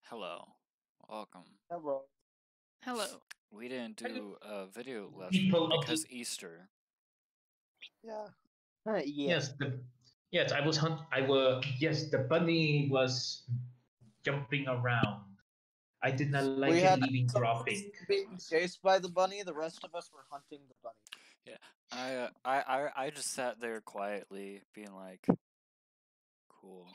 Hello. Welcome. Hello. Hello. We didn't do a video last People week of because Easter. Yeah. Yes, yes, I was yes, the bunny was jumping around. I did not like We it had leaving some dropping. being chased by the bunny. The rest of us were hunting the bunny. Yeah. I just sat there quietly, being like, cool.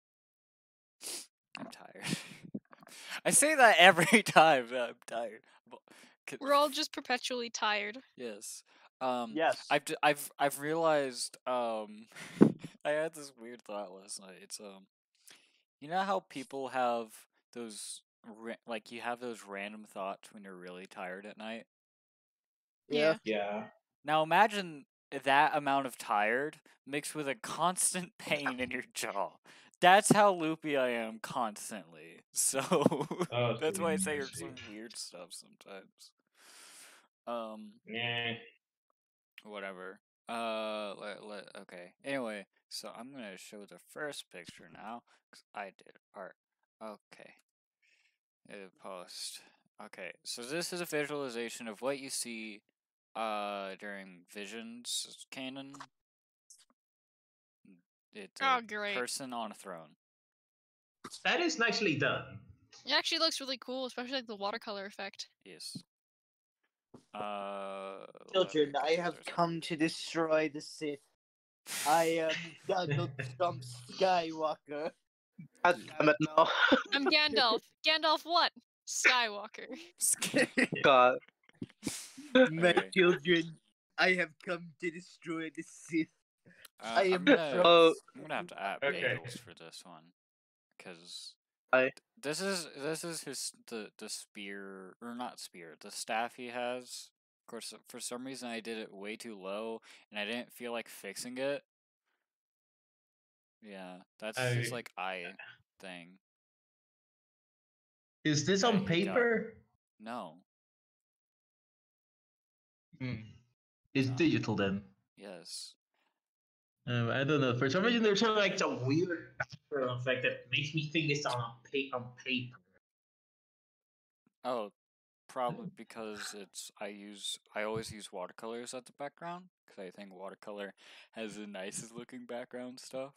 I'm tired. I say that every time that I'm tired. We're all just perpetually tired. Yes. Yes. I've realized I had this weird thought last night. It's you know how people have those like you have those random thoughts when you're really tired at night? Yeah. Yeah. Now imagine that amount of tired mixed with a constant pain in your jaw. That's how loopy I am constantly. So Oh, that's why I say mercy. some weird stuff sometimes. Yeah. Whatever. Okay. Anyway, so I'm gonna show the first picture now, 'cause I did art. Okay. Post. Okay, so this is a visualization of what you see during Visions canon. It's a great. person on a throne. That is nicely done. It actually looks really cool, especially like the watercolor effect. Yes. Children, let me I get have this come to destroy the Sith. I am Donald Trump Skywalker. God damn it, no. I'm Gandalf. Gandalf what? Skywalker. God. My Okay. children, I have come to destroy the Sith. I am I'm gonna have to add Okay. bagels for this one, because I- this is the spear, or not spear, the staff he has. Of course, for some reason I did it way too low, and I didn't feel like fixing it. Yeah, that's just like thing. Is this Yeah, on you got- paper? No. It's No. digital then. Yes. I don't know. For some reason, there's like some weird effect that makes me think it's on paper. Oh, probably because I always use watercolors at the background, because I think watercolor has the nicest looking background stuff.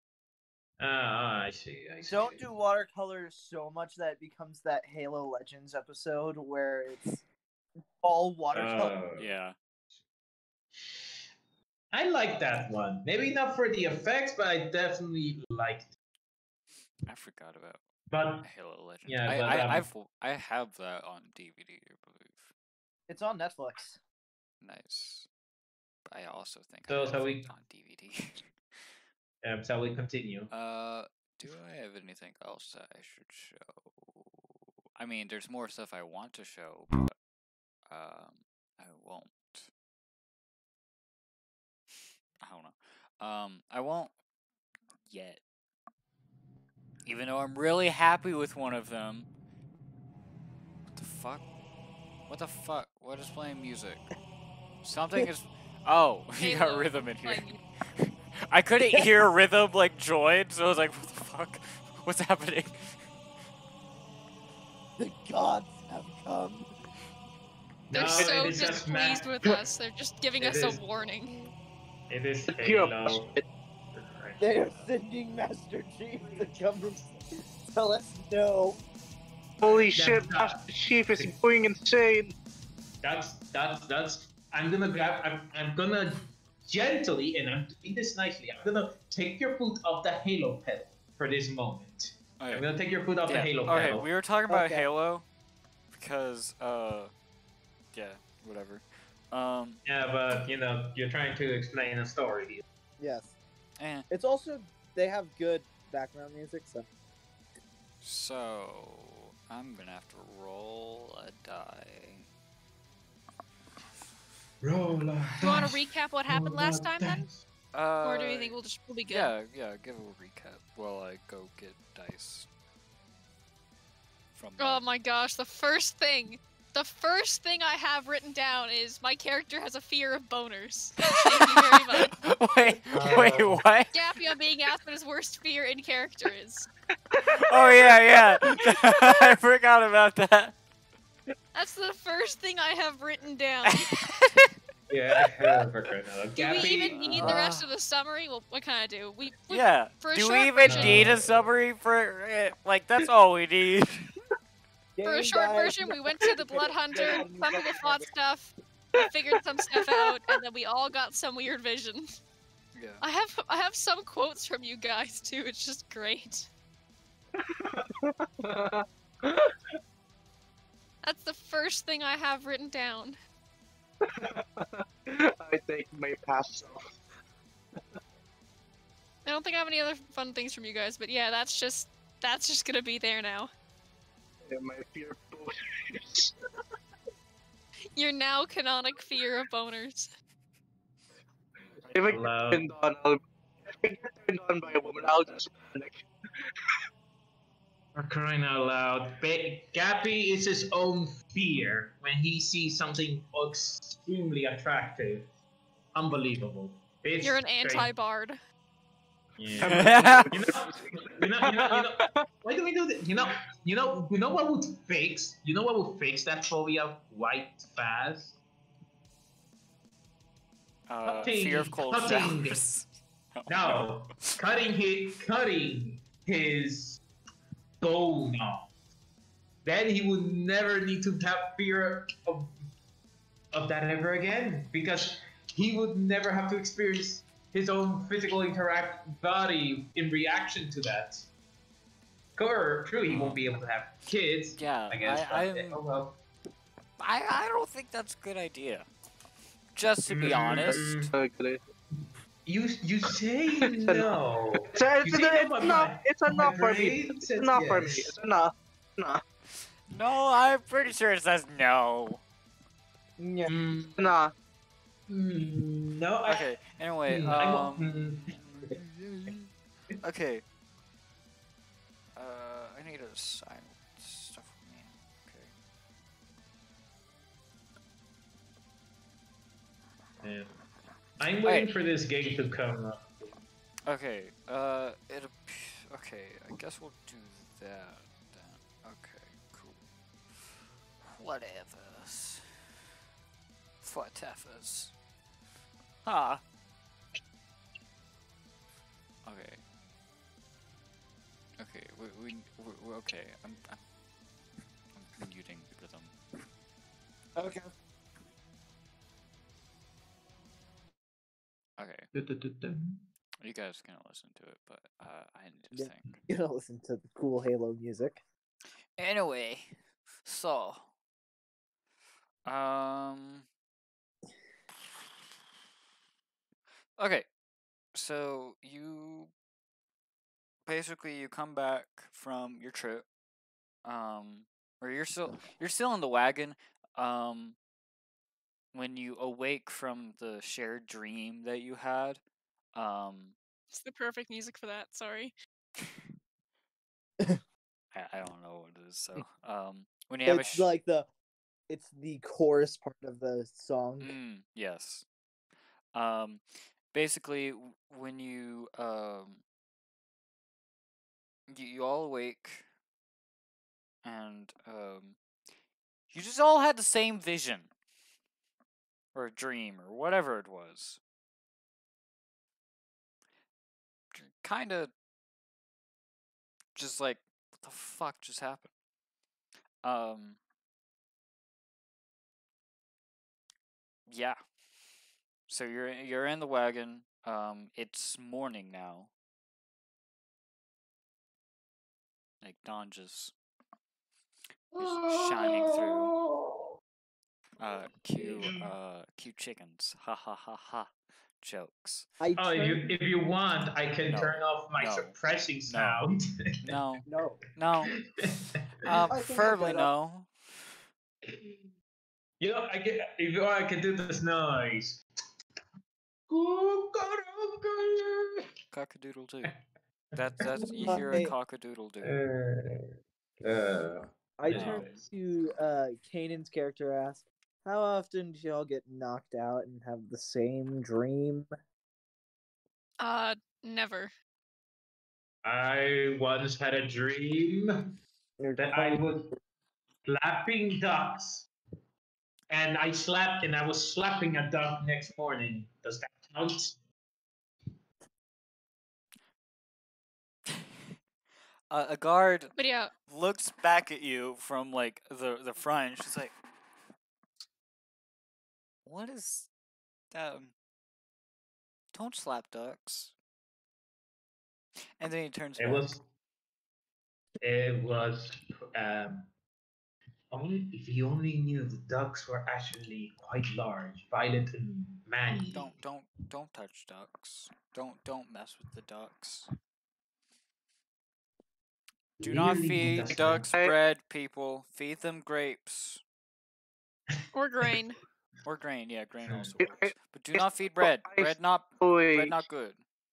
I see. I see. Don't do watercolors so much that it becomes that Halo Legends episode where it's all watercolor. Yeah. I like that one. Maybe not for the effects, but I definitely liked it. I forgot about But Halo Legends. yeah, I have that on DVD, I believe. It's on Netflix. Nice. But I also think So I have shall it we- on DVD. shall we continue? Do I have anything else that I should show? I mean, there's more stuff I want to show, but I won't. I don't know. I won't yet. Even though I'm really happy with one of them. What the fuck? What the fuck? What is playing music? Something is. Oh, you got Halo rhythm in here. playing. I couldn't hear rhythm like join, so I was like, what the fuck? What's happening? The gods have come. They're No, so it is just displeased with us. They're just giving It us is- a warning. It is Pure Halo. They are sending Master Chief to come and tell us no. Holy Yeah, shit, nah. Master Chief is going insane. That's. I'm gonna gently, and I'm doing this nicely. I'm gonna take your foot off the Halo pedal for this moment. Okay. I'm gonna take your foot off the Halo Okay, pedal. we were talking about Okay. Halo because yeah, whatever. Yeah, but you're trying to explain a story. Yes. Eh. It's also, they have good background music, so. So I'm gonna have to roll a die. Roll a Do you want to recap what happened last time then? Or do you think we'll be good? Yeah, give a recap while I go get dice from. Oh my gosh, the first thing The first thing I have written down is my character has a fear of boners. Thank you very much. Wait, what? Gappy on being asked what his worst fear in character is. Oh yeah. I forgot about that. That's the first thing I have written down. Yeah, I forgot now. Do we even need the rest of the summary? Well, what can I do? Yeah. For a Do short we even version, need a summary for it? Like, that's all we need. For a short version, we went to the Blood Hunter, some people fought stuff, we figured some stuff out, and then we all got some weird vision. Yeah. I have some quotes from you guys too. It's just great. That's the first thing I have written down. I take my past self. I don't think I have any other fun things from you guys, but yeah, that's just gonna be there now. Yeah, my fear of boners. Your now canonic fear of boners. If I get turned on by a woman, I'll just panic. For crying out loud. Gappy is his own fear when he sees something extremely attractive. Unbelievable. You're an anti-bard. Yeah. you know, why do we do this? You know what would fix? You know what would fix that phobia quite fast? Fear of cold showers. No, cutting his bone off. Then he would never need to have fear of that ever again, because he would never have to experience his own physical body in reaction to that. True, he won't be able to have kids. Yeah, I guess. Oh well. I don't think that's a good idea. Just to be honest. You say no. It's enough for me. It's enough for me. It's enough. Nah. No, I'm pretty sure it says no. Yeah. Nah. No. Okay. Anyway, okay. I need to sign stuff with me. Okay. Yeah. I'm waiting for this game to come up. Okay. Okay. I guess we'll do that then. Okay. Cool. Whatevers. Whatevers. Ah. Okay. Okay. We okay. I'm muting rhythm. Okay. Okay. You guys can listen to it, but I need to think. You gotta listen to the cool Halo music. Anyway, so okay, so you come back from your trip, or you're still in the wagon, when you awake from the shared dream that you had, It's the perfect music for that. Sorry. I don't know what it is. So when you have It's it's the chorus part of the song. yes. Basically, when you you all awake, and you just all had the same vision, or a dream, or whatever it was. Kind of just like, what the fuck just happened? Yeah. So you're in the wagon. It's morning now. Like dawn just is shining through. Cute chickens. Ha ha ha ha. Jokes. If you want, I can turn off my suppressing sound. No. No. Preferably no. You know, if you want, I can do this noise. Cockadoodle doo. That's you hear a cockadoodle doo. I No. turn to Kanan's character, ask, how often do y'all get knocked out and have the same dream? Never. I once had a dream You're that I was slapping ducks, and I slapped, and I was slapping a duck next morning. Does that count? A guard But yeah, looks back at you from like the front. And she's like, "What is that? Don't slap ducks." And then he turns It back. was only if you only knew the ducks were actually quite large, violent and man-eating. Don't touch ducks. Don't mess with the ducks. Do not Clearly, feed that's ducks I- bread, people. Feed them grapes. or grain. Or grain, yeah, grain also I- works. But do not feed bread. Bread not good.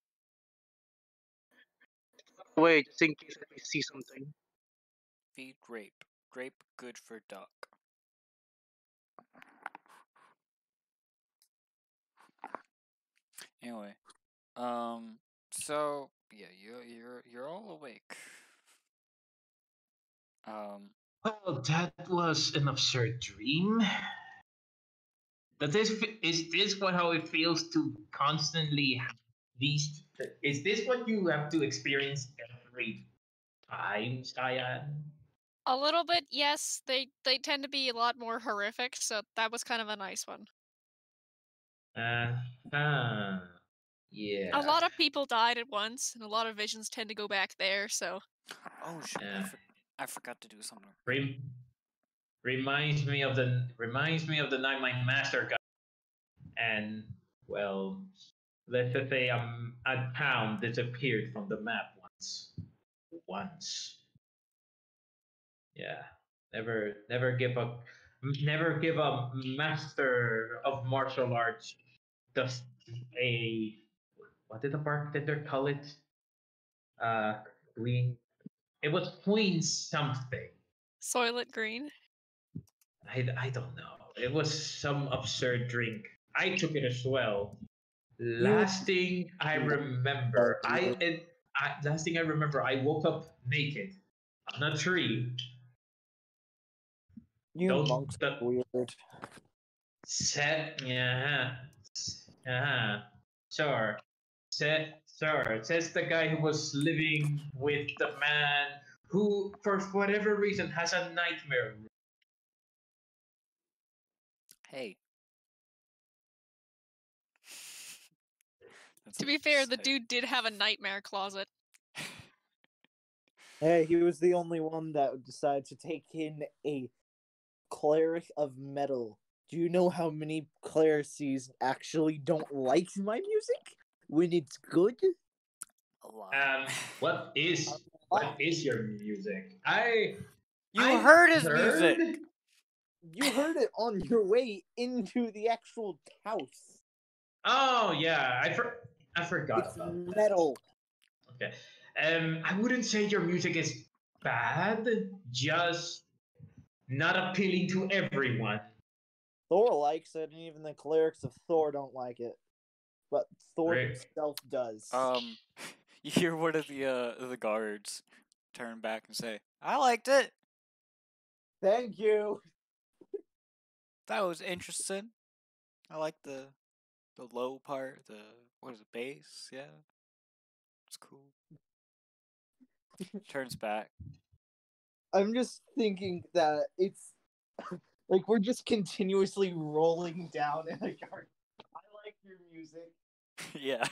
Wait, just in case I see something. Feed grape. Grape good for duck. Anyway, so yeah, you're all awake. Well, that was an absurd dream. Is this how it feels to constantly have these? Is this what you have to experience every time, Cyan? A little bit, yes. They tend to be a lot more horrific, so that was kind of a nice one. Yeah. A lot of people died at once, and a lot of visions tend to go back there, so... Oh shit! Yeah. I forgot to do something. Reminds me of the night my master got, and well, let's just say a town disappeared from the map once. Yeah, never give a master of martial arts just a, what did the bartender call it? Queen. It was Queen something. Soylent Green? I don't know. It was some absurd drink. I took it as well. Last thing I remember, last thing I remember, I woke up naked on a tree. You Don't- monks are weird. Sure. It says the guy who was living with the man who, for whatever reason, has a nightmare. Hey. That's To what be you fair, the say. dude did have a nightmare closet. Hey, he was the only one that decided to take in a cleric of metal. Do you know how many clerics actually don't like my music when it's good? A lot. What is your music? You heard his heard- music. You heard it on your way into the actual house. Oh yeah, I forgot It's about that. metal. Okay. I wouldn't say your music is bad, just not appealing to everyone. Thor likes it, and even the clerics of Thor don't like it. But Thor Right. himself does. You hear one of the guards turn back and say, "I liked it. Thank you. That was interesting. I like the low part, what is it, bass? Yeah, it's cool." Turns back. I'm just thinking that it's like we're just continuously rolling down in a yard. I like your music. Yeah.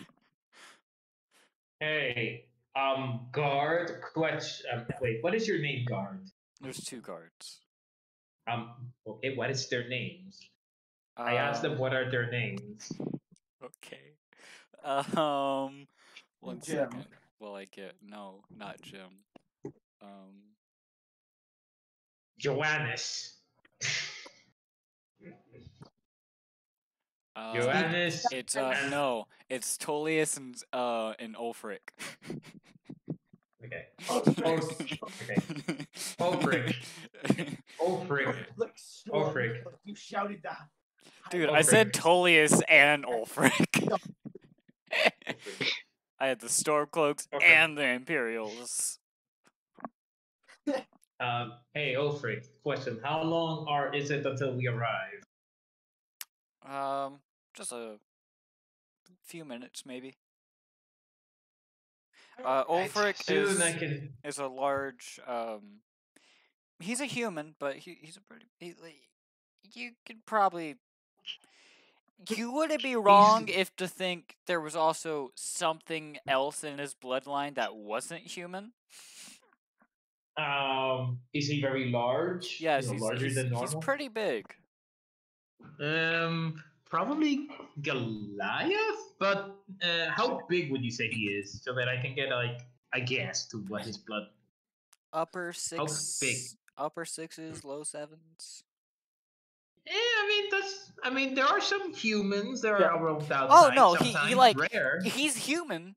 Hey, guard, question. Wait, what is your name, guard? There's two guards. Okay, what is their names? I asked them what are their names. Okay. One Jim. second. Well, I get not Jim. Joannis. Uh, Joannis. It's no, it's Tolius and Ulfric. Okay. Okay. Ulfric. You shouted that. Dude, I said Tullius and Ulfric. I had the Stormcloaks and the Imperials. Hey, Ulfric, question. How long is it until we arrive? Just a few minutes, maybe. Ulfric is a large, he's a human, but he's a pretty, you could probably, you wouldn't be wrong if to think there was also something else in his bloodline that wasn't human. Is he very large? Yes, Larger than normal. He's pretty big. Probably Goliath, but how big would you say he is, so that I can get a guess to what his blood? Upper How big? upper sixes, low sevens. Yeah, there are some humans that are around outside. Oh no, he rare. He's human,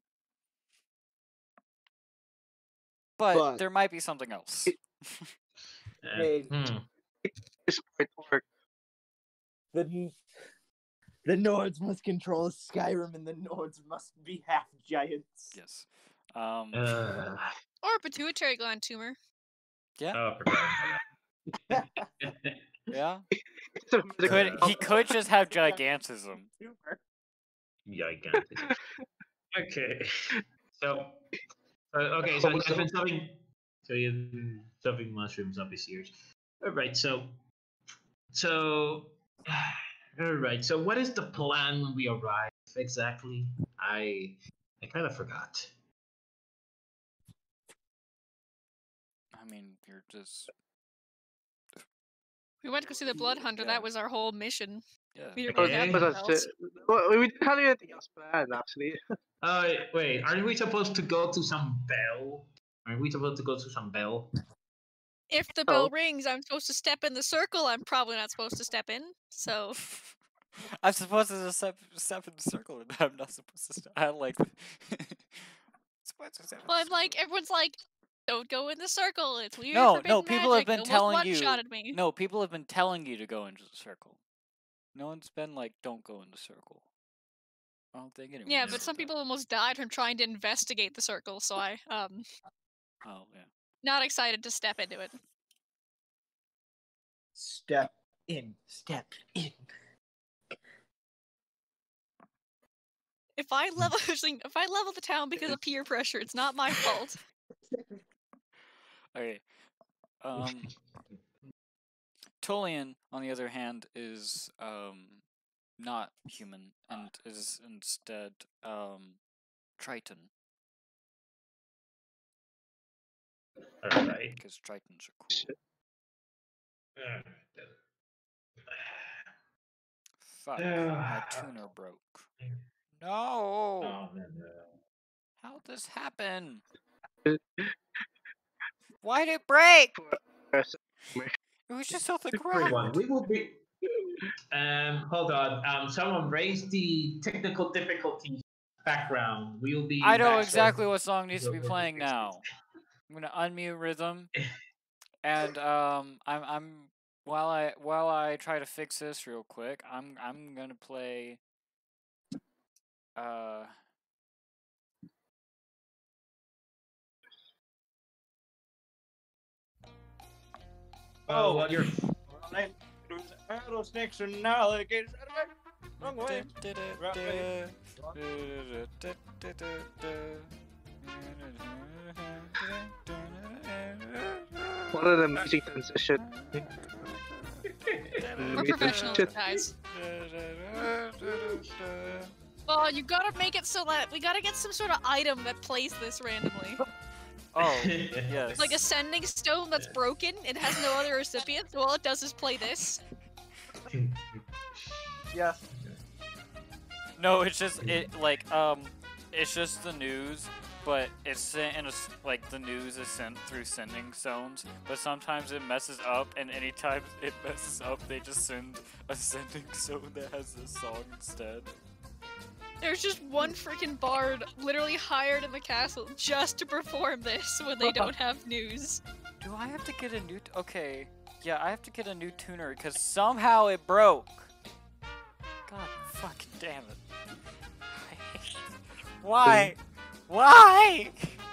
but there might be something else. The Nords must control Skyrim, and the Nords must be half giants. Yes. Or a pituitary gland tumor. Yeah. Oh, yeah. He could just have gigantism. Gigantism. Okay. So he's been stuffing mushrooms up his ears. All right. So. All right. So what is the plan when we arrive exactly? I kind of forgot. I mean, you're just. We went to go see the Blood Hunter. Yeah. That was our whole mission. Yeah. We didn't We didn't have anything else planned, actually. Wait. Aren't we supposed to go to some bell? If the bell rings, I'm supposed to step in the circle. I'm probably not supposed to step in. So. I'm supposed to step in the circle, but I'm not supposed to. I like. Well, I'm like, everyone's like, don't go in the circle. It's weird. No, people have been Almost telling you. one-shotted me. No, people have been telling you to go into the circle. No one's been like, don't go in the circle. I don't think anyone. Yeah, but some people almost died from trying to investigate the circle, so I Oh yeah. not excited to step into it. Step in. If I level the town because of peer pressure, it's not my fault. Okay. Tolian, on the other hand, is not human and is instead Triton. Alright. Because Tritons are cool. Fuck, my tuner broke. No! Oh, no. How'd this happen? Why'd it break? It was just off the ground. Everyone, we will be... hold on. Someone raise the technical difficulty background. We'll be... I know exactly what song needs to be playing now. I'm gonna unmute Rhythm, and while I try to fix this real quick, I'm gonna play Oh, well, you're... Rattlesnakes and alligators. Wrong way. What an amazing transition. We're professionals, guys. Well, you gotta make it so that we gotta get some sort of item that plays this randomly. Oh, yes. Like a sending stone that's broken, it has no other recipient, so all it does is play this. Yeah. No, it's just it's just the news, but it's sent in like the news is sent through sending stones, but sometimes it messes up, and anytime it messes up, they just send a sending stone that has this song instead. There's just one freaking bard literally hired in the castle just to perform this when they don't have news. Do I have to get a new? Okay. Yeah, I have to get a new tuner because somehow it broke. God fucking damn it. Why? Why?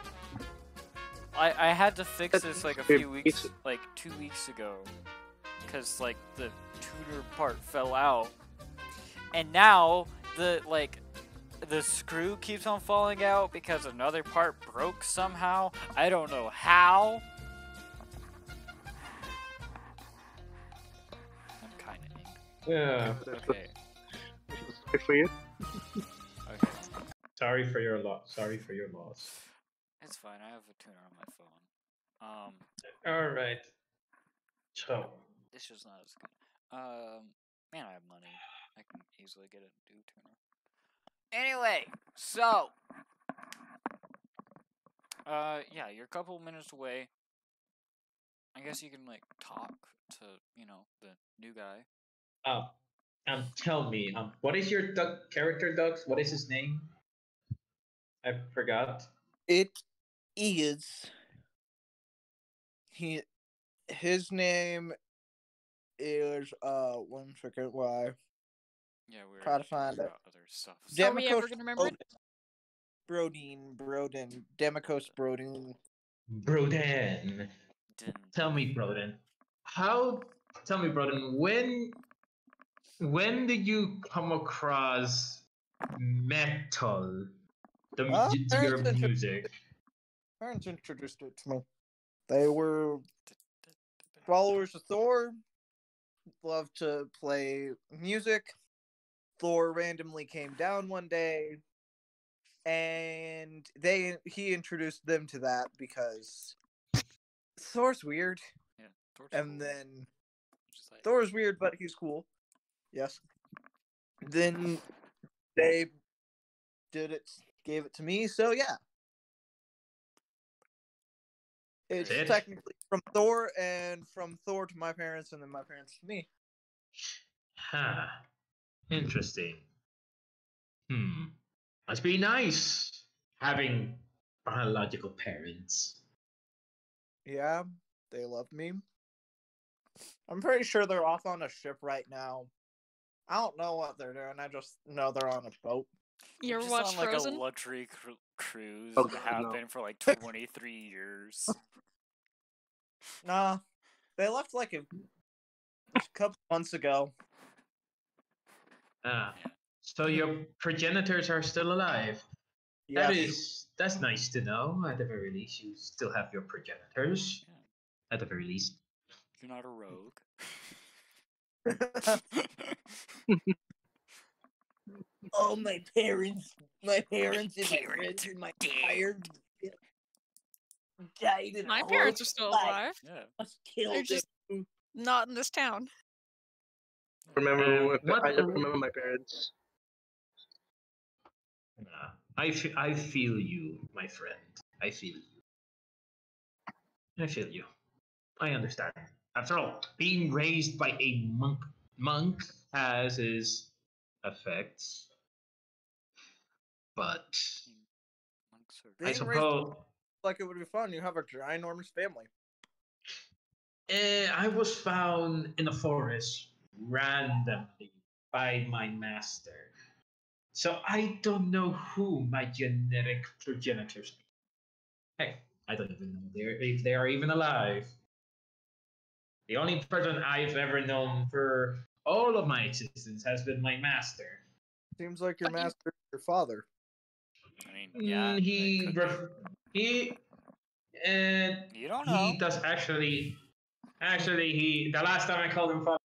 I had to fix this like a few weeks, like 2 weeks ago. Because like the tuner part fell out. And now the screw keeps on falling out because another part broke somehow. I don't know how. I'm kind of angry. Yeah. Okay. Sorry for you. Okay. Sorry for your loss. Sorry for your loss. It's fine. I have a tuner on my phone. All right. So. It's just not as good. Man, I have money. I can easily get a new tuner. Anyway, so. Yeah, you're a couple minutes away. I guess you can, like, talk to, the new guy. Tell me, what is your character, Doug's? What is his name? I forgot. It is. His name is 1 second. Why? Yeah, we're Try to find talking it. about other stuff. Are we ever gonna remember it? Broden, Demikos Broden. Broden. Tell me, Broden. Tell me, Broden. When did you come across metal? Your music. Parents introduced it to me. They were followers of Thor. Loved to play music. Thor randomly came down one day, and he introduced them to that because Thor's weird. Yeah, Thor's And cool. then Just Thor's weird, but he's cool. Yes. Then they gave it to me, so yeah. It's That's it? technically from Thor, and from Thor to my parents, and then my parents to me. Huh. Interesting. Must be nice having biological parents. Yeah, they love me. I'm pretty sure they're off on a ship right now. I don't know what they're doing. I just know they're on a boat. You ever just watch on, Frozen? like, a luxury cruise Oh, and God, have no. been for, like, 23 years. Nah, they left like a couple months ago. So your progenitors are still alive. Yes. That's nice to know. At the very least, you still have your progenitors. Yeah. At the very least. You're not a rogue. Oh, my parents and my friends and my entire died in My a parents are still horrible fight. alive. Yeah. Must kill They're just them. not in this town. I remember What- I just remember my parents. I feel you, my friend. I feel you. I feel you. I understand. After all, being raised by a monk has its effects. But Monks are I Being raised suppose like it would be fun. You have a ginormous family. I was found in a forest randomly by my master. So I don't know who my genetic progenitors are. Heck, I don't even know if they are even alive. The only person I've ever known for all of my existence has been my master. Seems like your But you- master is your father. I mean, yeah. He it could be. You don't know. he does actually the last time I called him father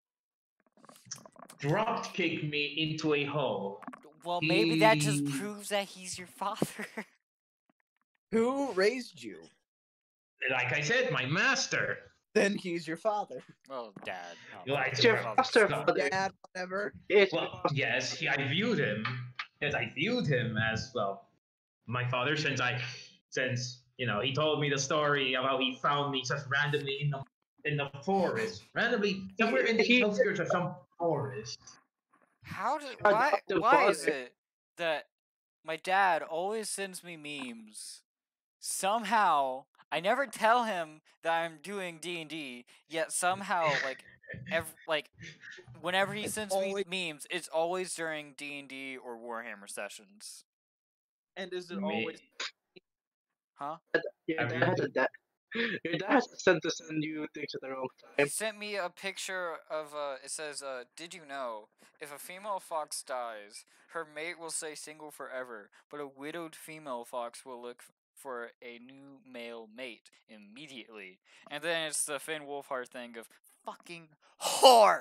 drop kicked me into a hole. Well, maybe that just He- proves that he's your father. Who raised you? Like I said, my master. Then he's your father. Well, dad. You like It's to your father foster stuff. father. Dad, whatever. It's your Well, foster yes, father. I viewed him. Yes, I viewed him as well. My father, since he told me the story of how he found me just randomly in the forest, randomly somewhere in the outskirts of some forest. How did I why adopted why is father. it that my dad always sends me memes? Somehow I never tell him that I'm doing D&D, yet somehow whenever he sends always- me memes, it's always during D&D or Warhammer sessions. And is it always? Huh? Your Have dad you has a dad. Your dad has a sense to send you things at the wrong He time. sent me a picture of it says did you know if a female fox dies, her mate will stay single forever, but a widowed female fox will look for a new male mate immediately. And then it's the Finn Wolfhard thing of fucking whore.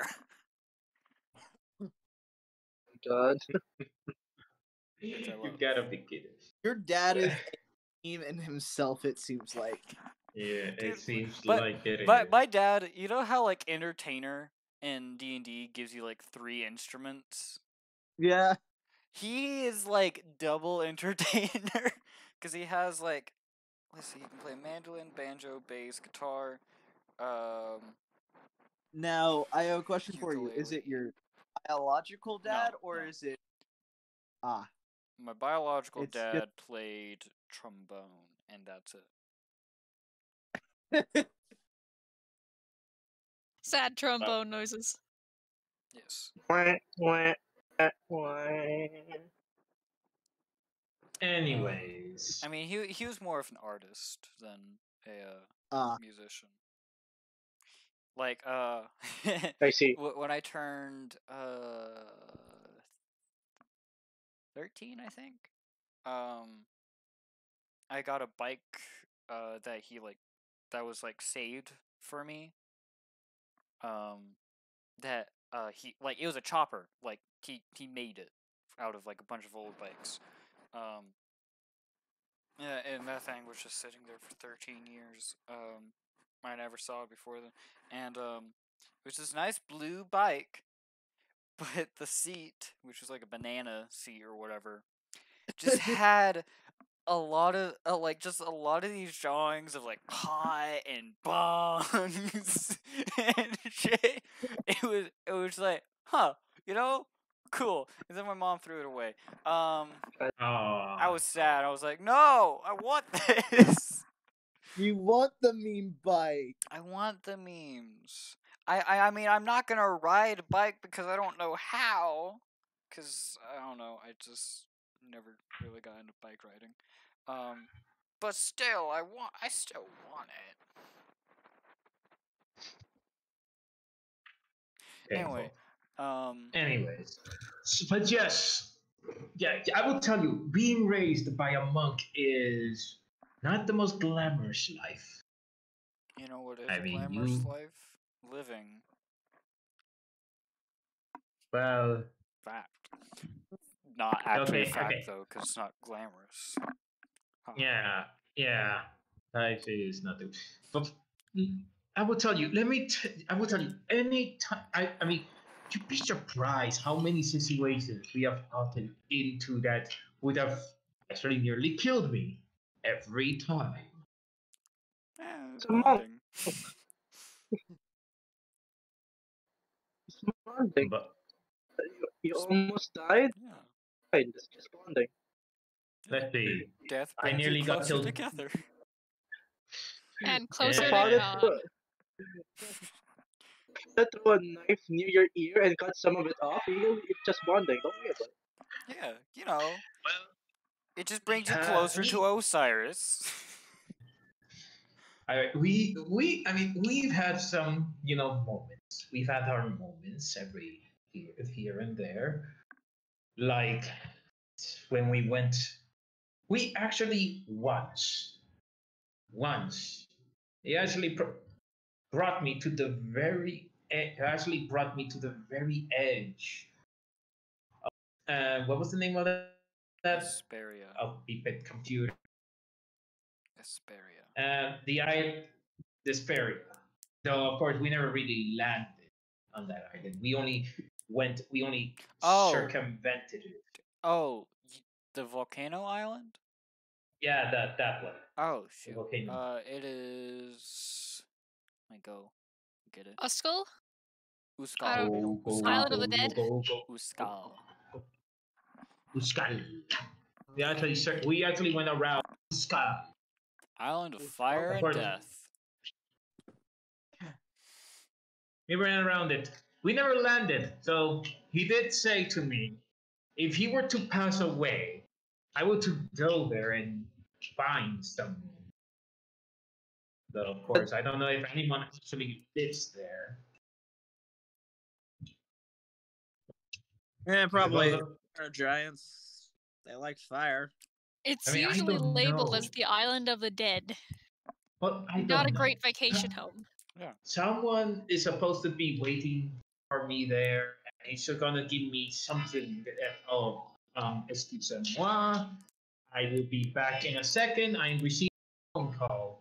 God. Which I You love. gotta be kidding. Your dad is a meme in himself. It seems like. Yeah, Dude, it seems but like it my is. my dad, you know how like entertainer in D&D gives you like 3 instruments? Yeah. He is like double entertainer because he has like, let's see, he can play mandolin, banjo, bass, guitar, Now I have a question for you. Is it ukulele. your biological dad No, or no. is it? Ah, My biological It's dad played trombone, and that's it. Sad trombone noises. Yes. Wah, wah, wah. Anyways, I mean, he was more of an artist than a ah. musician. Like I see. when I turned 13, I think. I got a bike that he like that was like saved for me. That he like it was a chopper. Like he made it out of like a bunch of old bikes. Yeah, and that thing was just sitting there for 13 years. I never saw it before then. And it was this nice blue bike, but the seat, which was like a banana seat or whatever, just had a lot of just a lot of these drawings of like pot and bongs and shit. It was like, huh, you know, cool. And then my mom threw it away. I was sad. I was like, no, I want this. You want the meme bike? I want the memes. I mean, I'm not gonna ride a bike because I don't know how. Cause I don't know. I just never really got into bike riding. But still, I still want it. Anyway, anyways, but yes, yeah, I will tell you, being raised by a monk is not the most glamorous life. you know what is I a mean, glamorous life? Living. well, Fact. Not actually okay, fact okay. though, because it's not glamorous. Huh. Yeah, life is not the, but I will tell you. I will tell you. Any time, I mean, you'd be surprised how many situations we have gotten into that would have actually nearly killed me every time. Eh, It's a monk. bonding. It's bonding. But You almost died? Yeah. Fine, it's just bonding. let's see. Death I brings you nearly got closer killed. together. And closer Yeah. to Father God. threw a knife near your ear and cut some of it off. It's just bonding. Don't worry about it. Yeah, you know, Well, it just brings you uh, closer we, to Osiris. I mean, we've had some, moments. We've had our moments every here and there. Like when we actually once, he actually brought me to the actually brought me to the very edge. What was the name of that? Asperia. I'll beep it. Computer. Asperia. The Desperia. Though of course we never really landed on that island. We only Oh. circumvented it. Oh, the volcano island? Yeah, that one. Oh The shoot. volcano. It is. Let me go get it. Uskal? I Uskal. don't Uskal. Island of the Dead? Uskal. Uskal. We actually went around Uskal. Island of Fire and Death. We ran around it. We never landed. So he did say to me, if he were to pass away, I were to go there and find someone. Though, of course, I don't know if anyone actually lives there. Yeah, probably are giants. They like fire. It's I mean, I usually don't labeled know. as the Island of the Dead. But I don't Not a know. great vacation home. Yeah. Someone is supposed to be waiting for me there, and he's gonna give me something. Excusez-moi. I will be back in a second. I'm receiving a phone call.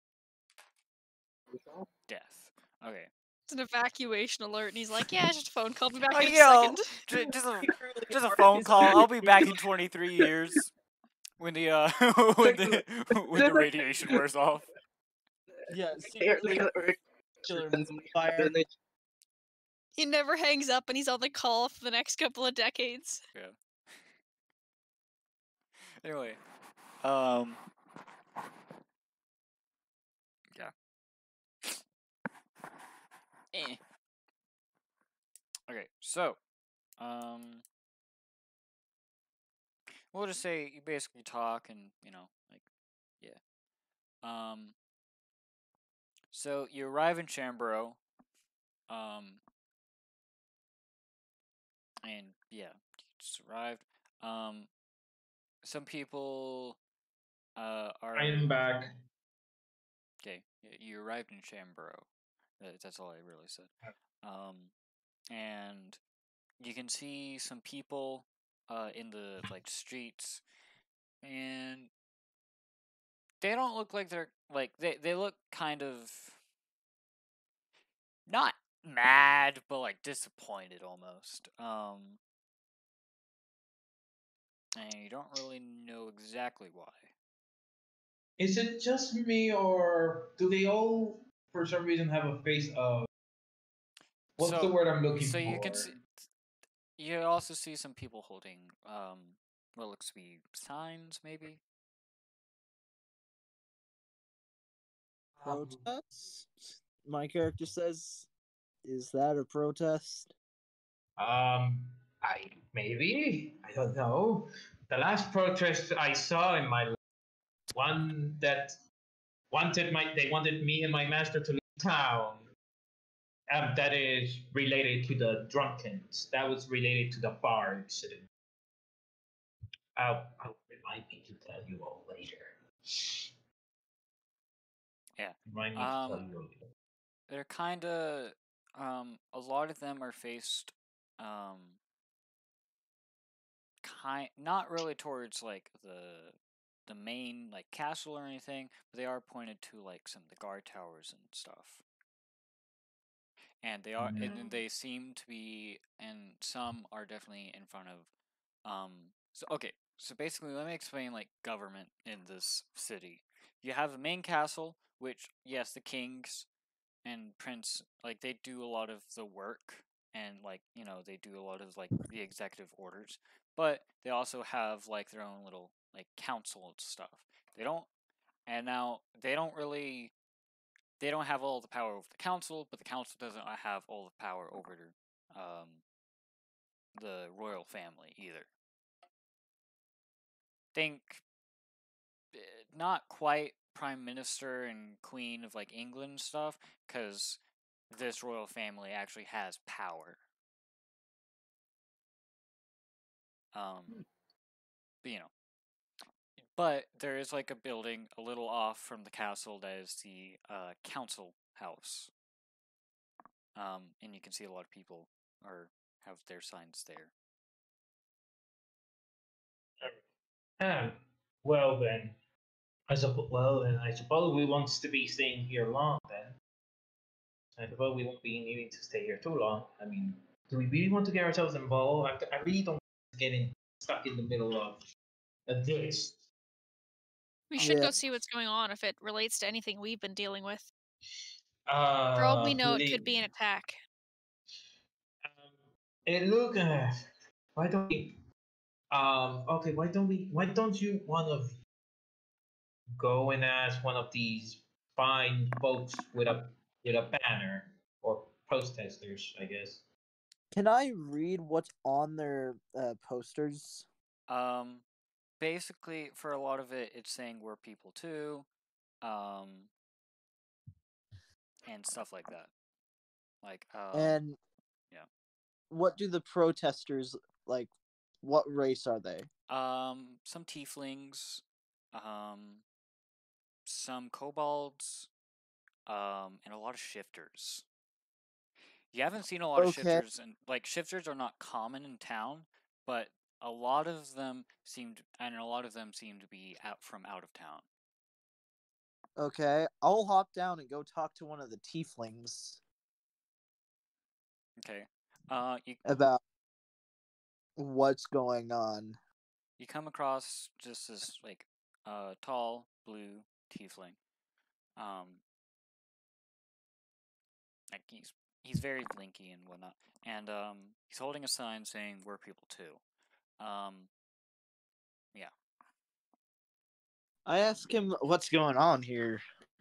Death. Okay. It's an evacuation alert, and he's like, "Yeah, it's just a phone call. I'll be back Oh, in a you know, second." just a phone call. I'll be back in 23 years when the when the radiation wears off. Yeah, secretly fire. He never hangs up, and he's on the call for the next couple of decades. Yeah. Anyway, yeah. Okay, so, we'll just say you basically talk and, like, yeah. So you arrive in Chambro, and yeah, you just arrived. Some people, are. I am back. Okay, you arrived in Chambro. That's all I really said. And you can see some people, in the like streets, and they don't look like they're like they look kind of not mad, but like disappointed almost. And you don't really know exactly why. Is it just me, or do they all, for some reason, have a face of what's the word I'm looking So for? you can see. You also see some people holding what looks to be signs, maybe. Protest? My character says, is that a protest? I maybe I don't know. The last protest I saw in my life, one that they wanted me and my master to leave town. That is related to the drunkens. That was related to the bar incident. I'll remind me to tell you all later. Yeah. Remind me to tell you all later. They're kind of a lot of them are faced not really towards like the main like castle or anything, but they are pointed to like some of the guard towers and stuff. And they are and they seem to be, and some are definitely in front of so okay, so basically let me explain like government in this city. You have the main castle, which yes, the kings and prince, like they do a lot of the work, and like they do a lot of like the executive orders, but they also have like their own little like council and stuff. They don't and now they don't have all the power over the council, but the council doesn't have all the power over the royal family either. Think not quite prime minister and queen of like England stuff, because this royal family actually has power. But, but there is like a building a little off from the castle that is the council house. And you can see a lot of people or have their signs there. Well then, I suppose we want to be staying here long then. I suppose we won't be needing to stay here too long. I mean, do we really want to get ourselves involved? I really don't want to get stuck in the middle of this. We should go see what's going on if it relates to anything we've been dealing with. For For all we know, it could be an attack. Look, why don't we? Okay, why don't you one of go and ask one of these fine folks with a banner or protesters, I guess. Can I read what's on their posters? Basically, for a lot of it, it's saying we're people too, and stuff like that. Like, And yeah. what do the protesters like? What race are they? Some tieflings, some kobolds, and a lot of shifters. You haven't seen a lot of Okay. shifters, and like shifters are not common in town, but a lot of them seem to be out of town. Okay, I'll hop down and go talk to one of the tieflings Okay. You about what's going on. you come across just this like tall blue tiefling. Like he's very blinky and whatnot, and he's holding a sign saying "We're people too." Yeah. I ask him what's going on here.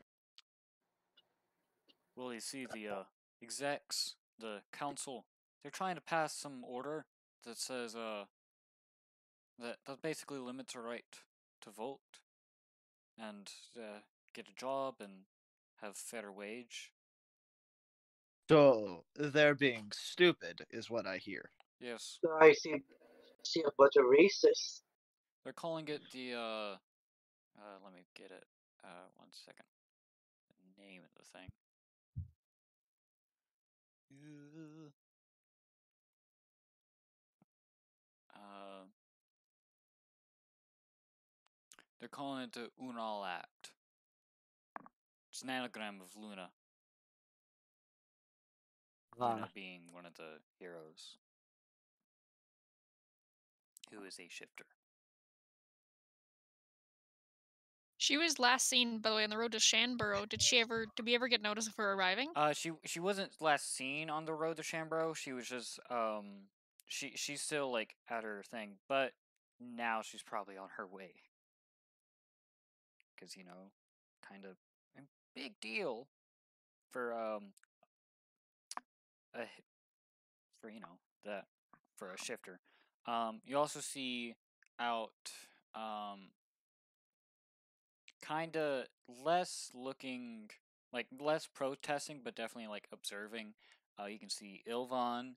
Well, you see the execs, the council, they're trying to pass some order that says that basically limits our right to vote and get a job and have fair wage. So they're being stupid, is what I hear. Yes. So I see a bunch of racists. They're calling it the let me get it. 1 second. The name of the thing. Uh, they're calling it the Unal Act. It's an anagram of Luna. Luna being one of the heroes, who is a shifter. She was last seen, by the way, on the road to Shanborough. Did we ever get notice of her arriving? She wasn't last seen on the road to Shambro. She was just she's still like at her thing, but now she's probably on her way. Cause kind of a big deal for a, for that for a shifter. You also see out kind of less looking like less protesting, but definitely like observing. You can see Ilvan,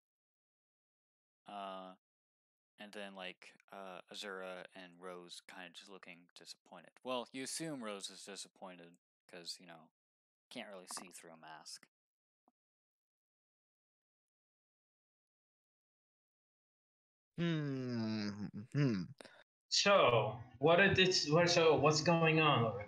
and then like Azura and Rose kind of just looking disappointed. Well, you assume Rose is disappointed because can't really see through a mask. So what's going on over there?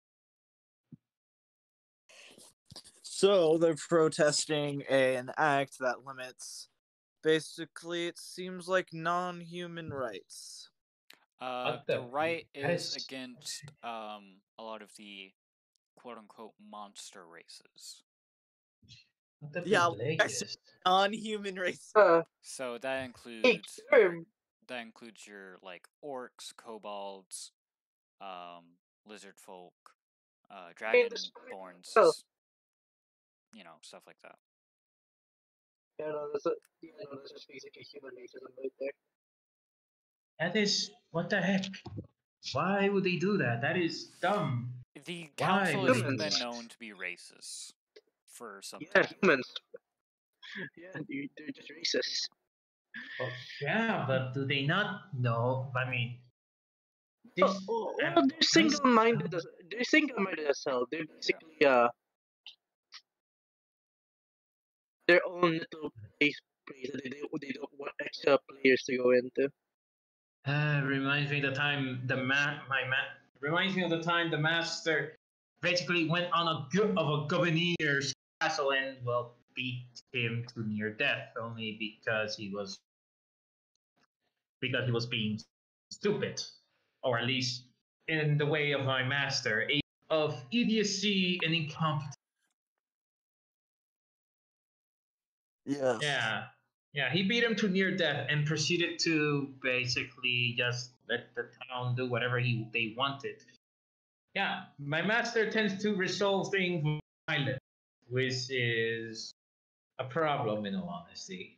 So they're protesting an act that limits, basically, it seems like non-human rights. What The the right that is is against a lot of the quote unquote monster races. what the Yeah, plague is. non-human race. So that Hey, includes term. your like orcs, kobolds, lizard folk, dragonborns, Oh, stuff like that. yeah, no, that's just basically human racism right there. That is what the heck? Why would they do that? That is dumb. The Why council would has they do been that? known to be racist for some Yeah, time. humans. Yeah, they're just racist. Well, yeah, but do they not know? I mean, Well, this. well, they're single-minded. They're single-minded as hell. They're basically their own little place that they don't want extra players to go into. Reminds me of the time reminds me of the time the master basically went on a governor's castle and beat him to near death only because he was being stupid, or at least in the way of my master, of idiocy and incompetence. Yes. Yeah. Yeah, he beat him to near death and proceeded to basically just let the town do whatever they wanted. Yeah, my master tends to resolve things with violence, which is a problem in all honesty.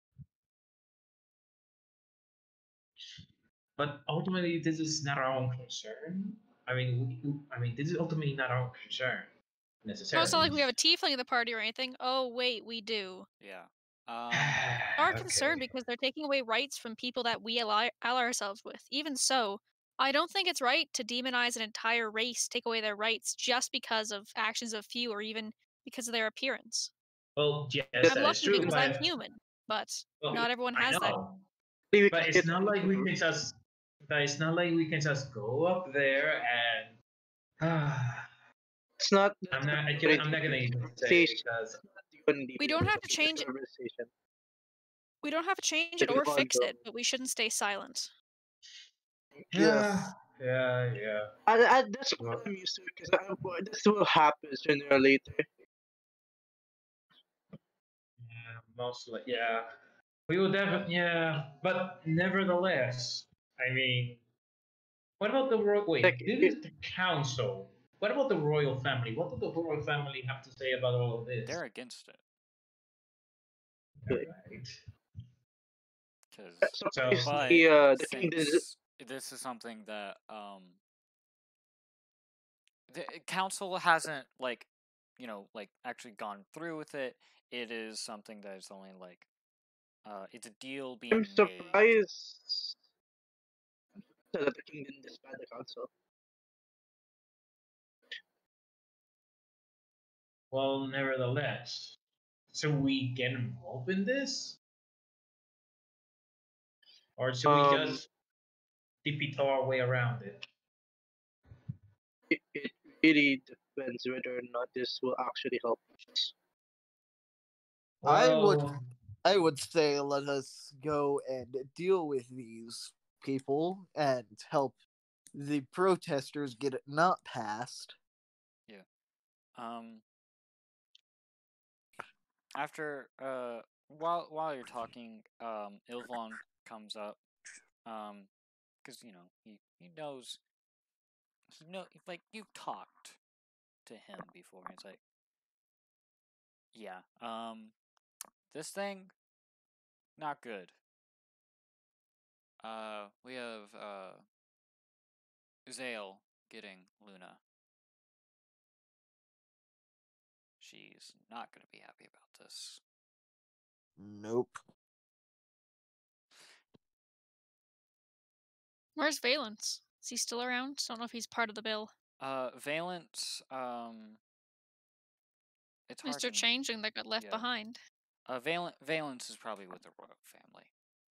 But ultimately, this is not our own concern. This is ultimately not our own concern Oh, it's necessarily. not like we have a tiefling in the party or anything. Oh, wait, we do. Yeah. Our concern because they're taking away rights from people that we ally ourselves with. Even so, I don't think it's right to demonize an entire race, take away their rights just because of actions of few or even because of their appearance. Well, yes, I'm that is lucky true, because I'm but human, but well, not everyone I has that. know. We But can it's get not like we can just. But it's not like we can just go up there and. It's not. I'm not. I'm not gonna even say Conversation. because. We don't have to This change it. conversation. We don't have to change it Like, or go on, fix bro. it, but we shouldn't stay silent. Yes. Yeah. At this point, Well, I'm used to it because this will happen sooner or later. yeah, mostly. Yeah. We will definitely. Yeah, but nevertheless, I mean, what about the royal? Like, Wait, this is the council. What about the royal family? What do the royal family have to say about all of this? They're against it. Alright. Cause, so So, basically, but the king did. since this is something that the council hasn't like, like actually gone through with it. It is something that is only like, it's a deal I'm being made. surprised that the king didn't disband the council. well, nevertheless, so we get involved in this, or should we just tiptoe our way around it? It really depends whether or not this will actually help us. I would Well, I would say let us go and deal with these people and help the protesters get it not passed. Yeah. After while you're talking, Ilvon comes up, because he knows like you talked to him before, and it's like, yeah, this thing not good. We have Zale getting Luna. She's not gonna be happy about this. Nope. Where's Valence? Is he still around? Don't know if he's part of the bill. Valent, it's hard Mr. to Changing that got left yeah. behind. Valence is probably with the royal family.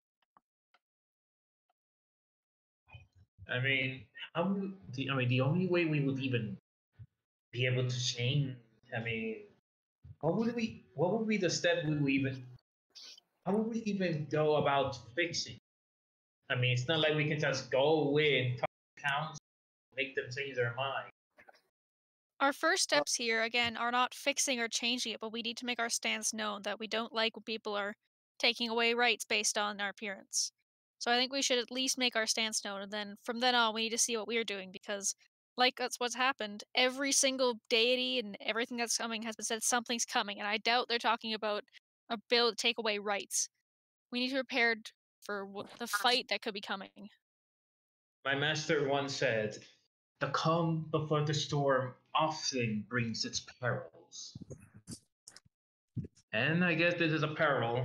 I mean, the only way we would even be able to change. I mean, what would we? What would be the step we would even? How would we even go about fixing? I mean, it's not like we can just go in, talk to council, make them change their mind. Our first steps here, again, are not fixing or changing it, but we need to make our stance known that we don't like when people are taking away rights based on our appearance. So I think we should at least make our stance known, and then from then on, we need to see what we're doing because, like that's what's happened. Every single deity and everything that's coming has been said something's coming, and I doubt they're talking about a bill to take away rights. We need to be prepared for the fight that could be coming. My master once said, "The calm before the storm often brings its perils." And I guess this is a peril.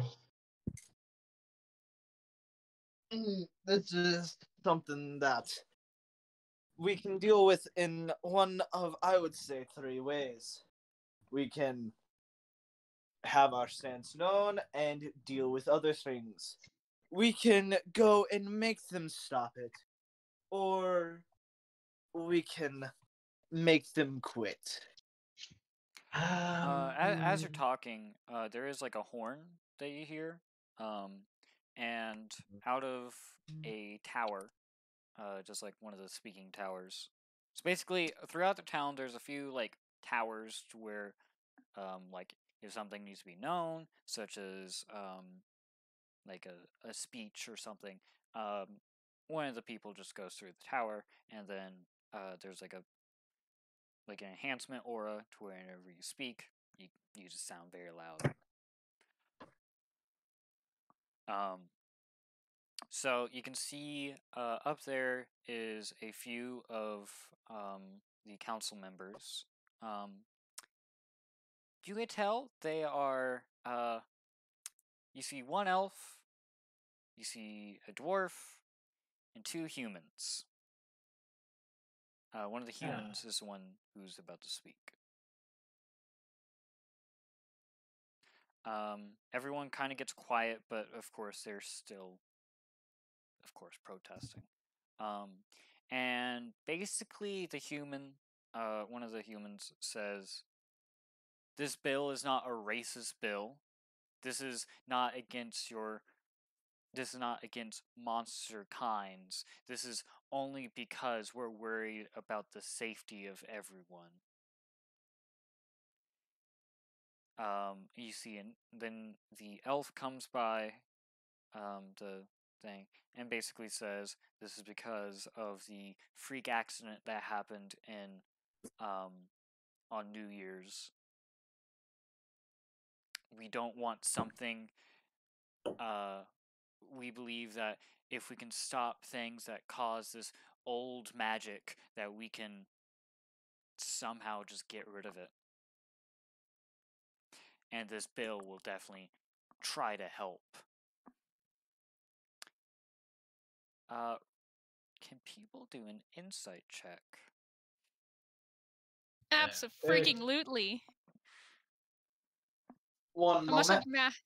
This is something that we can deal with in one of, I would say, three ways. We can have our stance known and deal with other things. We can go and make them stop it, or we can make them quit. As you're talking, there is like a horn that you hear, and out of a tower, just like one of the speaking towers. So basically, throughout the town, there's a few like towers to where, like if something needs to be known, such as like a speech or something, one of the people just goes through the tower, and then there's like a like an enhancement aura to whenever you speak, you just sound very loud. So you can see up there is a few of the council members. You can tell they are. You see one elf, you see a dwarf, and 2 humans. One of the humans is the one who's about to speak. Everyone kind of gets quiet, but of course they're still, of course, protesting. And basically the human, one of the humans says, "This bill is not a racist bill. This is not against monster kinds. This is only because we're worried about the safety of everyone." You see, and then the elf comes by the thing and basically says this is because of the freak accident that happened in on New Year's. We don't want something. We believe that if we can stop things that cause this old magic, that we can somehow just get rid of it. And this bill will definitely try to help. Can people do an insight check? Abso-freaking-lutely. One I must have moment. math.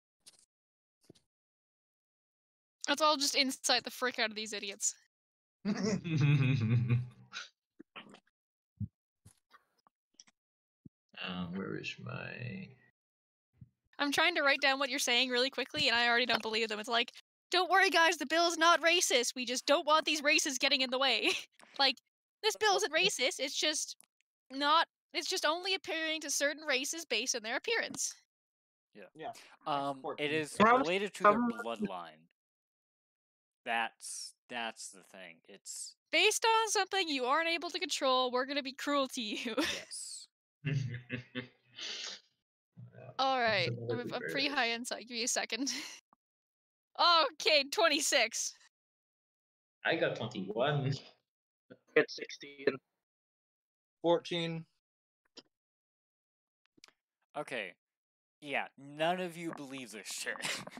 Let's all just insight the frick out of these idiots. Where is my... I'm trying to write down what you're saying really quickly, and I already don't believe them. It's like, don't worry, guys, the bill's not racist. We just don't want these races getting in the way. Like, this bill isn't racist. It's just not. It's just only appearing to certain races based on their appearance. Yeah. It is From related to their someone- bloodline. That's the thing. It's Based on something you aren't able to control, we're gonna be cruel to you. yes. All right, Another I'm good pretty verse. high insight. Give me a second. Okay, 26. I got 21. Get 16. 14. Okay. Yeah, none of you believe this shit.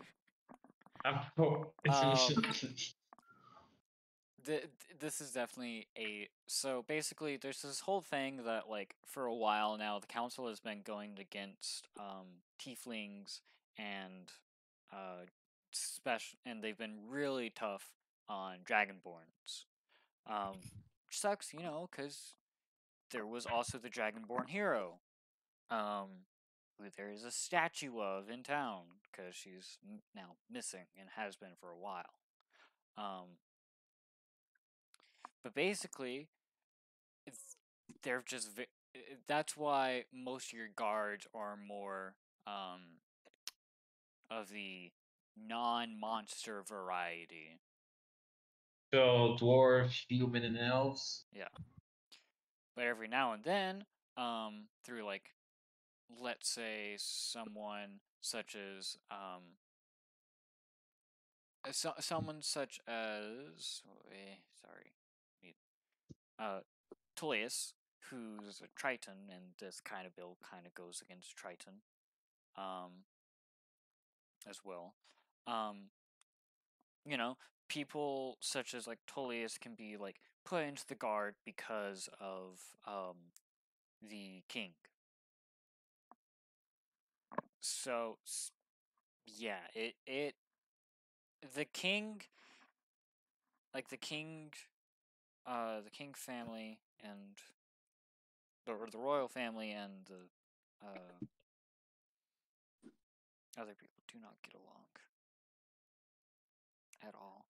This is definitely so basically there's this whole thing that like for a while now the council has been going against tieflings and special, and they've been really tough on dragonborns. Which sucks, because there was also the dragonborn hero, who there is a statue of in town because she's now missing and has been for a while. But basically, they're just that's why most of your guards are more of the non-monster variety. So, dwarf, human, and elves. Yeah. But every now and then, through like, let's say someone such as someone such as Tullius, who's a Triton, and this kind of build kind of goes against Triton, as well. People such as like Tullius can be like put into the guard because of the king. So yeah, the king, like the king family and the royal family and the other people do not get along at all.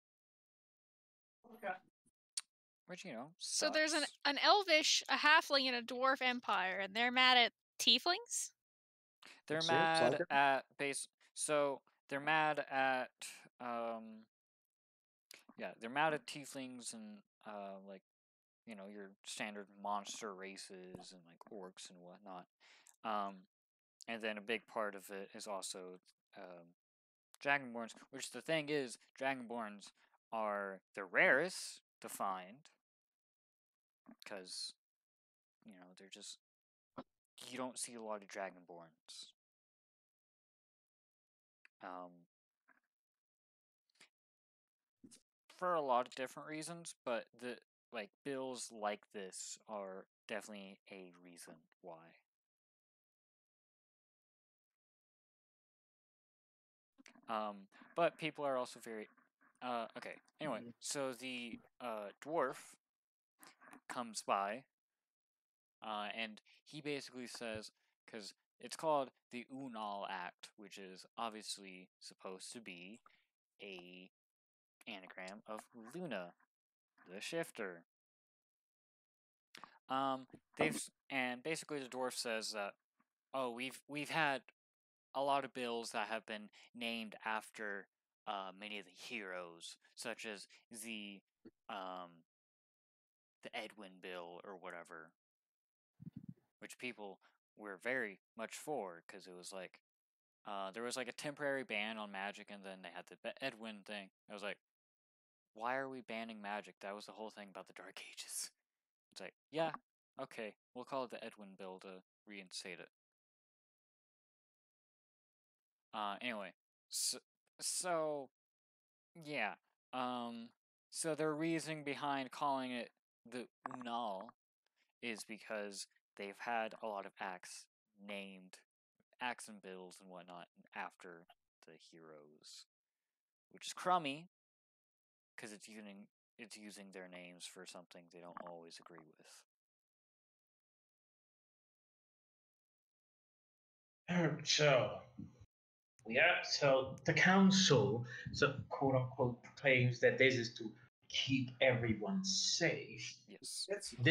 Okay. Which So there's sucks. an elvish, a halfling, and a dwarf empire, and they're mad at tieflings. They're Sure, mad like it. at so they're mad at they're mad at tieflings and like your standard monster races and like orcs and whatnot. And then a big part of it is also Dragonborns, which the thing is, Dragonborns are the rarest to find because they're just, you don't see a lot of Dragonborns. For a lot of different reasons, but the bills like this are definitely a reason why. But people are also very okay. Anyway, so the dwarf comes by, and he basically says, because it's called the Unal Act, which is obviously supposed to be a anagram of Luna, the shifter. Basically the dwarf says that, oh, we've had a lot of bills that have been named after many of the heroes, such as the Edwin bill or whatever, which people were very much for because it was like there was like a temporary ban on magic, and then they had the Edwin thing. I was like, why are we banning magic? That was the whole thing about the Dark Ages. It's like, yeah, okay, we'll call it the Edwin bill to reinstate it. Anyway, so yeah, so their reasoning behind calling it the Unal is because they've had a lot of acts named acts and bills and whatnot after the heroes, which is crummy because it's using their names for something they don't always agree with. So the council, quote unquote, claims that this is to keep everyone safe. Yes.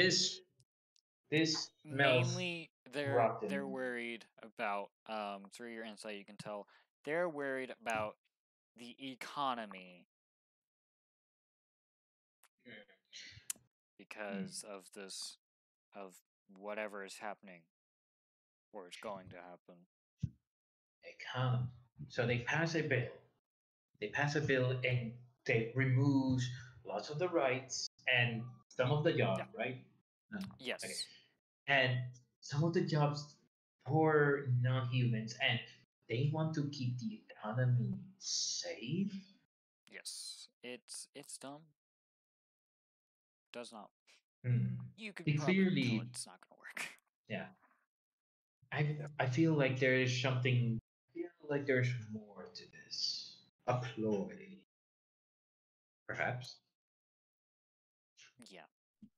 This smells Mainly, they're rotten. worried about through your insight you can tell they're worried about the economy because of this, of whatever is happening or is going to happen. Economy. So they pass a bill. They pass a bill and they remove lots of the rights and some of the jobs, Yeah. right? No. Yes. Okay. And some of the jobs for non-humans, and they want to keep the economy safe. Yes. It's dumb. Does not. You could They probably tell clearly, it's not gonna work. yeah. I feel like there is something. I feel like there's more to this. A ploy, perhaps. Yeah.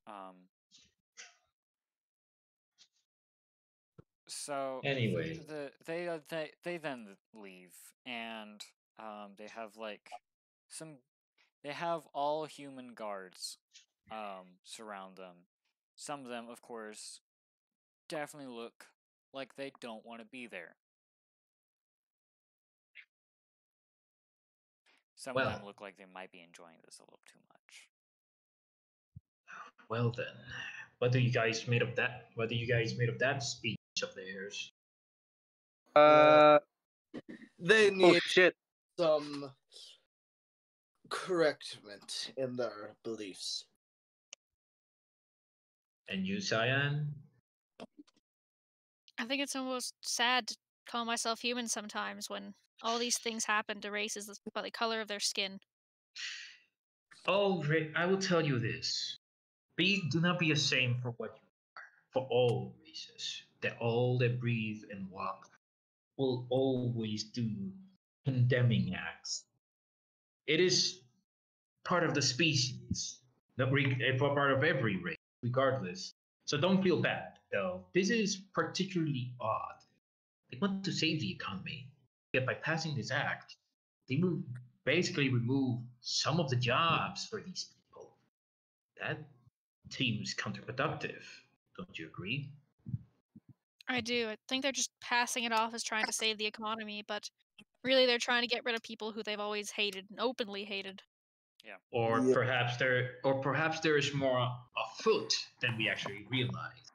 So Anyway, they then leave, and they have like some, they have all human guards surround them. Some of them, of course, definitely look like they don't want to be there. Some of them look like they might be enjoying this a little too much. well then, what do you guys made of that? What do you guys made of that speech of theirs? They Oh need shit. some correctment in their beliefs. And you, Cyan? I think it's almost sad to call myself human sometimes when all these things happen to races by the color of their skin. Oh, I will tell you this. Do not be ashamed for what you are. For all races, that all that breathe and walk will always do condemning acts. It is part of the species, part of every race, regardless. So don't feel bad, though. This is particularly odd. They want to save the economy, yet by passing this act, they will basically remove some of the jobs for these people. That seems counterproductive. Don't you agree? I do. I think they're just passing it off as trying to save the economy, but really they're trying to get rid of people who they've always hated and openly hated. Yeah. Or Yeah. perhaps there is more afoot than we actually realize.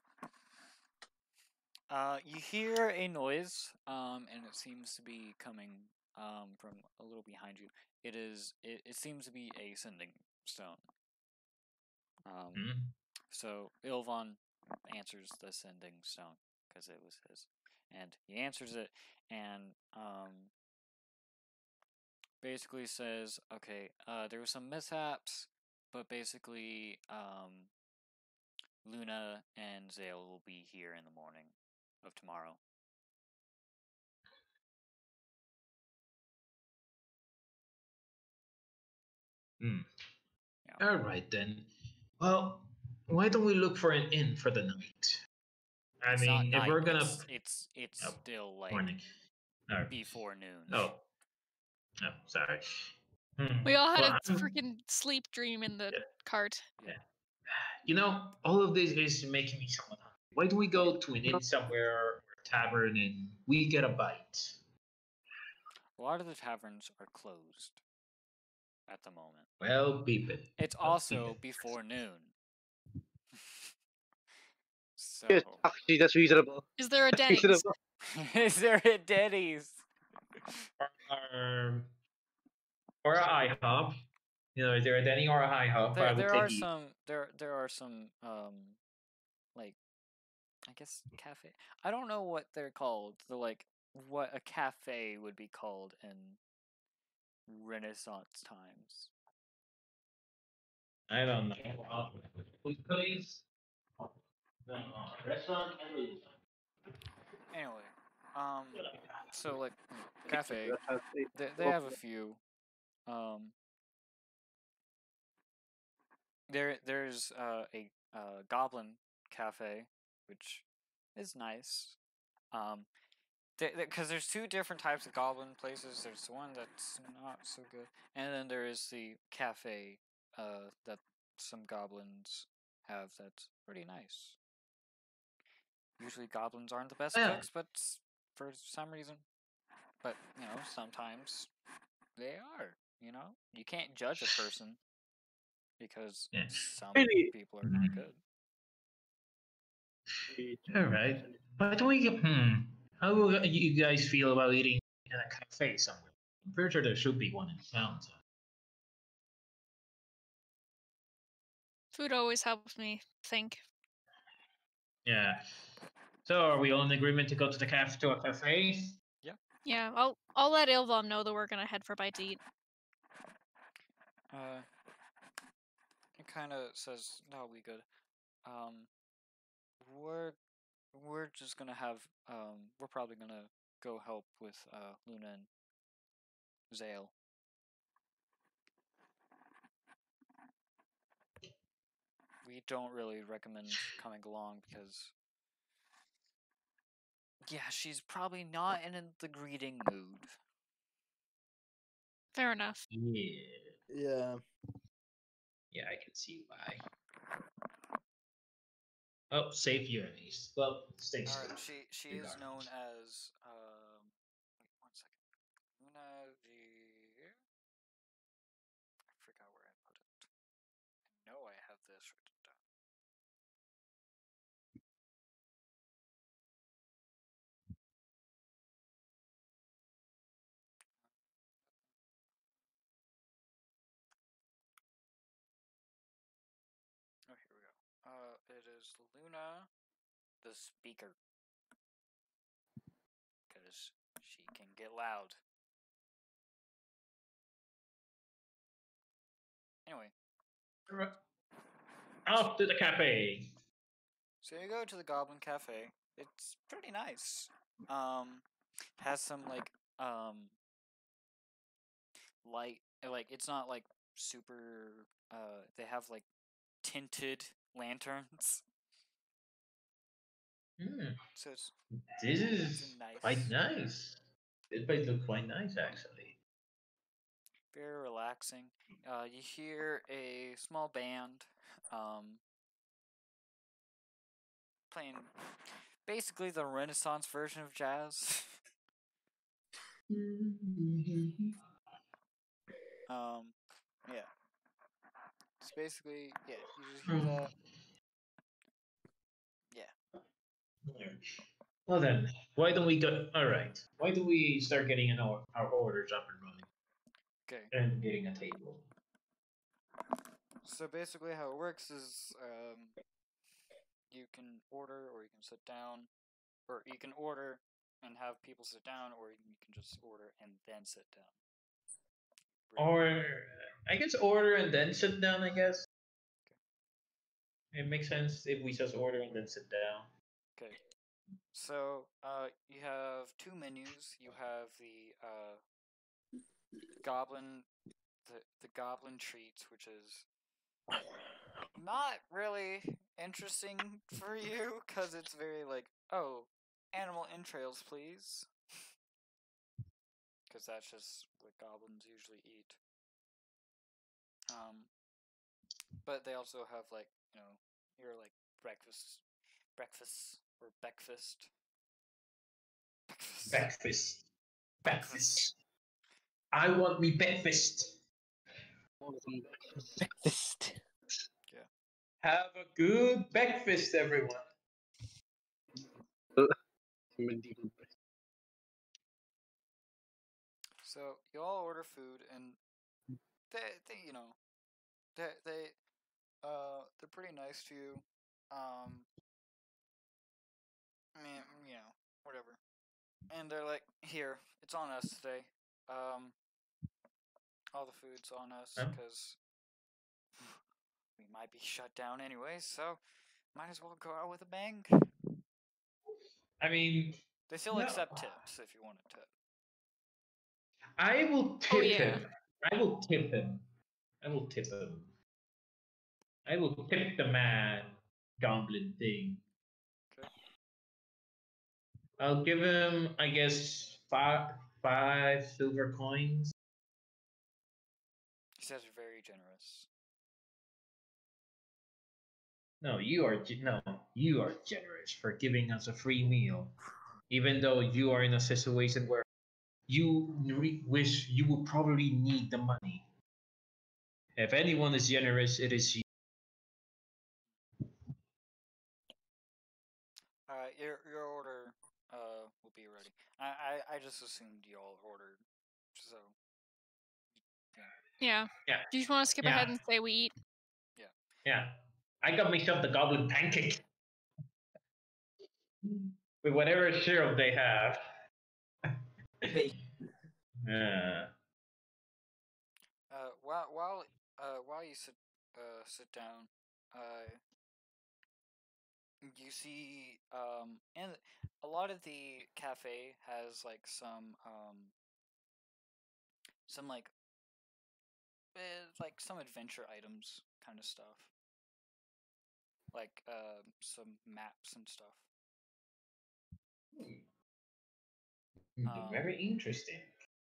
You hear a noise, and it seems to be coming from a little behind you. It seems to be a sending stone. Hmm? So Ilvon answers the sending stone because it was his, and he answers it, and basically says, "Okay, there were some mishaps, but basically, Luna and Zale will be here in the morning of tomorrow." Hmm. Yeah. All right then. Well, why don't we look for an inn for the night? I It's not mean, if night. we're gonna It's oh, still like morning. Oh, before noon. oh, sorry. Hmm. We all had Well, a freaking sleep dream in the Yeah. cart. Yeah. You know, all of this is making me somewhat hungry. Why don't we go to an inn somewhere or a tavern and we get a bite? A lot of the taverns are closed at the moment. Well, beep it. It's Well, beep also it. before noon. Yes, So, actually, that's reasonable. Is there a That's Denny's? reasonable. is there a Denny's? Or, or a IHOP. You know, is there a Denny or a IHOP? I would There take are either. some there are some like I guess cafe. I don't know what they're called. The like what a cafe would be called in Renaissance times. I don't know. Please. Restaurant and Anyway, so like cafe, they have a few. Um, there's a goblin cafe, which is nice. Um, because there's two different types of goblin places. There's one that's not so good, and then there is the cafe that some goblins have that's pretty nice. Usually goblins aren't the best Yeah. cooks, but for some reason, but sometimes they are. You can't judge a person because Yeah. some Really? people are not good. All right. By the way, how will you guys feel about eating in a cafe somewhere? I'm pretty sure there should be one in town. So. Food always helps me think. Yeah. So, are we all in agreement to go to a cafe? Yeah, I'll let Ilvom know that we're gonna head for bite to eat. Uh, it kind of says that'll be good. Um, we're we're just gonna have we're probably gonna go help with Luna and Zale. We don't really recommend coming along because yeah, she's probably not in the greeting mood. Fair enough. Yeah. Yeah. Yeah, I can see why. Oh, safe journeys. Well, stay All right, safe. she is Regardless. known as wait 1 second. Luna the I forgot where I put it. I know I have this written down. Oh, here we go. It is Luna the speaker because she can get loud. Anyway, Off to the cafe. so you go to the Goblin Cafe. It's pretty nice. Has some light, like it's not like super. They have like tinted lanterns, Hmm. so it's This it's a is quite nice, nice. This place looks quite nice, actually. very relaxing. You hear a small band, playing basically the Renaissance version of jazz. um, yeah. basically, yeah, you just hear that. Yeah. Well then, why don't we go? All right. Why don't we start getting our orders up and running Okay. and getting a table? So basically, how it works is, you can order, or you can sit down, or you can order and have people sit down, or you can just order and then sit down. Or I guess order and then sit down. I guess it makes sense if we just order and then sit down. Okay. So, you have two menus. You have the goblin, the goblin treats, which is not really interesting for you because it's very like, oh, animal entrails, please, because that's just what goblins usually eat. But they also have like, your like breakfast or breakfast. Breakfast. Breakfast. I want me breakfast. Breakfast. Yeah. Have a good breakfast, everyone. So you all order food, and they they're pretty nice to you. I mean, whatever. And they're like, here, it's on us today. All the food's on us Huh? because we might be shut down anyway, so might as well go out with a bang. I mean, They still no. accept tips if you want a tip. I will tip yeah. him. I will tip him. I will tip him. I will tip the man goblin thing. Okay. I'll give him, I guess, five silver coins. He says you're very generous. No, you are generous for giving us a free meal, even though you are in a situation where you wish you would probably need the money. If anyone is generous, it is you. Your order will be ready. I just assumed y'all ordered, so Yeah. Yeah, Do you just want to skip Yeah. ahead and say we eat? yeah. I got myself the goblin pancake with whatever syrup they have. Yeah. While you sit down, you see and a lot of the cafe has like some like some adventure items kind of stuff, like some maps and stuff. Very interesting.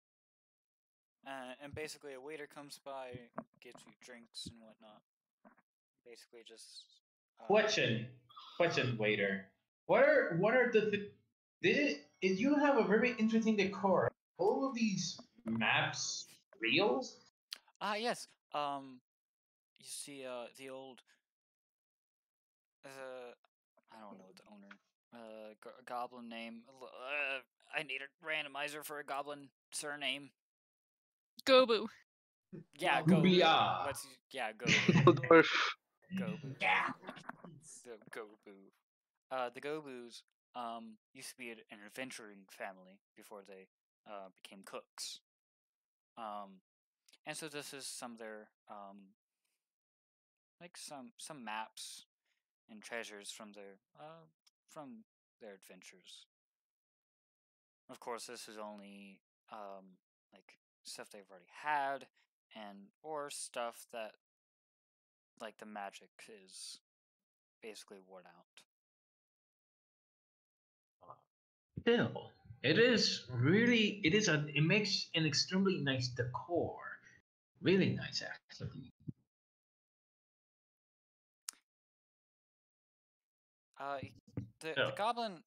And basically, a waiter comes by, gives you drinks and whatnot. Basically, just Question, waiter. What are did you have a very interesting decor? All of these maps real? yes. You see the old I don't know the owner. Goblin name. I need a randomizer for a goblin surname. Gobu. Yeah, Goobia. Gobu. Gobu. Waldorf. Gobu. Yeah. The Gobu. The Gobus used to be an adventuring family before they became cooks. And so this is some of their like some maps and treasures from their adventures. Of course, this is only like stuff they've already had, and or stuff that like the magic is basically worn out. Still, it makes an extremely nice decor. Really nice, actually. Uh, the So, the goblin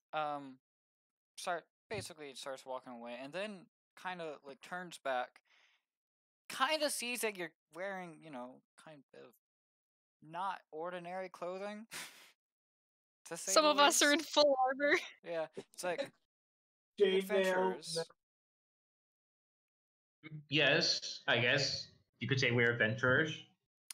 starts walking away, and then kind of like turns back, kind of sees that you're wearing kind of not ordinary clothing. To say Some the of us are in least. full armor. Yeah, it's like Chainmail, adventurers. Yes, I guess you could say we're adventurers.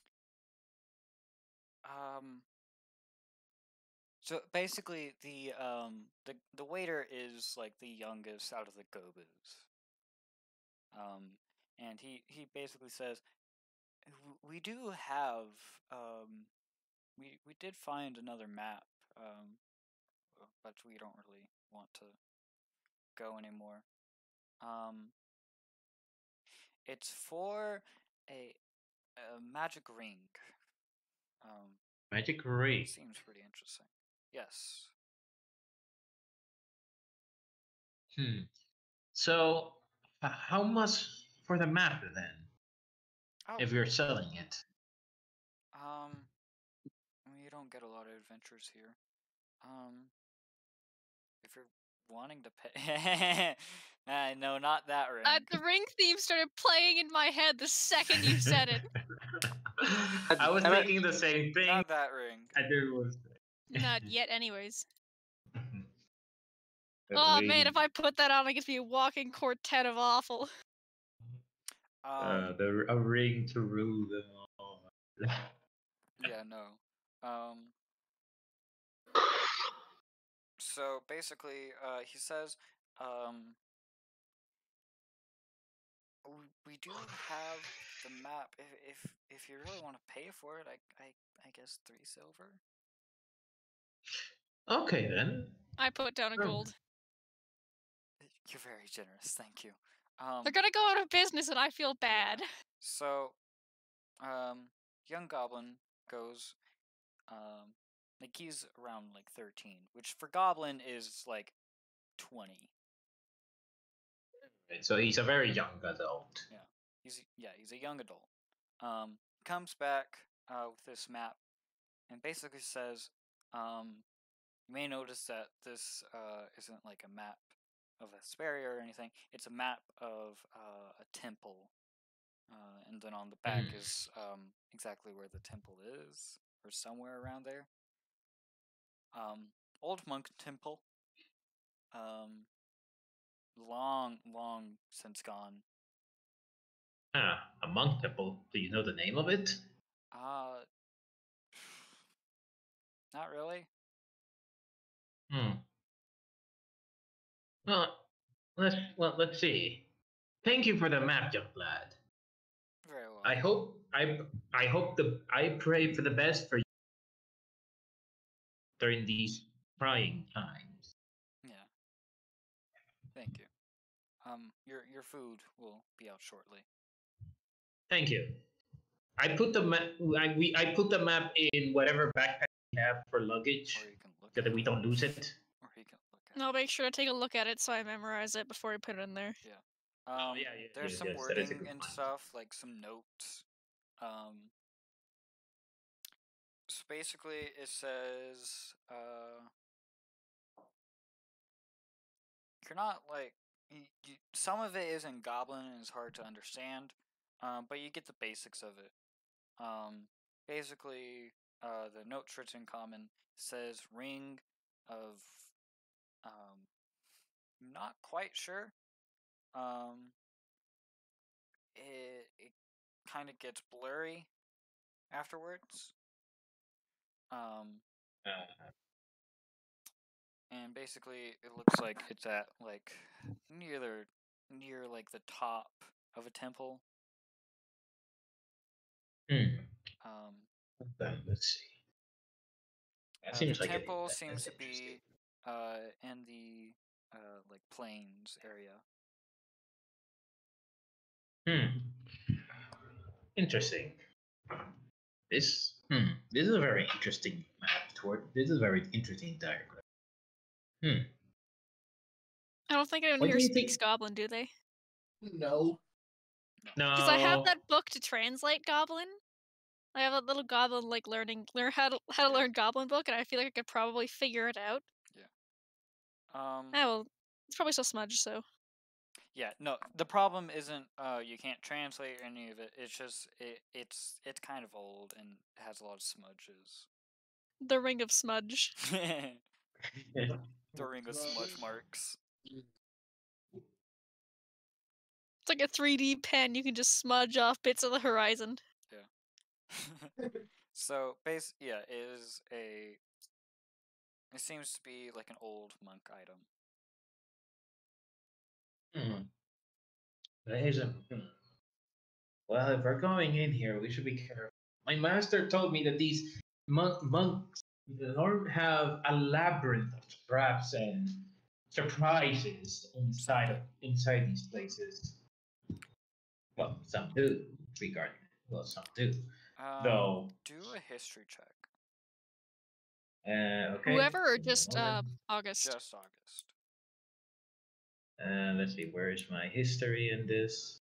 So basically, the waiter is like the youngest out of the Gobus. And he basically says, we do have we did find another map, but we don't really want to go anymore. It's for a magic ring. Magic ring. Seems pretty interesting. Yes. So, how much for the map then? Oh, If you're selling it, you don't get a lot of adventures here. If you're wanting to pay, no, not that ring. The ring theme started playing in my head the second you said it. I was thinking the same thing. Not that ring. And there was Not yet, anyways. the Oh ring. man, if I put that on, I get to be a walking quartet of awful. A ring to rule them all. Yeah, no. So basically, he says, we do have the map. If you really want to pay for it, I guess 3 silver. Okay then. I put down a gold. You're very generous, thank you. They're gonna go out of business, and I feel bad. So, young goblin goes, like he's around like 13, which for goblin is like 20. So he's a very young adult. Yeah, he's a young adult. Comes back with this map and basically says, you may notice that this isn't like a map of Hesperia or anything. It's a map of a temple. And then on the back is exactly where the temple is, or somewhere around there. Old monk temple. Long since gone. A monk temple. Do you know the name of it? Not really. Well, let's see. Thank you for the map, young lad. Very well. I pray for the best for you during these trying times. Yeah. Thank you. Your food will be out shortly. Thank you. I put the map. I put the map in whatever backpack we have for luggage, Or you can look so that at we it. don't lose it. Or you can look at I'll make sure to take a look at it so I memorize it before I put it in there. it. Yeah. There's some that is a wording good and point. stuff, like some notes. So basically it says, you're not like, some of it is in Goblin and it's hard to understand, but you get the basics of it. Basically, the note written in common says ring of, not quite sure. It kind of gets blurry afterwards. And basically it looks like it's at like near like the top of a temple. Let's see. That The seems like temple seems to be in the like plains area. Interesting. This is a very interesting map. This is a very interesting diagram. I don't think anyone What here do you speaks think? Goblin, do they? No. No. Because I have that book to translate Goblin. I have a little Goblin like learn how to learn Goblin book, and I feel like I could probably figure it out. Yeah. Well, it's probably still smudged, so. Yeah, no. The problem isn't you can't translate any of it. It's just it's kind of old and has a lot of smudges. The Ring of Smudge. The ring of smudge marks. It's like a 3D pen. You can just smudge off bits of the horizon. Yeah. So yeah, it seems to be like an old monk item. That is a. Well, if we're going in here, we should be careful. My master told me that these monks don't have a labyrinth of traps and surprises inside these places. Well, some do regarding it. Well, some do. Though. Do a history check. Okay. Whoever or just August? Just August. Let's see. Where is my history in this?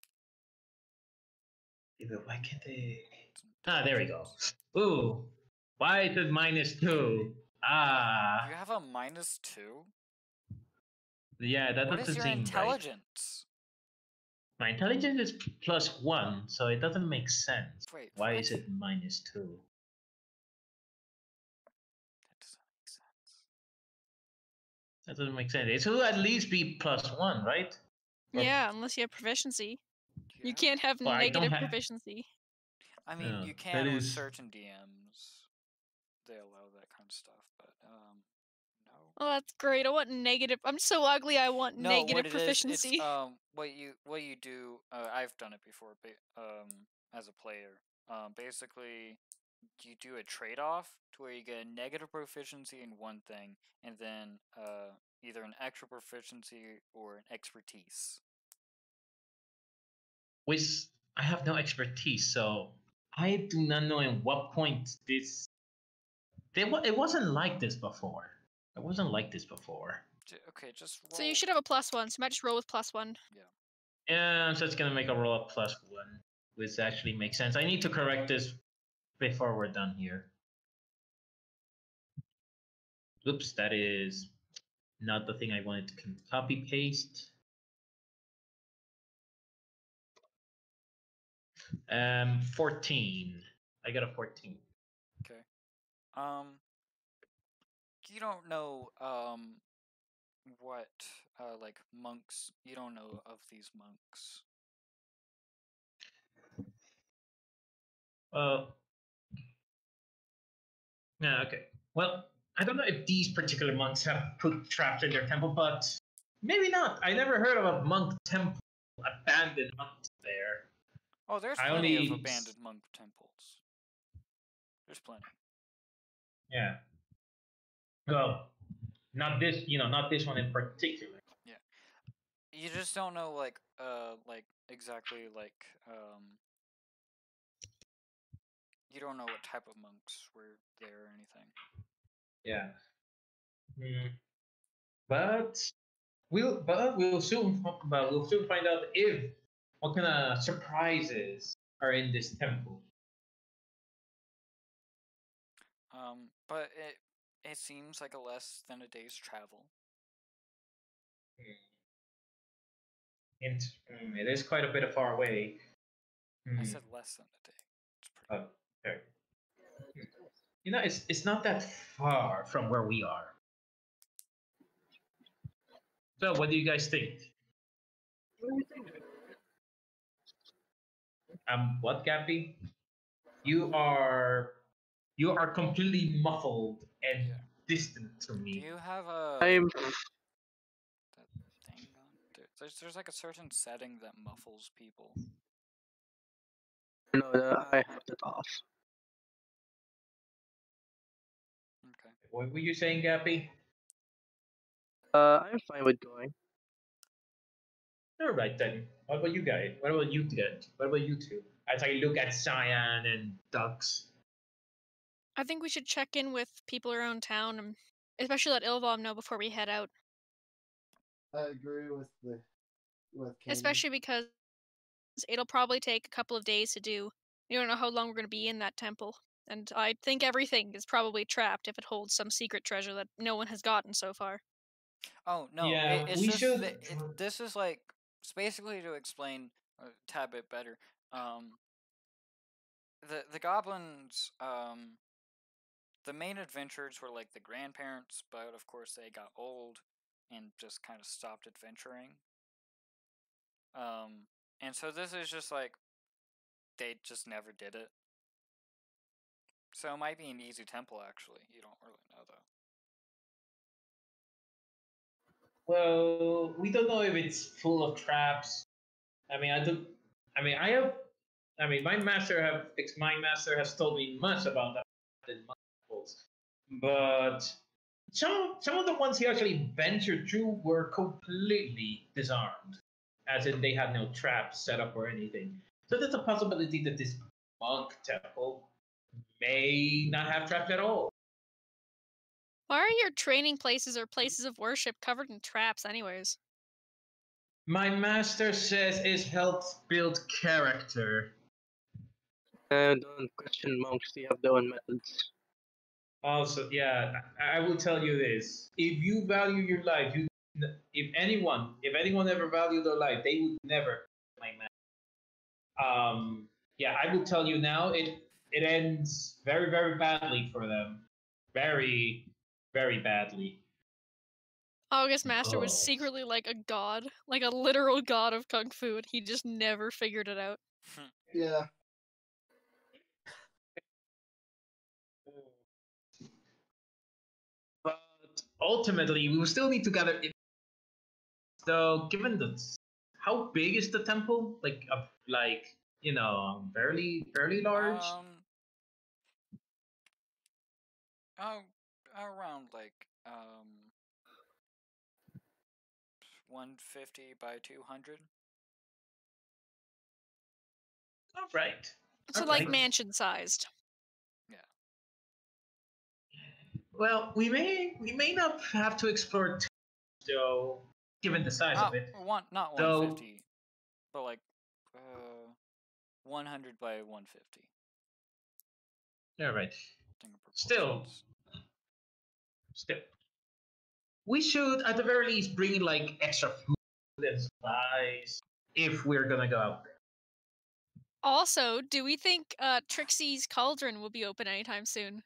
Why can't they? There we go. Ooh, why is it -2? Ah. You have a -2? Yeah, that What is doesn't your seem intelligence? Right. My intelligence is +1, so it doesn't make sense. Wait, why what? is it -2? That doesn't make sense. That doesn't make sense. It should at least be +1, right? Yeah, unless you have proficiency. Yeah. You can't have negative proficiency. I mean, you can with certain DMs. They allow that kind of stuff, but no. Oh, that's great. I want negative. I'm so ugly. I want negative proficiency. What you do. I've done it before, as a player. Basically, you do a trade-off to where you get a negative proficiency in one thing, and then either an extra proficiency or an expertise. Which I have no expertise, so I do not know in what point this. It wasn't like this before. It wasn't like this before. Okay, just roll. So you should have a +1. So you might just roll with +1. Yeah. Yeah, I'm just gonna make a roll of +1, which actually makes sense. I need to correct this before we're done here. Oops, that is not the thing I wanted to copy paste. 14. I got a 14. Okay. You don't know what like monks. You don't know of these monks. Yeah, okay. Well, I don't know if these particular monks have put traps in their temple, but maybe not. I never heard of a monk temple, abandoned monks there. Oh, there's plenty of abandoned monk temples. There's plenty. Yeah. Well, not this, not this one in particular. Yeah. You just don't know like exactly you don't know what type of monks were there or anything. Yeah. But we'll soon find out if what kind of surprises are in this temple. But it seems like a less than a day's travel. It is quite a bit of far away. I said less than a day. It's pretty. Okay. It's not that far from where we are. So, what do you guys think? What, Gappy? You are completely muffled and distant to me. Do you have a I'm that thing on? There's like a certain setting that muffles people. no, I have it off. Okay. What were you saying, Gappy? I'm fine with going. All right then. What about you guys? What about you guys? What about you two? As I look at Cyan and Ducks. I think we should check in with people around town, and especially let Ilvom know before we head out. I agree with Candy. Especially because it'll probably take a couple of days to do. You don't know how long we're going to be in that temple. And I think everything is probably trapped if it holds some secret treasure that no one has gotten so far. Oh no! Yeah, It's we just should. this is like So basically, to explain a tad bit better, the goblins, the main adventurers were like the grandparents, but of course they got old and just kind of stopped adventuring. And so this is just like they just never did it. So it might be an easy temple, actually. You don't really know, though. Well, we don't know if it's full of traps. I mean, I do. I mean, I have. I mean, my master has told me much about that in temples, but some of the ones he actually ventured through were completely disarmed, as in they had no traps set up or anything. So there's a possibility that this monk temple may not have traps at all. Why are your training places or places of worship covered in traps, anyways? My master says it helps build character. Don't question monks, they have their own methods. Also, yeah, I will tell you this: if you value your life, if anyone ever valued their life, they would never my man. Yeah, I will tell you now, it ends very, very badly for them, very, very badly. August Master was Oh. secretly like a god, like a literal god of kung fu, and he just never figured it out. Yeah. But ultimately, we will still need to gather. So, given how big is the temple? Like fairly large. Oh, around like 150 by 200. All right. So, like, mansion-sized. Yeah. Well, we may not have to explore too, so given the size of it. Not So- 150, but like 100 by 150. All right. Thing of Still, proportions. we should at the very least bring in like extra food and supplies if we're gonna go out there. Also, do we think Trixie's Cauldron will be open anytime soon?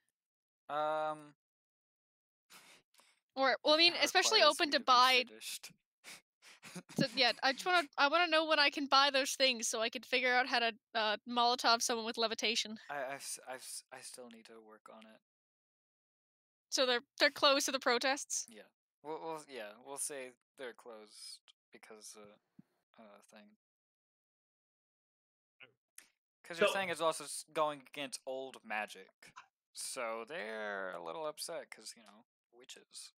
Or, well, I mean, that especially requires open me to be buy. finished. So, yeah, I wanna know when I can buy those things so I can figure out how to Molotov someone with levitation. I still need to work on it. So they're closed to the protests. Yeah. We'll say they're closed because thing. Because your thing is also going against old magic, so they're a little upset because witches.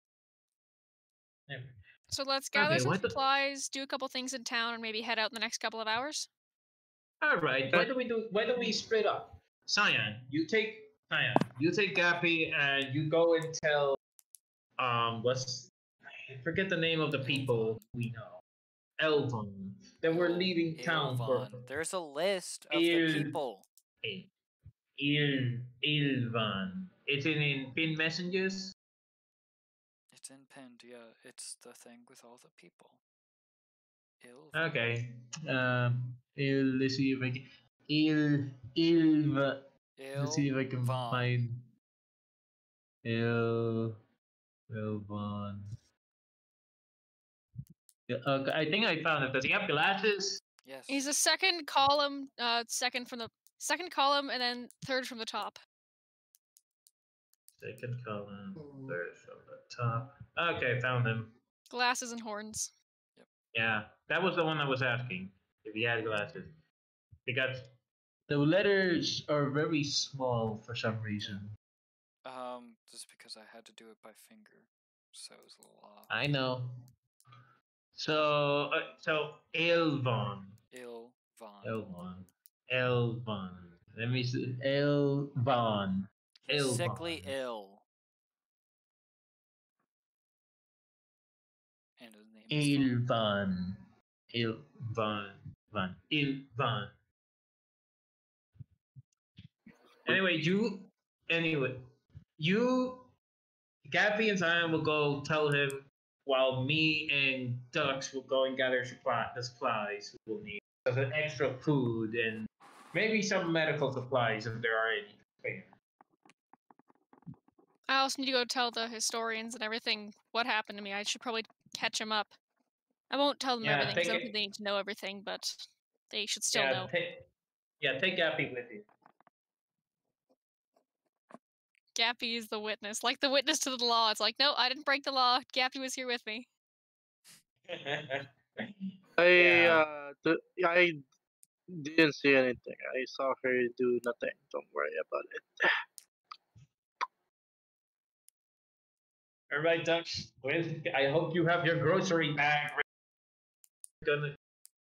So let's gather some what the- supplies, do a couple things in town, and maybe head out in the next couple of hours. All right. Why don't we split up? Cyan, you take Gappy, and you go and tell I forget the name of the people we know. Elvon. That we're leaving town for. There's a list of the people. Ilvan. It's in pin messages. It's in pinned, yeah. It's the thing with all the people. Okay. Let's see if I can. Ilva. Let's see if I can find. Ilvan. Okay, I think I found it. Does he have glasses? Yes. He's a second column, second column, and then third from the top. Second column, third from the top. Okay, found him. Glasses and horns. Yep. Yeah, that was the one I was asking. If he had glasses, because the letters are very small for some reason. Just because I had to do it by finger, so it was a little off. I know. So Elvon. Let me see. Elvon. He's sickly ill. And his name is Ilvan. Ilvan. Anyway, you, Gappy and Zion will go tell him while me and Dux will go and gather the supplies we will need. So the extra food and maybe some medical supplies if there are any. I also need to go tell the historians and everything what happened to me. I should probably catch them up. I won't tell them Yeah, everything because I take don't think it. they need to know everything, but they should still Yeah, know. take Gappy with you. Gappy is the witness, like the witness to the law. It's like, no, I didn't break the law. Gappy was here with me. I didn't see anything. I saw her do nothing. Don't worry about it. All right, Dux. I hope you have your grocery bag. Gonna.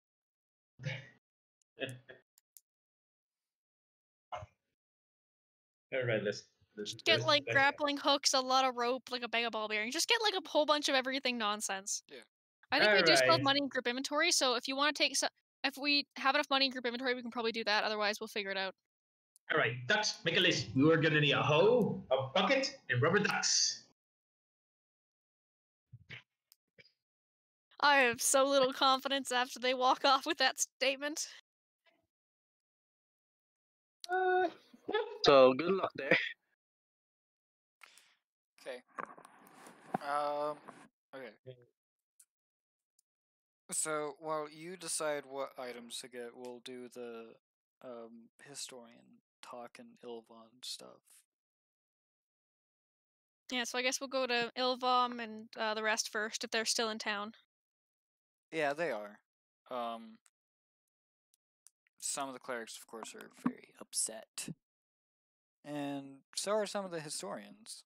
All right, Just get like grappling hooks, a lot of rope, like a bag of ball bearings. Just get like a whole bunch of everything nonsense. Yeah. I think we do still have Alright. money in group inventory, so if you want to take if we have enough money in group inventory, we can probably do that. Otherwise, we'll figure it out. All right, Dux, make a list. We are gonna need a hoe, a bucket, and rubber ducks. I have so little confidence after they walk off with that statement. So good luck there. Okay. Okay. So while you decide what items to get, we'll do the historian talk and Ilvon stuff. Yeah, so I guess we'll go to Ilvom and the rest first if they're still in town. Yeah, they are. Some of the clerics, of course, are very upset, and so are some of the historians.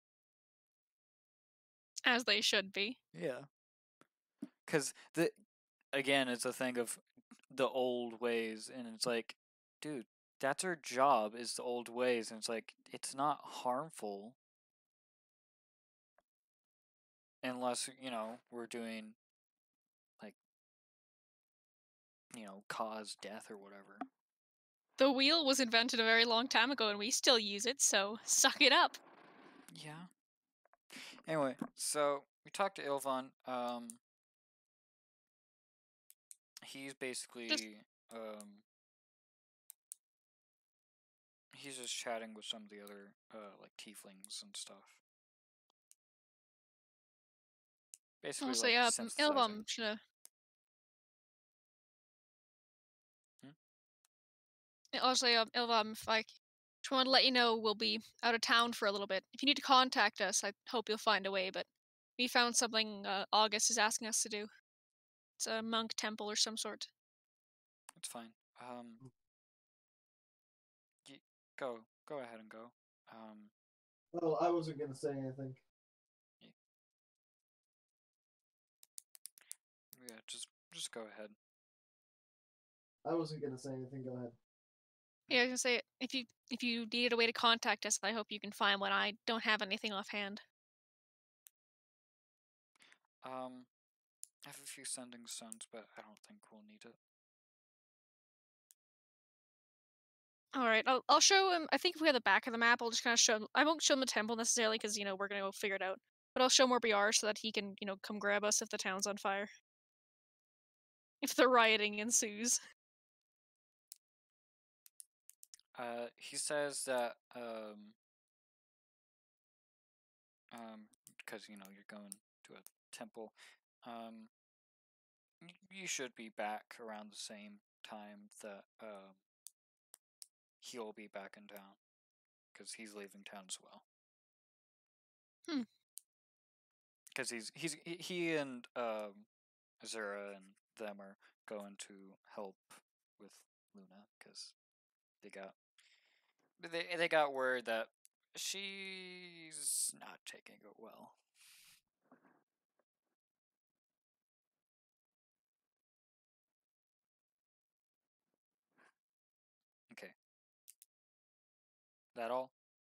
As they should be. Yeah, because again, it's a thing of the old ways, and it's like, dude, that's our job, is the old ways, and it's like, it's not harmful unless, we're doing, like, cause death or whatever. The wheel was invented a very long time ago and we still use it, so suck it up. Yeah. Anyway, so we talked to Ilvon. He's basically he's just chatting with some of the other like tieflings and stuff. Basically, Also, like yeah, synthesizing. Ilvom should Also, Ilvom, if I just want to let you know, we'll be out of town for a little bit. If you need to contact us, I hope you'll find a way, but we found something August is asking us to do. It's a monk temple or some sort. It's fine. Go ahead and go. Well, I wasn't gonna say anything. Yeah, just go ahead. I wasn't gonna say anything. Go ahead. Yeah, I was gonna say if you needed a way to contact us, I hope you can find one. I don't have anything offhand. I have a few sending stones, but I don't think we'll need it. All right, I'll show him. I think if we have the back of the map, I'll just kind of show him. I won't show him the temple necessarily because we're gonna go figure it out. But I'll show him where we are so that he can come grab us if the town's on fire. If the rioting ensues. He says that because you're going to a temple, you should be back around the same time that he'll be back in town, because he's leaving town as well. Because he and Azura and them are going to help with Luna, because they got word that she's not taking it well. Okay. That all?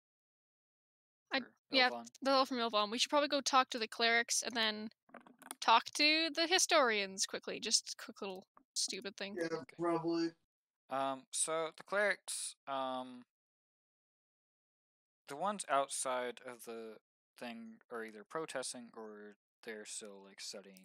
Yeah, that's all from Ilvom. We should probably go talk to the clerics and then talk to the historians quickly. Just a quick little stupid thing. Yeah, okay. Probably. So the clerics, the ones outside of the thing are either protesting or they're still like studying.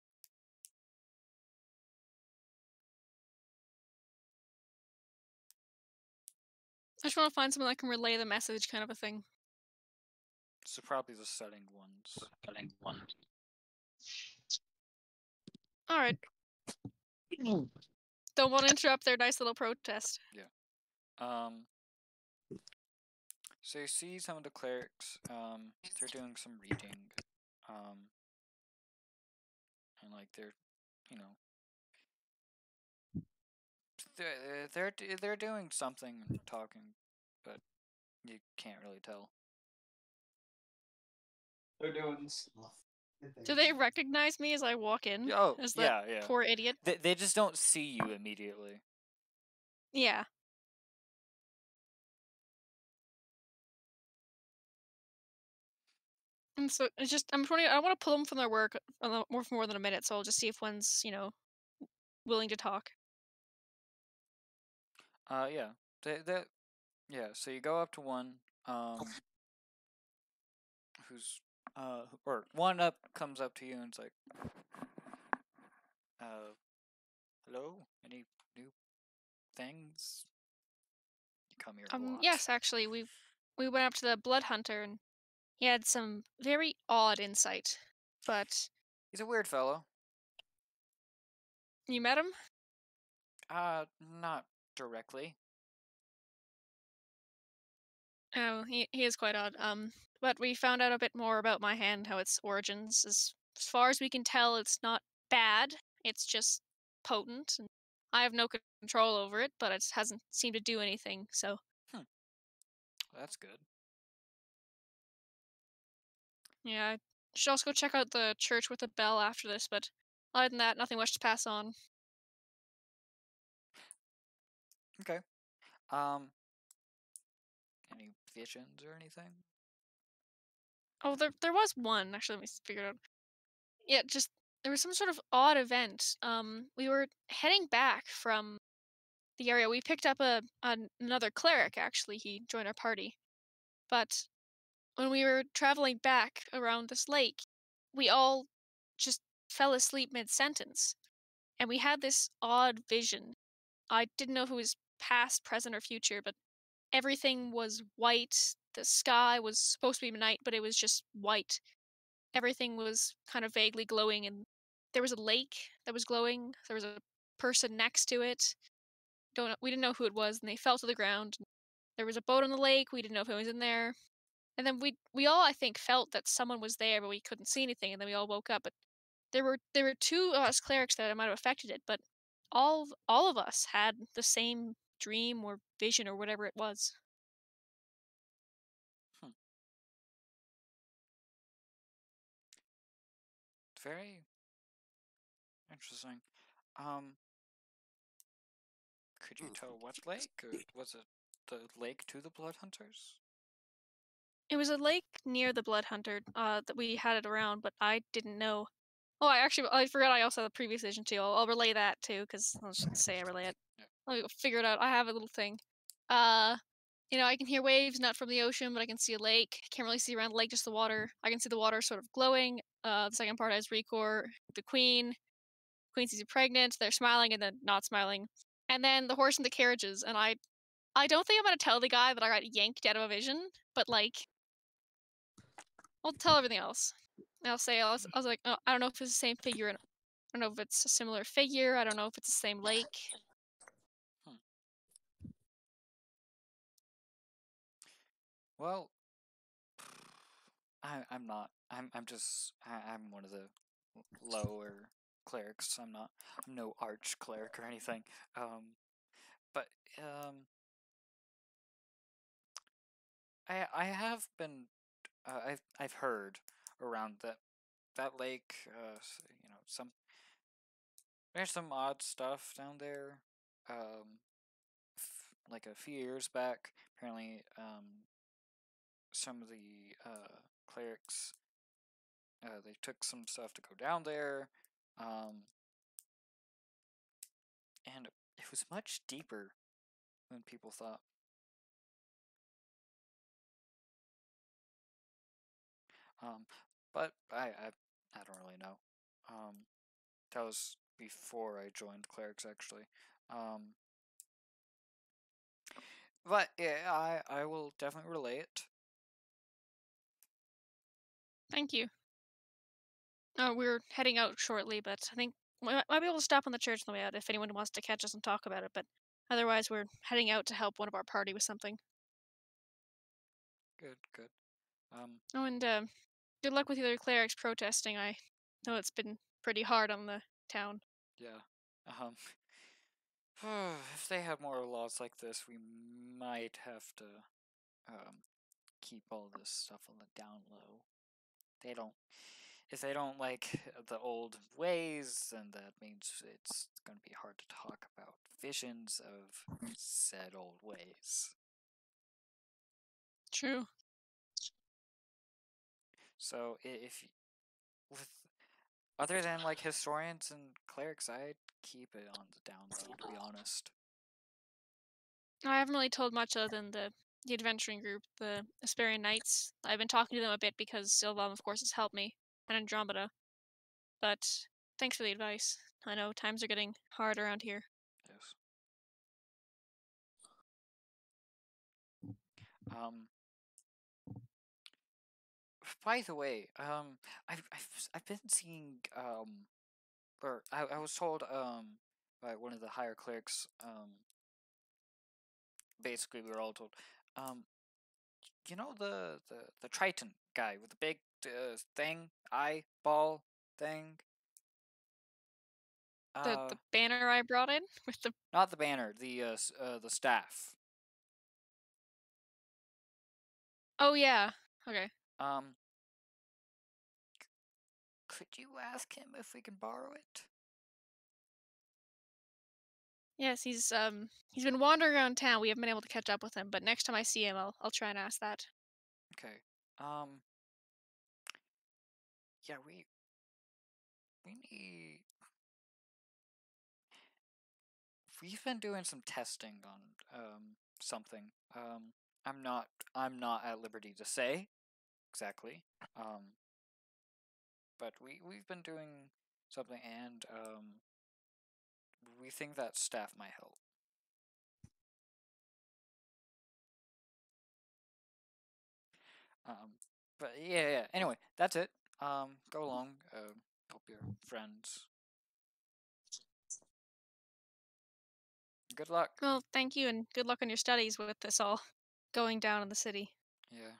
I just want to find someone that can relay the message, kind of a thing. So probably the studying ones. All right. Don't want to interrupt their nice little protest. So you see some of the clerics. They're doing some reading. And like they're, you know, they're doing something, talking, but you can't really tell. They're doing stuff. Do they recognize me as I walk in? Oh, As that yeah. poor idiot? They just don't see you immediately. Yeah. And so it's just I want to pull them from their work for more than a minute, so I'll just see if one's willing to talk. Yeah. Yeah. So you go up to one, who's or one up comes up to you and it's like, hello, any new things? You come here a lot. Yes, actually, we went up to the blood hunter and he had some very odd insight. But He's a weird fellow. you met him? Not directly. Oh, he is quite odd. But we found out a bit more about my hand, how its origins. As far as we can tell, it's not bad. It's just potent, and I have no control over it. But it hasn't seemed to do anything. So That's good. yeah, I should also go check out the church with the bell after this. But other than that, nothing much to pass on. Okay. Any visions or anything? Oh, there was one actually. Let me figure it out. Yeah, just there was some sort of odd event. We were heading back from the area. We picked up another cleric. Actually, he joined our party. But when we were traveling back around this lake, we all just fell asleep mid sentence, and we had this odd vision. I didn't know if it was past, present, or future, but everything was white. The sky was supposed to be night, but it was just white. Everything was kind of vaguely glowing, and there was a lake that was glowing. There was a person next to it. We didn't know who it was, and they fell to the ground. There was a boat on the lake. We didn't know if it was in there. And then we all, I think, felt that someone was there, but we couldn't see anything. And then we all woke up. But there were two of us clerics that might have affected it, but all of us had the same dream or vision or whatever it was. Very interesting. Could you tell what lake, or was it the lake to the blood hunters? It was a lake near the Blood Hunter that we had it around, but I didn't know. Oh, I forgot I also had the previous vision too. I'll relay that too, because I'll just say I relay it. Yeah. Let me figure it out. I have a little thing. I can hear waves, not from the ocean, but I can see a lake. I can't really see around the lake, just the water. I can see the water sort of glowing. The second part has Recor, the queen. Queen sees you pregnant. They're smiling and then not smiling. And then the horse and the carriages. And I don't think I'm gonna tell the guy that I got yanked out of a vision, but like, I'll tell everything else. I was like, oh, I don't know if it's the same figure. I don't know if it's a similar figure. I don't know if it's the same lake. Well, I'm not. I'm just. I'm one of the lower clerics. I'm no arch cleric or anything. But I have been. I've heard around that lake. There's some odd stuff down there. Like a few years back, apparently, some of the clerics, they took some stuff to go down there, and it was much deeper than people thought. But I don't really know. That was before I joined clerics, actually. But yeah, I will definitely relay it. Thank you. We're heading out shortly, but I think we might be able to stop on the church on the way out if anyone wants to catch us and talk about it. But otherwise, we're heading out to help one of our party with something. Good, good. Oh, and good luck with the other clerics protesting. I know it's been pretty hard on the town. Yeah. If they had more laws like this, we might have to keep all this stuff on the down low. If they don't like the old ways, then that means it's going to be hard to talk about visions of said old ways. True. So if with other than like historians and clerics, I'd keep it on the down low, to be honest. I haven't really told much other than the adventuring group, the Asperian Knights. I've been talking to them a bit because Sylvan, of course, has helped me, and Andromeda. But thanks for the advice. I know times are getting hard around here. Yes. By the way, I've been seeing or I was told by one of the higher clerics, basically we were all told, you know the Triton guy with the big thing, eyeball thing. The banner I brought in with the Not the banner, the staff. Oh yeah. Okay. Could you ask him if we can borrow it? Yes, he's been wandering around town. We haven't been able to catch up with him, but next time I see him, I'll try and ask that. Okay. Yeah, we need. We've been doing some testing on something. I'm not at liberty to say exactly. But we've been doing something, and we think that staff might help. But yeah. Anyway, that's it. Go along. Help your friends. Good luck. Well, thank you, and good luck on your studies with this all going down in the city. Yeah.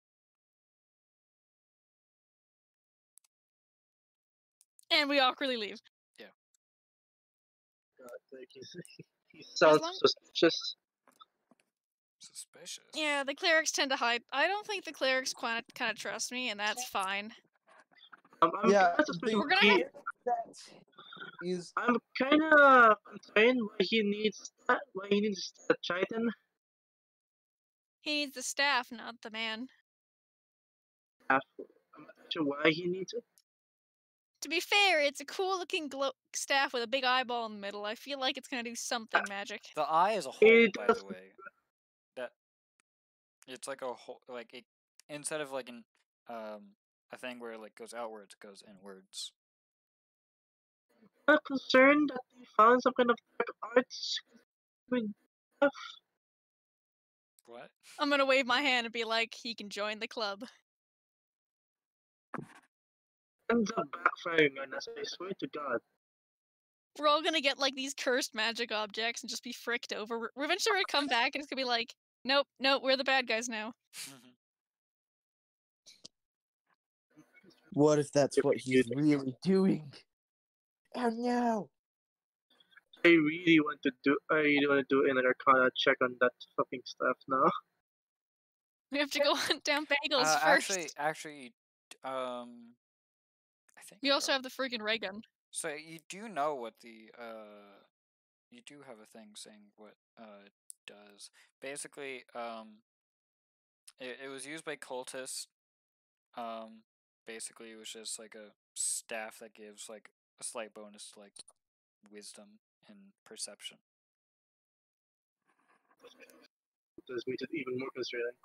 And we awkwardly leave. Yeah. God, like he sounds long- suspicious. Suspicious. Yeah, the clerics tend to hide. I don't think the clerics kind of trust me, and that's fine. I'm Yeah, kinda suspicious. We're gonna have- that is I'm kind of concerned why he needs that Triton. He needs the staff, not the man. I'm not sure why he needs it. To be fair, it's a cool-looking staff with a big eyeball in the middle. I feel like it's gonna do something magic. The eye is a hole, It by does- the way. That it's like a hole, like it instead of like a thing where it like goes outwards, it goes inwards. I'm concerned that they found some kind of dark arts with stuff. What? I'm gonna wave my hand and be like, he can join the club. Ends up backfiring on us, I swear to God. We're all gonna get like these cursed magic objects and just be fricked over. We're eventually gonna come back and it's gonna be like, nope, we're the bad guys now. what if that's what he's really doing? Oh no! I really want to do an Arcana check on that fucking stuff now. We have to go hunt down bagels first. Actually, I think We also have the freaking ray gun. So you do know what the you do have a thing saying what it does. Basically, it was used by cultists. Basically it was just like a staff that gives like a slight bonus to like wisdom and perception. This makes it even more concerning.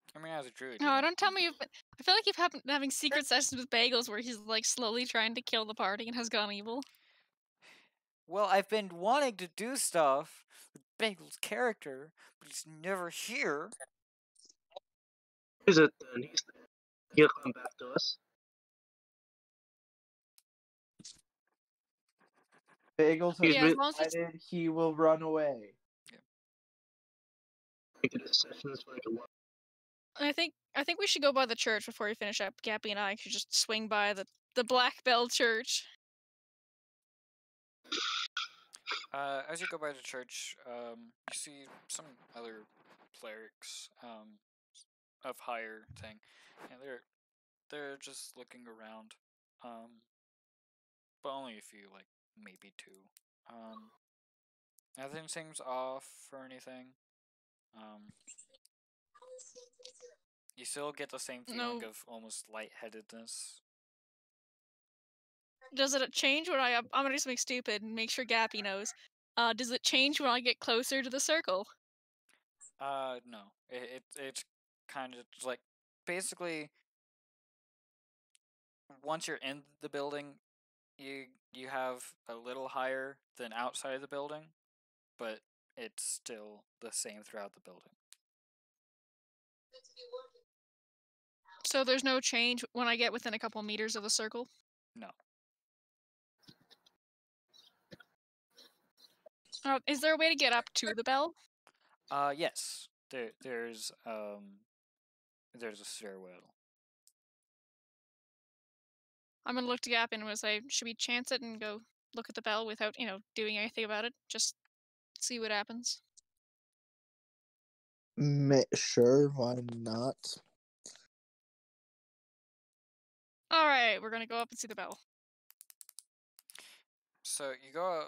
I mean, as a druid. No, don't tell me you've been. I feel like you've been having secret sessions with Bagels where he's like slowly trying to kill the party and has gone evil. Well, I've been wanting to do stuff with Bagel's character, but he's never here. Is it then? He'll come back to us. Bagels has Yeah, as long as it's decided he will run away. Making his sessions for like a while. I think we should go by the church before we finish up. Gappy and I should just swing by the Black Bell Church. As you go by the church, you see some other clerics of higher thing, and they're just looking around, but only a few, like maybe two. Nothing seems off or anything. You still get the same feeling of almost lightheadedness. Does it change when I'm gonna do something stupid and make sure Gappy knows. Does it change when I get closer to the circle? No. It's kind of like basically once you're in the building, you have a little higher than outside of the building, but it's still the same throughout the building. So there's no change when I get within a couple meters of the circle? No. Is there a way to get up to the bell? Yes. There's a stairwell. I'm gonna look to Gap and say, should we chance it and go look at the bell without, doing anything about it? Just see what happens. Sure, why not? Alright, we're gonna go up and see the bell. So you go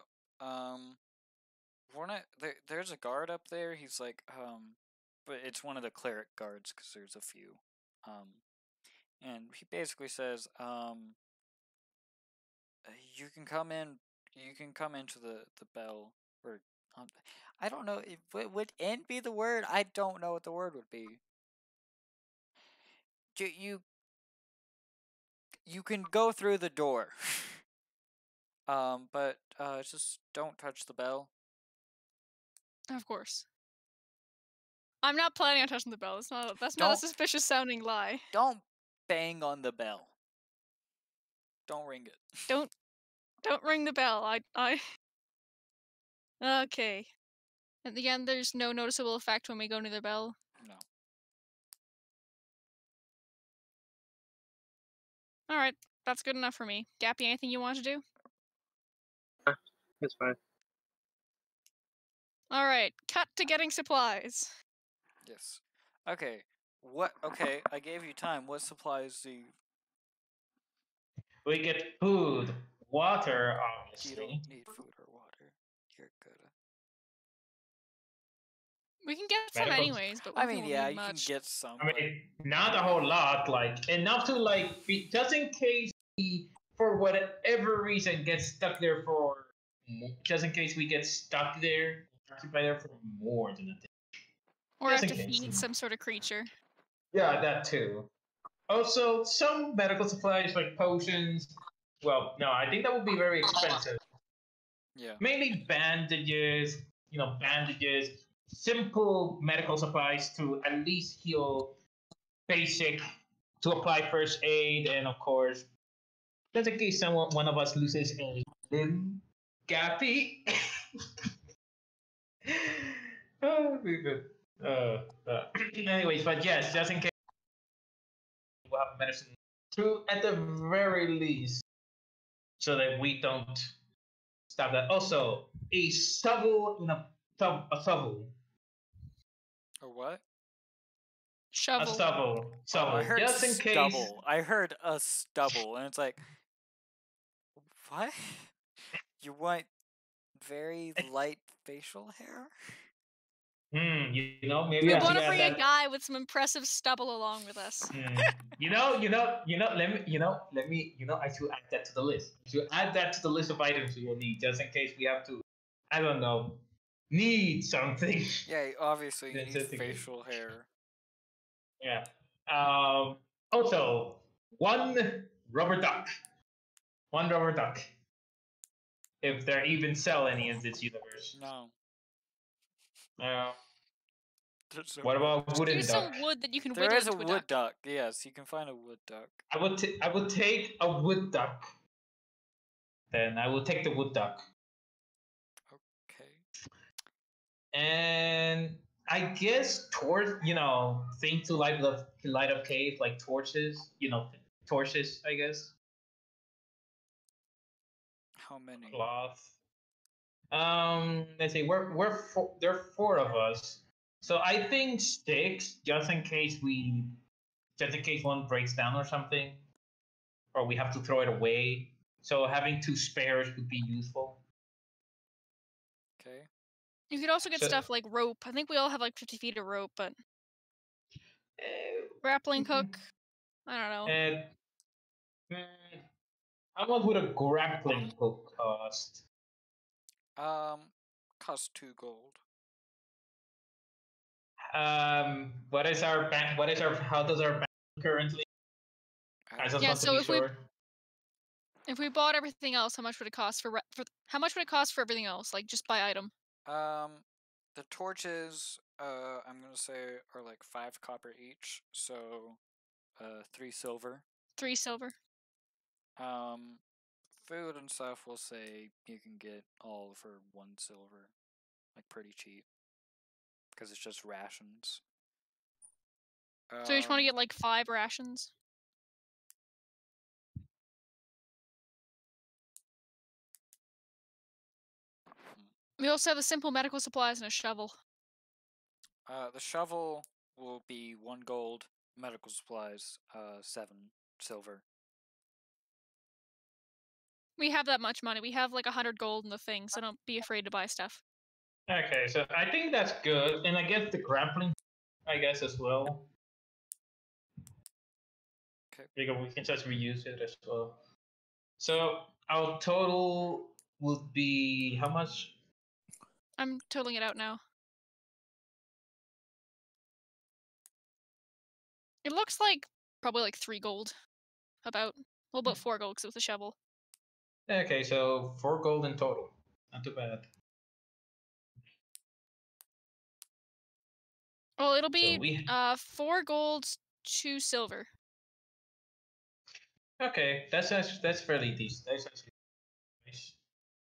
there's a guard up there. He's like, but it's one of the cleric guards because there's a few. And he basically says, you can come in. You can come into the bell, or I don't know. Would "in" be the word? I don't know what the word would be. You can go through the door. But just don't touch the bell. Of course. I'm not planning on touching the bell. That's not a suspicious sounding lie. Don't bang on the bell. Don't ring it. Don't ring the bell. I Okay. At the end, there's no noticeable effect when we go near the bell. No. Alright, that's good enough for me. Gappy, anything you want to do? It's fine. Alright, cut to getting supplies. Yes. Okay. Okay, I gave you time. What supplies do you... We get food, water, You obviously. don't need food or water. You're good. We can get some Medical- anyways, but I we mean, won't yeah, need you much. can get some. I mean, not a whole lot, like enough to be, just in case we, for whatever reason, get stuck there for, just in case we get stuck there, occupied there for more than a day. Or just have in to case, feed some sort of creature. Yeah, that too. Also, some medical supplies like potions. Well, no, I think that would be very expensive. Yeah. Mainly bandages, bandages, simple medical supplies to at least heal basic, to apply first aid, and of course, just in case one of us loses a limb, Gappy. Oh, very good. Anyways, but yes, just in case we'll have medicine to, at the very least, so that we don't stop that. Also, a shovel in a shovel. Or what? Shovel. A shovel. Oh, I heard just in case. stubble. I heard a stubble, and it's like, what? You want very light facial hair? Maybe We I want should to add bring a that. guy with some impressive stubble along with us. Let me, I should add that to the list. I should add that to the list of items we will need, just in case we have to, I don't know, need something. Yeah, obviously you That's need just a facial hair. Yeah. Also, one rubber duck. One rubber duck. If they even sell any in this universe. No. There's no What about wood. wooden Use duck? some wood that you can There whittle is a into a wood duck. duck. Yes, you can find a wood duck. I would take a wood duck. Then I will take the wood duck. Okay. And I guess things to light up cave like torches. Torches. I guess How many? cloth. Let's see. There are four of us, so I think sticks just in case one breaks down or something, or we have to throw it away. So having two spares would be useful. Okay. You could also get So- stuff like rope. I think we all have like 50 feet of rope, but Uh, grappling hook. I don't know. How much would a grappling hook cost? Cost 2 gold. What is our bank? How does our bank currently? I just Yeah, want to so be if we- sure. If we bought everything else, how much would it cost for how much would it cost for everything else? Like just by item. The torches, I'm gonna say are like 5 copper each, so 3 silver. 3 silver. Food and stuff, we'll say you can get all for 1 silver, like pretty cheap, because it's just rations. So you just want to get like 5 rations. We also have the simple medical supplies and a shovel. The shovel will be 1 gold. Medical supplies, 7 silver. We have that much money. We have like 100 gold in the thing, so don't be afraid to buy stuff. Okay, so I think that's good, and I guess the grappling, I guess as well. Okay. Because we can just reuse it as well. So our total would be how much? I'm totaling it out now. It looks like probably like 3 gold. About well, about 4 gold because it was a shovel. Okay, so 4 gold in total. Not too bad. Well, it'll So be 4 gold, 2 silver. Okay, that's fairly decent. That's actually nice.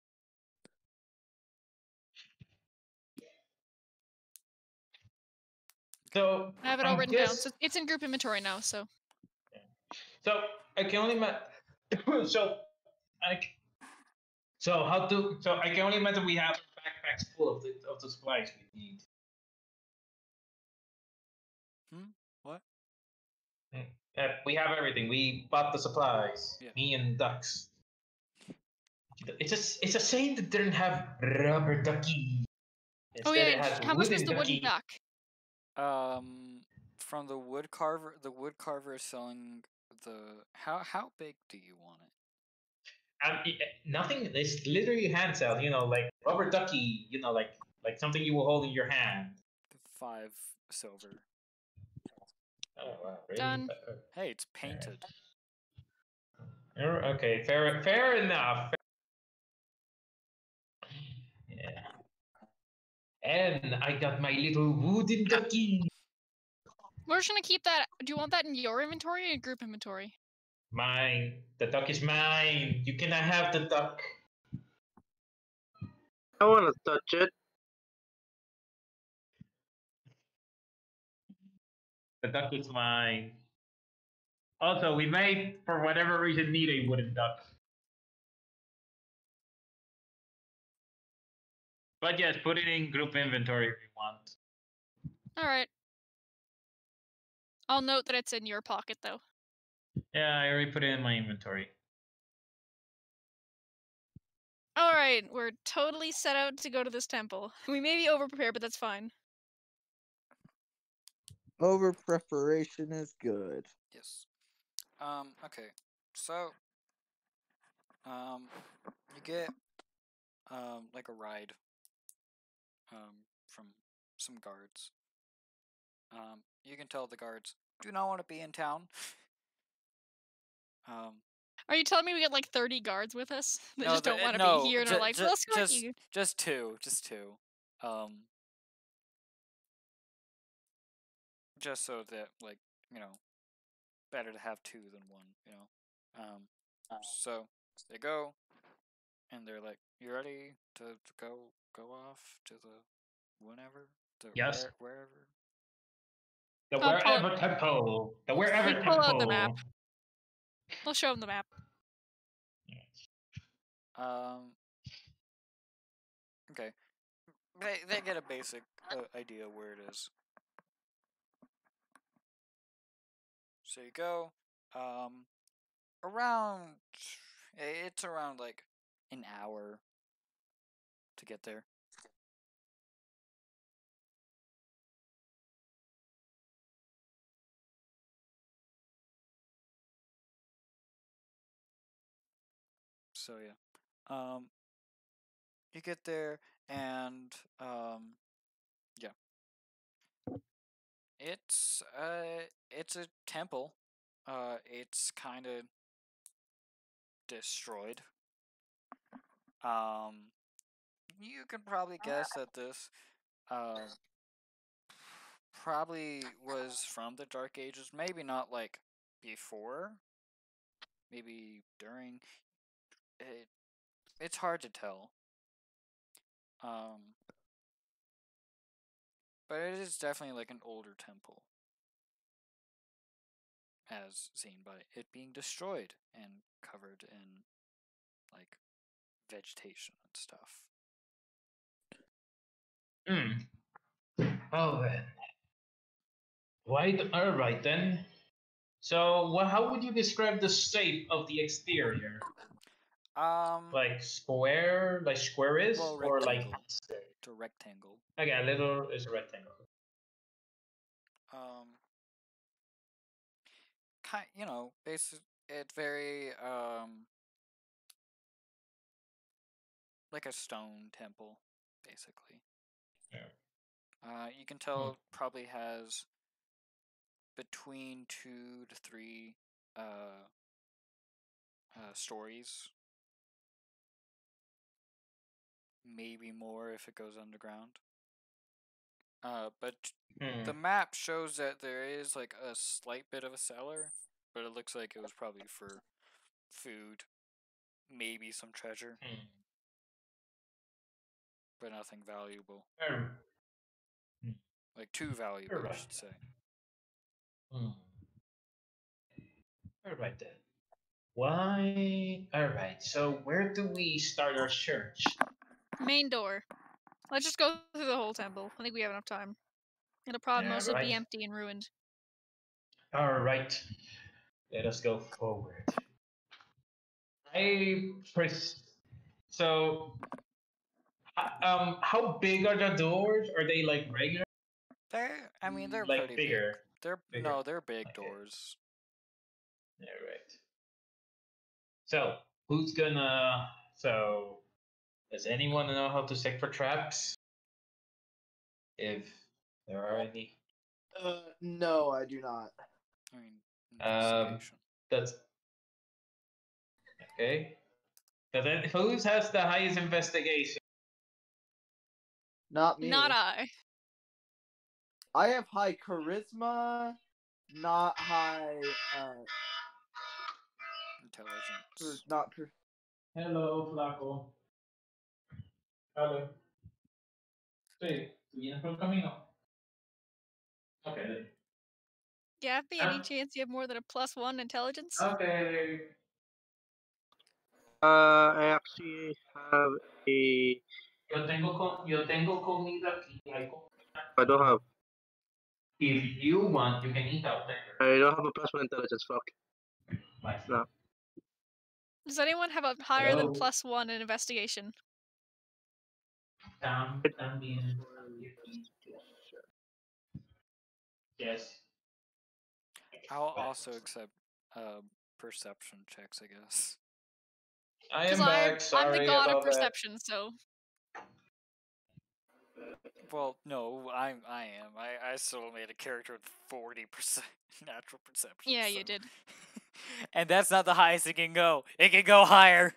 So I have it all written down. So it's in group inventory now. So So I can only so I so I can only imagine we have backpacks full of the supplies we need. What? We have everything. We bought the supplies. Yeah. Me and ducks. It's a shame that didn't have rubber ducky. oh Instead, it yeah, has how much was wooden the wooden ducky. duck? From the wood carver is selling the how big do you want it? Nothing. It's literally hand sell. Like rubber ducky. Like something you will hold in your hand. 5 silver. Oh wow! Really? Done. Hey, it's painted. Okay, fair enough. Yeah. And I got my little wooden ducky. We're just gonna keep that. Do you want that in your inventory or in group inventory? Mine. The duck is mine. You cannot have the duck. I want to touch it. The duck is mine. Also, we may, for whatever reason, need a wooden duck. But yes, put it in group inventory if you want. All right. I'll note that it's in your pocket though. Yeah, I already put it in my inventory. All right, we're totally set out to go to this temple. We may be over prepared, but that's fine. Over preparation is good. Yes. Okay. So you get like a ride from some guards. You can tell the guards, do not want to be in town. Are you telling me we get like 30 guards with us that no, just don't want to no, be here and are like, well, screw you? Just two. Just so that, like, you know, better to have two than one, you know. So they go, and they're like, "You ready to go off to the whenever, to Yes. wherever?" The I'll pull wherever temple. The wherever We temple. pull out the map. We'll show them the map. Okay. They get a basic idea where it is. So you go, it's around like an hour to get there. So yeah, you get there and yeah, it's a temple. It's kind of destroyed. You can probably guess that this probably was from the Dark Ages. Maybe not like before. Maybe during. It's hard to tell. But it is definitely like an older temple, as seen by it being destroyed and covered in like vegetation and stuff. Oh then. All right then. So, how would you describe the shape of the exterior? Like square, like square-ish, Well, or like rectangle. It's a rectangle. okay, a little is a rectangle. You know, it's very like a stone temple, basically. Yeah. You can tell it probably has between 2 to 3 stories. Maybe more if it goes underground. But the map shows that there is like a slight bit of a cellar, but it looks like it was probably for food, maybe some treasure, but nothing valuable. Like too valuable, I should say. All right then. Why? All right. So where do we start our search? Main door. Let's just go through the whole temple. I think we have enough time. It'll probably mostly be empty and ruined. All right. Let us go forward. So, how big are the doors? Are they like regular? They're like pretty bigger. big. Bigger. They're big Okay. doors. All right. So, who's gonna? So, does anyone know how to check for traps? If there are any. No, I do not. I mean, investigation. That's okay. So then, who has the highest investigation? Not me. Not I. I have high charisma, not high Intelligence. not Hello, Flaco. Hello. Sí, vienes por el camino. Okay. Gappy, any chance you have more than a +1 intelligence? Okay. I actually have a. Yo tengo comida aquí. I don't have. If you want, you can eat out there. I don't have a +1 intelligence. Fuck. No. Does anyone have a higher than +1 in investigation? También. Yes. I'll also accept perception checks, I guess. I am back. Sorry I'm the god of about that. perception, so Well, no, I am. I still made a character with 40% natural perception. Yeah, so. you did. And that's not the highest it can go. It can go higher.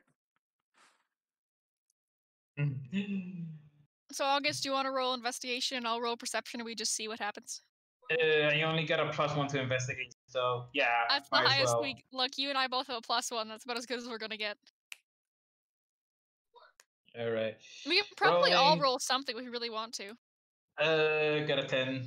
So, August, do you want to roll investigation? I'll roll perception, and we just see what happens. You only got a +1 to investigate, so yeah, That's the might as highest well. we. Look, you and I both have a +1. That's about as good as we're gonna get. All right. We can probably all Rolling. roll something if we really want to. Got a 10.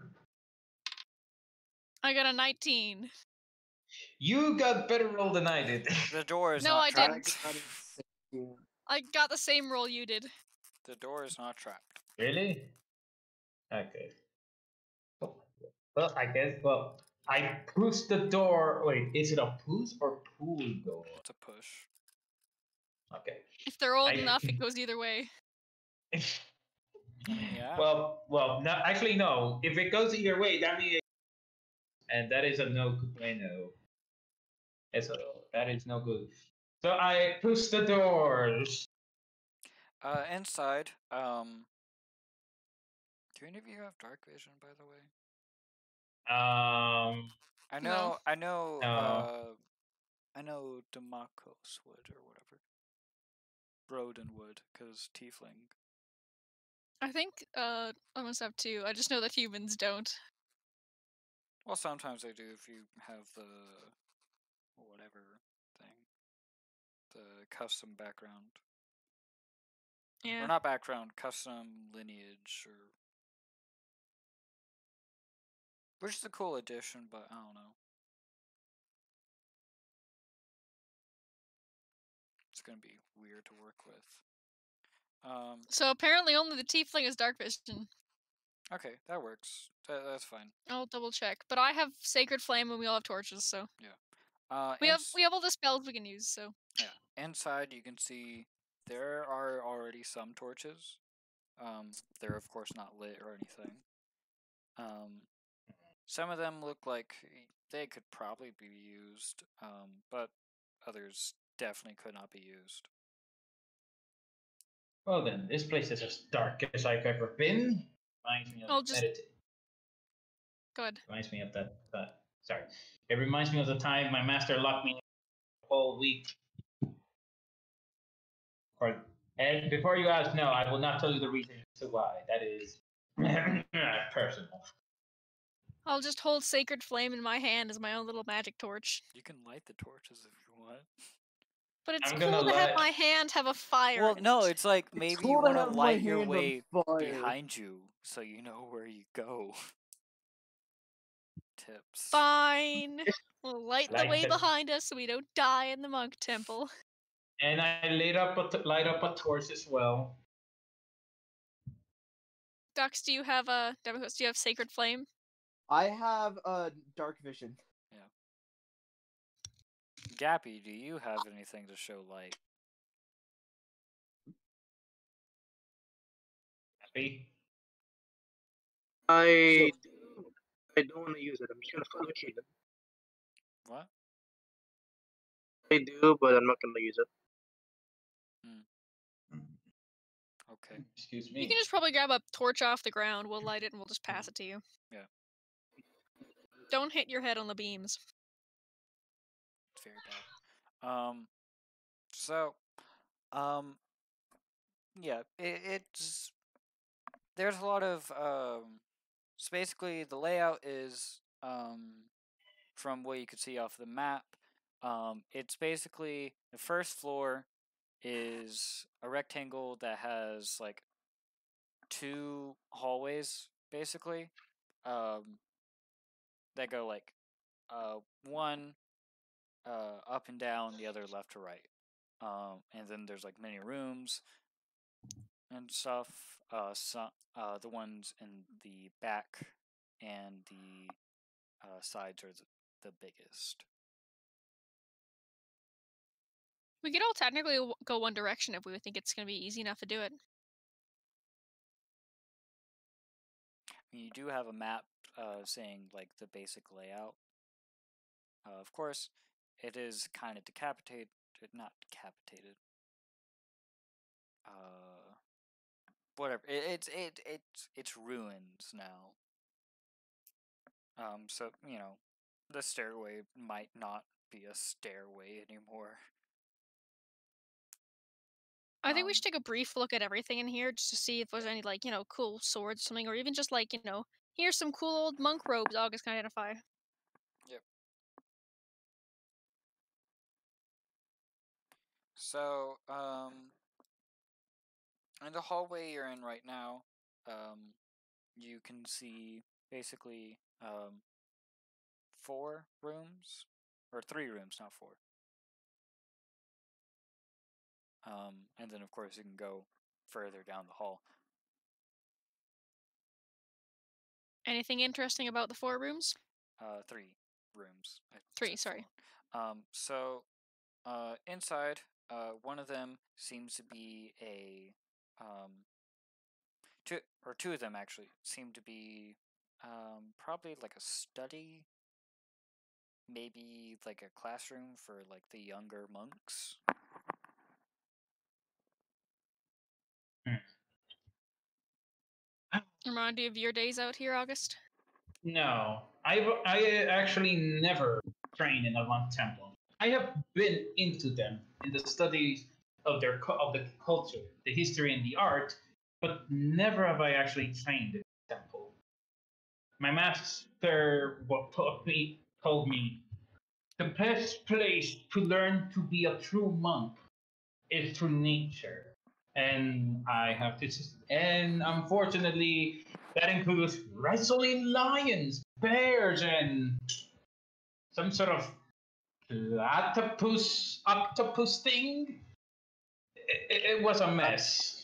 I got a 19. You got better roll than I did. The door is No, not I trapped. didn't. got a 16. I got the same roll you did. The door is not trapped. Really? Okay. Well, I guess. Well, I push the door. Wait, is it a push or pull door? It's a push. Okay. If they're old I- enough, it goes either way. I mean, yeah. Well, no. Actually, no. If it goes either way, that means, and that is a no bueno. So that is no good. So I push the doors. Inside, do any of you have dark vision, by the way? I know, No. I know Demacos would, or whatever. Broden would, because tiefling. I think I must have two. I just know that humans don't. Well, sometimes they do if you have the whatever thing. The custom background. Yeah. Or not background, custom lineage, or... Which is a cool addition, but I don't know. It's gonna be weird to work with. So apparently only the tiefling has dark vision. Okay, that works. That's fine. I'll double check. But I have sacred flame and we all have torches, so we have all the spells we can use, so Yeah. Inside you can see there are already some torches. They're of course not lit or anything. Some of them look like they could probably be used, but others definitely could not be used. Well then, this place is as dark as I've ever been. Reminds me I'll of just good. Reminds me of that. Sorry, it reminds me of the time my master locked me in a whole week. And before you ask, no, I will not tell you the reason as to why. That is personal. I'll just hold sacred flame in my hand as my own little magic torch. You can light the torches if you want. But it's I'm cool gonna to have let- my hand have a fire. Well, in no, it. it's like maybe cool you to want to have my light your hand on way fire. behind you so you know where you go. Tips. Fine. We'll light the Like way the- behind us so we don't die in the monk temple. And I light up a torch as well. Dux, do you have a do you have sacred flame? I have a dark vision. Gappy, do you have anything to show light? Happy? I don't want to use it. I'm just gonna follow Kaden. What? I do, but I'm not gonna use it. Okay. Excuse You me. can just probably grab a torch off the ground, we'll light it and we'll just pass it to you. Yeah. Don't hit your head on the beams. It's very bad. So, yeah, it's there's a lot of so basically the layout is from what you could see off the map. It's basically the first floor is a rectangle that has like two hallways basically, that go like one up and down, the other left to right. And then there's like many rooms and stuff. The ones in the back and the sides are the biggest. We could all technically go one direction if we think it's going to be easy enough to do it. You do have a map saying like the basic layout. Of course, it is kind of decapitated, not decapitated. whatever. It's ruins now. So the stairway might not be a stairway anymore. I think we should take a brief look at everything in here just to see if there's any cool swords or something, or even just here's some cool old monk robes August can identify. Yep. So, in the hallway you're in right now, you can see basically 4 rooms, or 3 rooms, not 4. And then of course you can go further down the hall. Anything interesting about the 4 rooms? 3 rooms. 3, sorry. So, inside, one of them seems to be a, two of them actually seem to be, probably like a study, maybe like a classroom for like the younger monks. Remind you of your days out here, August? No, I actually never trained in a monk temple. I have been into them in the studies of of the culture, the history, and the art, but never have I actually trained in a temple. My master told me the best place to learn to be a true monk is through nature. And I have to, and unfortunately, that includes wrestling lions, bears, and some sort of platypus octopus thing. It was a mess.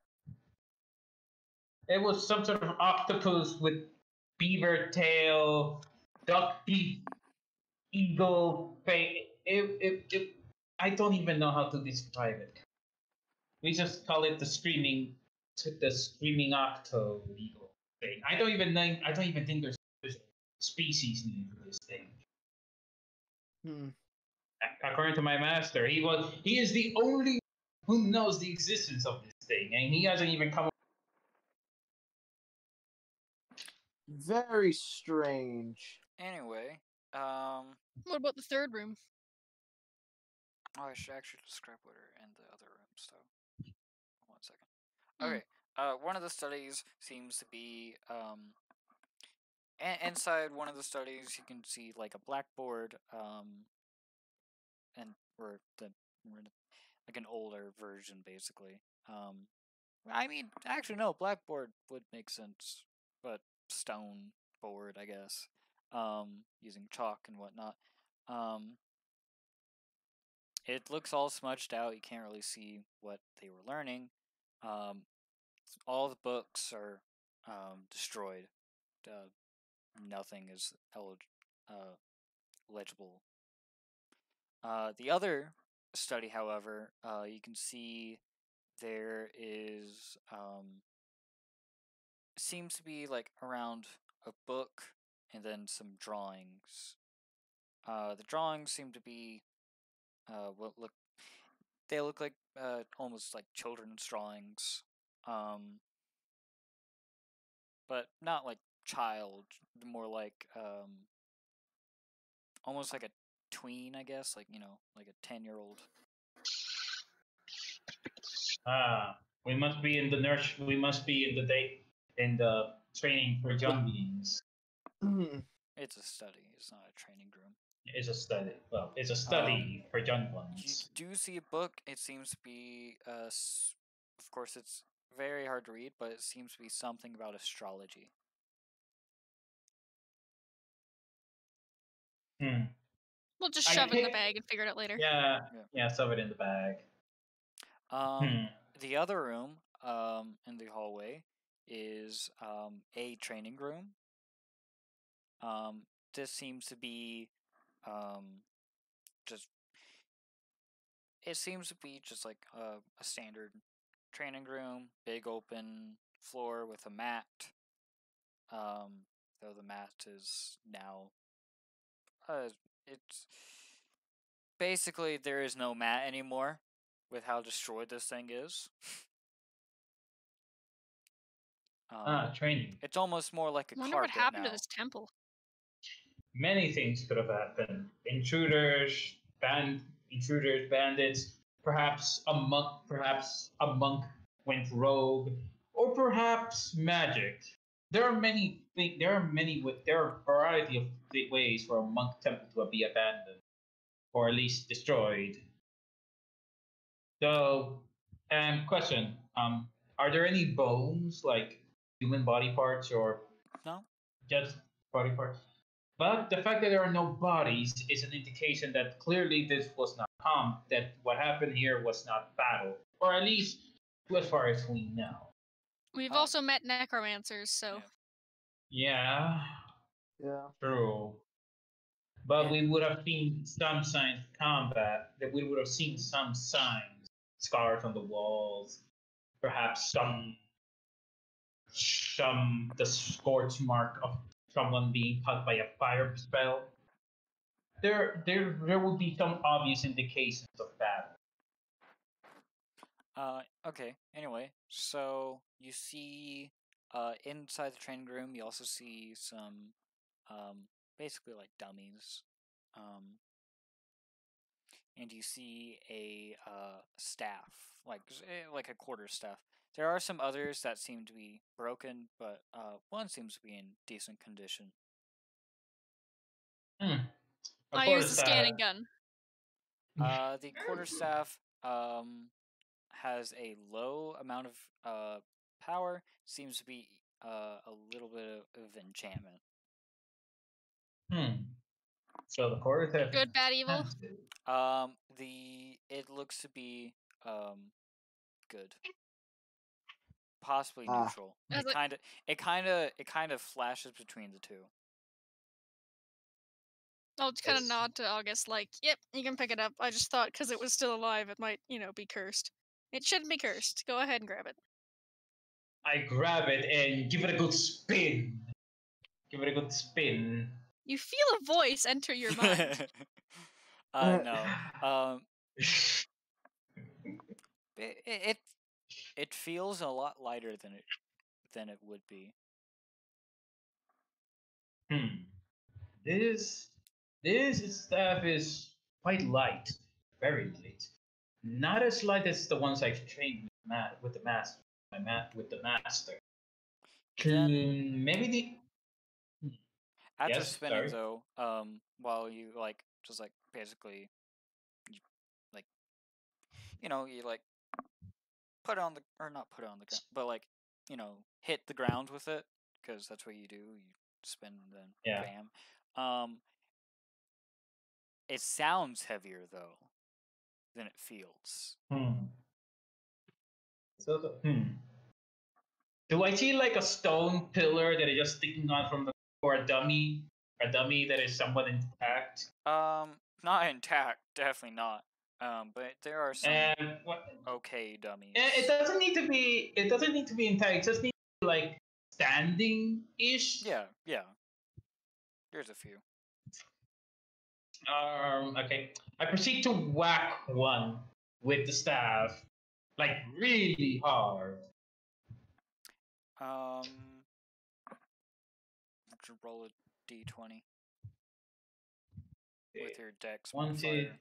It was some sort of octopus with beaver tail, duck teeth, eagle face. I don't even know how to describe it. We just call it the screaming octo eagle thing. I don't even think there's a species name for this thing. According to my master, he is the only who knows the existence of this thing, and he hasn't even come. Very strange. Anyway, What about the 3rd room? oh, I should actually describe what are in the other rooms, though. 1 second. Hmm. Okay. One of the studies seems to be inside one of the studies you can see like a blackboard, and like an older version basically. I mean, actually no, blackboard would make sense, but stone board, I guess. Using chalk and whatnot. It looks all smudged out. You can't really see what they were learning. All the books are destroyed. Nothing is legible. The other study, however, you can see there is seems to be like around a book and then some drawings. The drawings seem to be they look like almost like children's drawings, but not like child, more like almost like a tween, I guess, like like a 10-year-old. We must be in the nurse. We must be in the training for young beings. It's a study. It's not a training room. It's a study. Well, it's a study for young ones. You do see a book. It seems to be, of course, it's very hard to read, but it seems to be something about astrology. We'll just shove it in the bag and figure it out later. Yeah, shove it in the bag. The other room, in the hallway is a training room. This seems to be, just it seems to be just like a standard training room, big open floor with a mat. Though the mat is now, it's basically there is no mat anymore with how destroyed this thing is. Training. It's almost more like a I wonder what carpet happened now. to this temple. Many things could have happened. Intruders, bandits, perhaps a monk went rogue, or perhaps magic. There are a variety of ways for a monk temple to be abandoned, or at least destroyed. So, question: are there any bones, like human body parts, or No? just body parts? But the fact that there are no bodies is an indication that clearly this was not that what happened here was not battle, or at least as far as we know. We've Oh. also met necromancers, so Yeah, Yeah. true. But we would have seen some signs of combat. That we would have seen some signs, scars on the walls, perhaps the scorch mark of someone being cut by a fire spell. There will be some obvious indications of that. Okay. Anyway, so you see, inside the training room, you also see some, basically like dummies, and you see a staff, like a quarter staff. There are some others that seem to be broken, but one seems to be in decent condition. I use the scanning gun. The quarterstaff has a low amount of power. Seems to be a little bit of enchantment. So the quarterstaff. Good, bad, evil. It looks to be good, possibly Ah. neutral. As It kind of flashes between the two. I'll kind of nod to August, like, yep, you can pick it up. I just thought because it was still alive, it might, be cursed. It shouldn't be cursed. Go ahead and grab it. I grab it and give it a good spin. Give it a good spin. You feel a voice enter your mind. No. It feels a lot lighter than it would be. This staff is quite light, very light. Not as light as the ones I've trained with the master. With the master. Then Maybe after Yes, spinning sorry. though, while you just basically, you, like, you put it on the, or not put it on the ground, but hit the ground with it, because that's what you do. You spin and then Yeah. bam. It sounds heavier though than it feels. So do I see like a stone pillar that is just sticking on from the, or a dummy that is somewhat intact? Not intact, definitely not. But there are some okay dummies. It doesn't need to be. It doesn't need to be intact. It just needs to be like standing-ish. Yeah. There's a few. Okay. I proceed to whack one with the staff, like really hard. Roll a d20 with your dex One, modifier.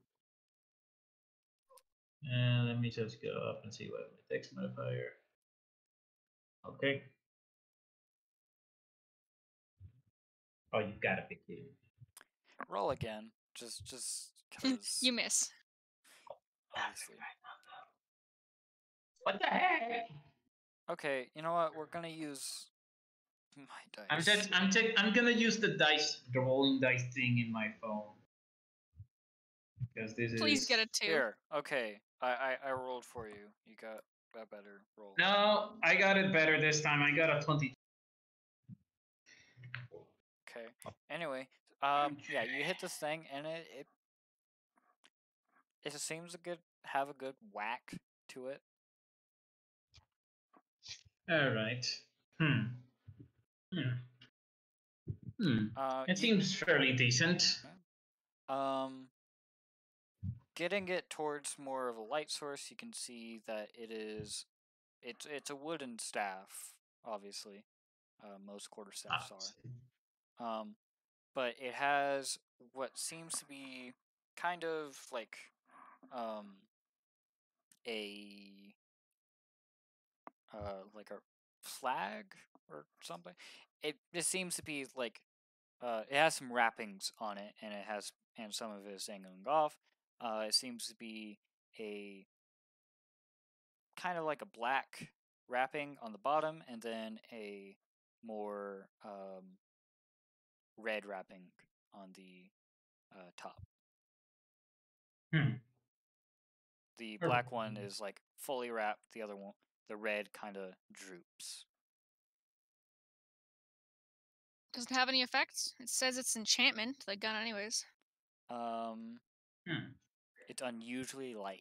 And let me just go up and see what my dex modifier. Okay. Oh, you gotta pick it. Roll again, just because. You miss. Obviously. What the heck? Okay, you know what? We're gonna use my dice. I'm gonna use the rolling dice thing in my phone. Because this Please is... get it too. Here, okay. I rolled for you. You got a better roll. No, I got it better this time. I got a 20. Okay. Anyway, yeah, you hit this thing, and it seems to have a good whack to it. All right. It seems fairly decent. Getting it towards more of a light source, you can see that it's a wooden staff, obviously. Most quarterstaffs are. But it has what seems to be kind of like a like a flag or something. It just seems to be like it has some wrappings on it, and some of it is dangling off. It seems to be a kind of like a black wrapping on the bottom, and then a more red wrapping on the top. The black one is like fully wrapped. The other one, the red, kind of droops. Doesn't have any effects. It says it's enchantment, the gun, anyways. It's unusually light.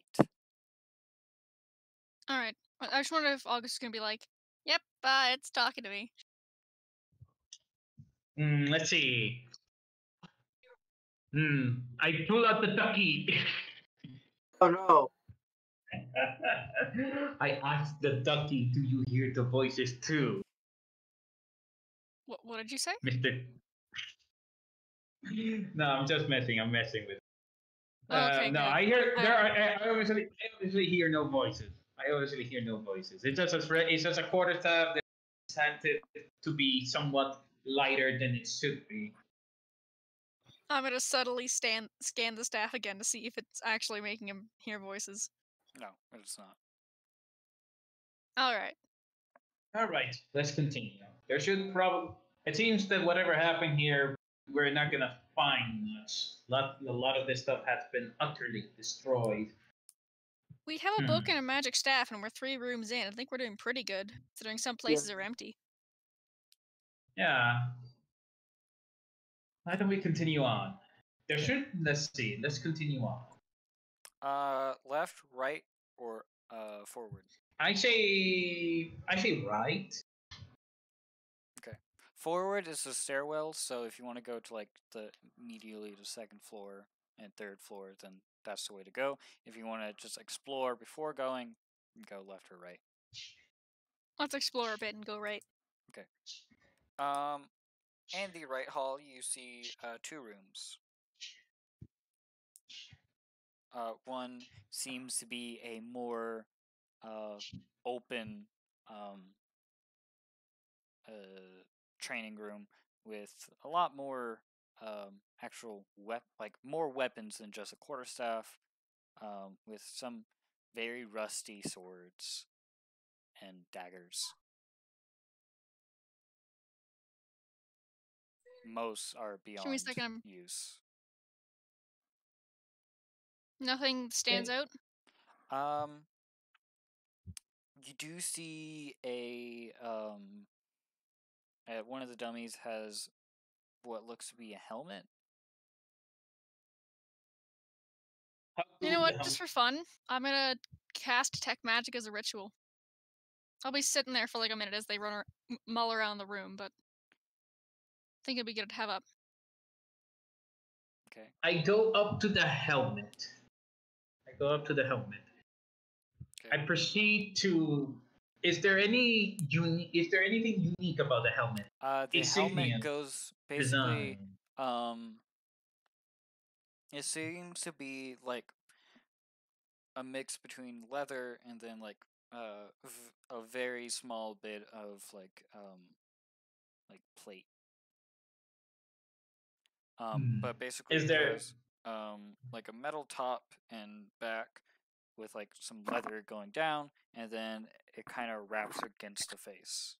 All right. I just wonder if August is gonna be like, "Yep, it's talking to me." Let's see. I pull out the ducky. Oh no. I asked the ducky, "Do you hear the voices too, What did you say? Mister?" No, I'm just messing. I'm messing with. Okay, No, good. I hear there are. I obviously hear no voices. I obviously hear no voices. It's just a quarterstaff that's had to be somewhat lighter than it should be. I'm gonna subtly scan the staff again to see if it's actually making him hear voices. No, it's not. All right. All right, let's continue. There should probably. It seems that whatever happened here, we're not gonna find much. A lot of this stuff has been utterly destroyed. We have a book and a magic staff, and we're 3 rooms in. I think we're doing pretty good, considering some places are empty. Yeah. Why don't we continue on? There should. Let's see. Let's continue on. Left, right, or forward. I say right. Okay. Forward is the stairwell, so if you want to go to like the immediately the second floor and third floor, then that's the way to go. If you want to just explore before going, go left or right. Let's explore a bit and go right. Okay. In the right hall, you see 2 rooms. One seems to be a more open training room with a lot more actual more weapons than just a quarterstaff, with some very rusty swords and daggers. Most are beyond use. Nothing stands out? You do see one of the dummies has what looks to be a helmet. You know what? Just for fun, I'm gonna cast Detect Magic as a ritual. I'll be sitting there for like a minute as they mull around the room, but I think it'd be good to have up. Okay. I go up to the helmet. Okay. I proceed to. Is there anything unique about the helmet? The Insignia helmet goes basically. design. It seems to be like a mix between leather and then like a very small bit of like plate. But basically Is there? it has like a metal top and back with like some leather going down, and then it kind of wraps against the face.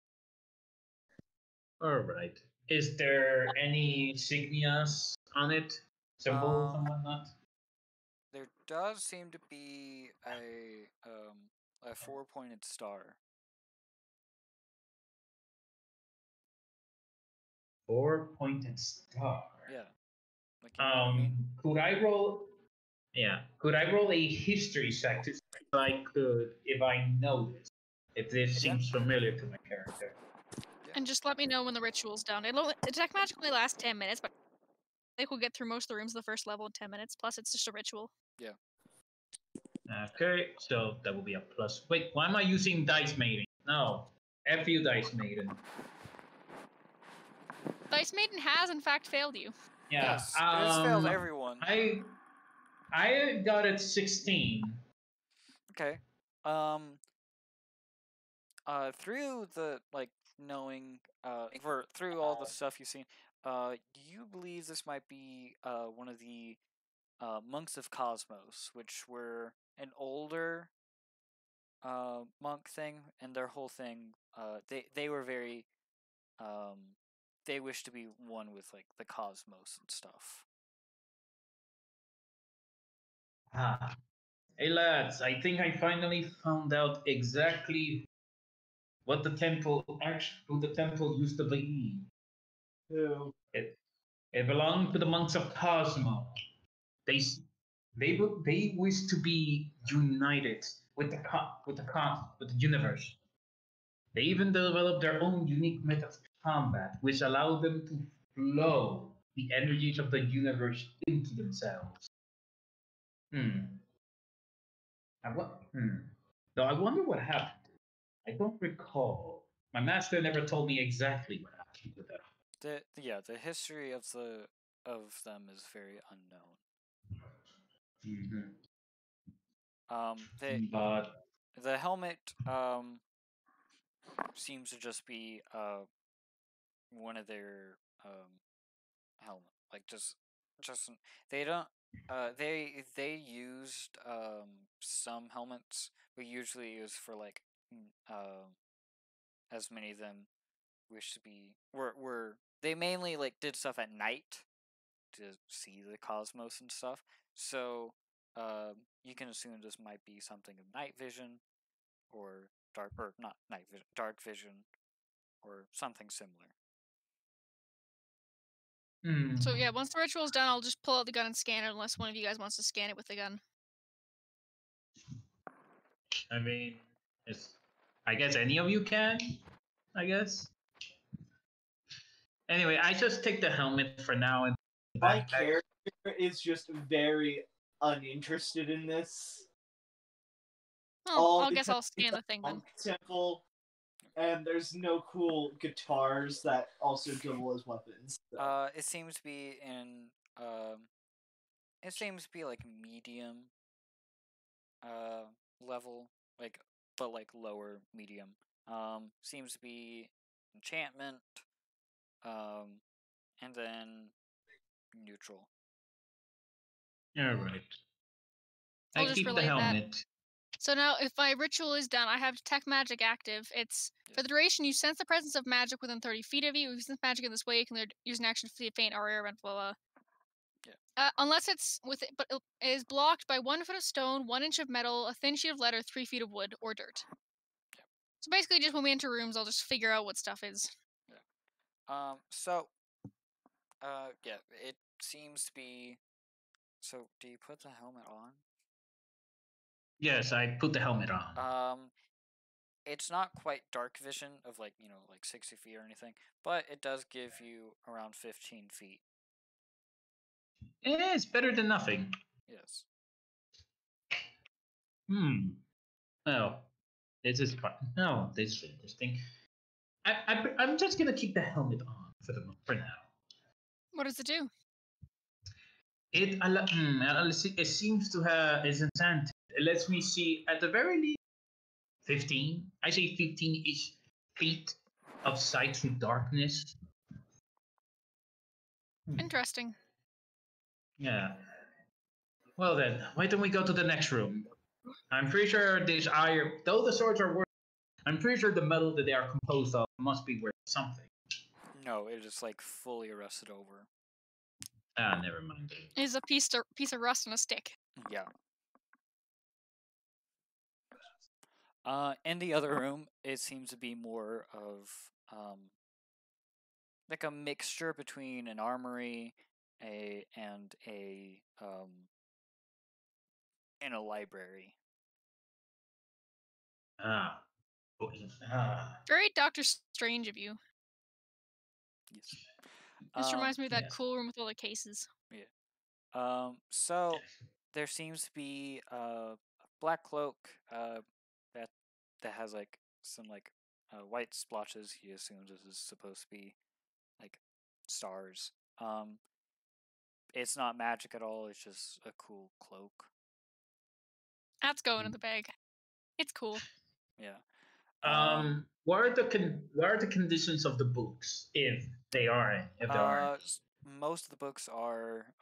All right. Is there any insignias on it? Symbols and whatnot? There does seem to be a 4-pointed star. 4-pointed star. Yeah. Like, you know what I mean? Could I roll? Yeah. Could I roll a history check to see if I know this? If this seems familiar to my character. Yeah. And just let me know when the ritual's done. Detect Magic only lasts 10 minutes, but I think we'll get through most of the rooms of the first level in 10 minutes. Plus, it's just a ritual. Yeah. Okay, so that will be a plus. Wait, why am I using dice mating? No. F you, Dice Maiden. Dice Maiden has in fact failed you. Yeah. Yes, it has failed everyone. I got it 16. Okay. Through the knowing through all the stuff you've seen, do you believe this might be one of the monks of Cosmos, which were an older monk thing, and their whole thing they were very they wish to be one with like the cosmos and stuff. Ah. Hey lads, I think I finally found out exactly what the temple who the temple used to be. Who? It belonged to the monks of Cosmo. They they wish to be united with the universe. They even developed their own unique method of combat, which allowed them to flow the energies of the universe into themselves. Hmm. Though I wonder what happened. I don't recall. My master never told me exactly what happened to them. The history of them is very unknown. Mm-hmm. They But the helmet seems to just be one of their helmet, like just they don't they used some helmets, but usually it was for like as many of them wish to be were they mainly like did stuff at night to see the cosmos and stuff. So you can assume this might be something of night vision or not night vision, dark vision or something similar. So yeah, once the ritual is done, I'll just pull out the gun and scan it unless one of you guys wants to scan it with the gun. I mean, I guess any of you can. I guess. Anyway, I just take the helmet for now and My character is just very uninterested in this. Oh, I guess because I'll scan the it's a thing then. monk temple, and there's no cool guitars that also double as weapons. So. It seems to be it seems to be like medium level, but like lower medium. Seems to be enchantment, and then neutral. All right. I'll I just keep the relay that. helmet. So now, if my ritual is done, I have detect magic active. It's for the duration you sense the presence of magic within 30 feet of you. If you sense magic in this way, you can use an action to faint or air blah blah. Unless it's but it is blocked by 1 foot of stone, 1 inch of metal, a thin sheet of lead, or 3 feet of wood or dirt. So basically, just when we enter rooms, I'll just figure out what stuff is. So, it seems to be. So, do you put the helmet on? Yes, I put the helmet on. It's not quite dark vision of like 60 feet or anything, but it does give you around 15 feet. It's better than nothing. Yes. Well, this is fun. No, this is interesting. I'm just gonna keep the helmet on for now. What does it do? It seems to have is enchanted. It lets me see at the very least 15. I say 15-ish feet of sight through darkness. Interesting. Yeah. Well then, why don't we go to the next room? I'm pretty sure these iron, though the swords are worth, I'm pretty sure the metal that they are composed of must be worth something. No, it is like fully rusted over. Ah, never mind. It's a piece of rust on a stick. Yeah. In the other room, it seems to be more of like a mixture between an armory, and a library. Ah. Very Doctor Strange of you. Yes. This reminds me of that yes. cool room with all the cases. Yeah. So there seems to be a black cloak that has like some like white splotches. He assumes this is supposed to be like stars. It's not magic at all. It's just a cool cloak. That's going in the bag. It's cool. Yeah. What are the conditions of the books, if there are? Most of the books are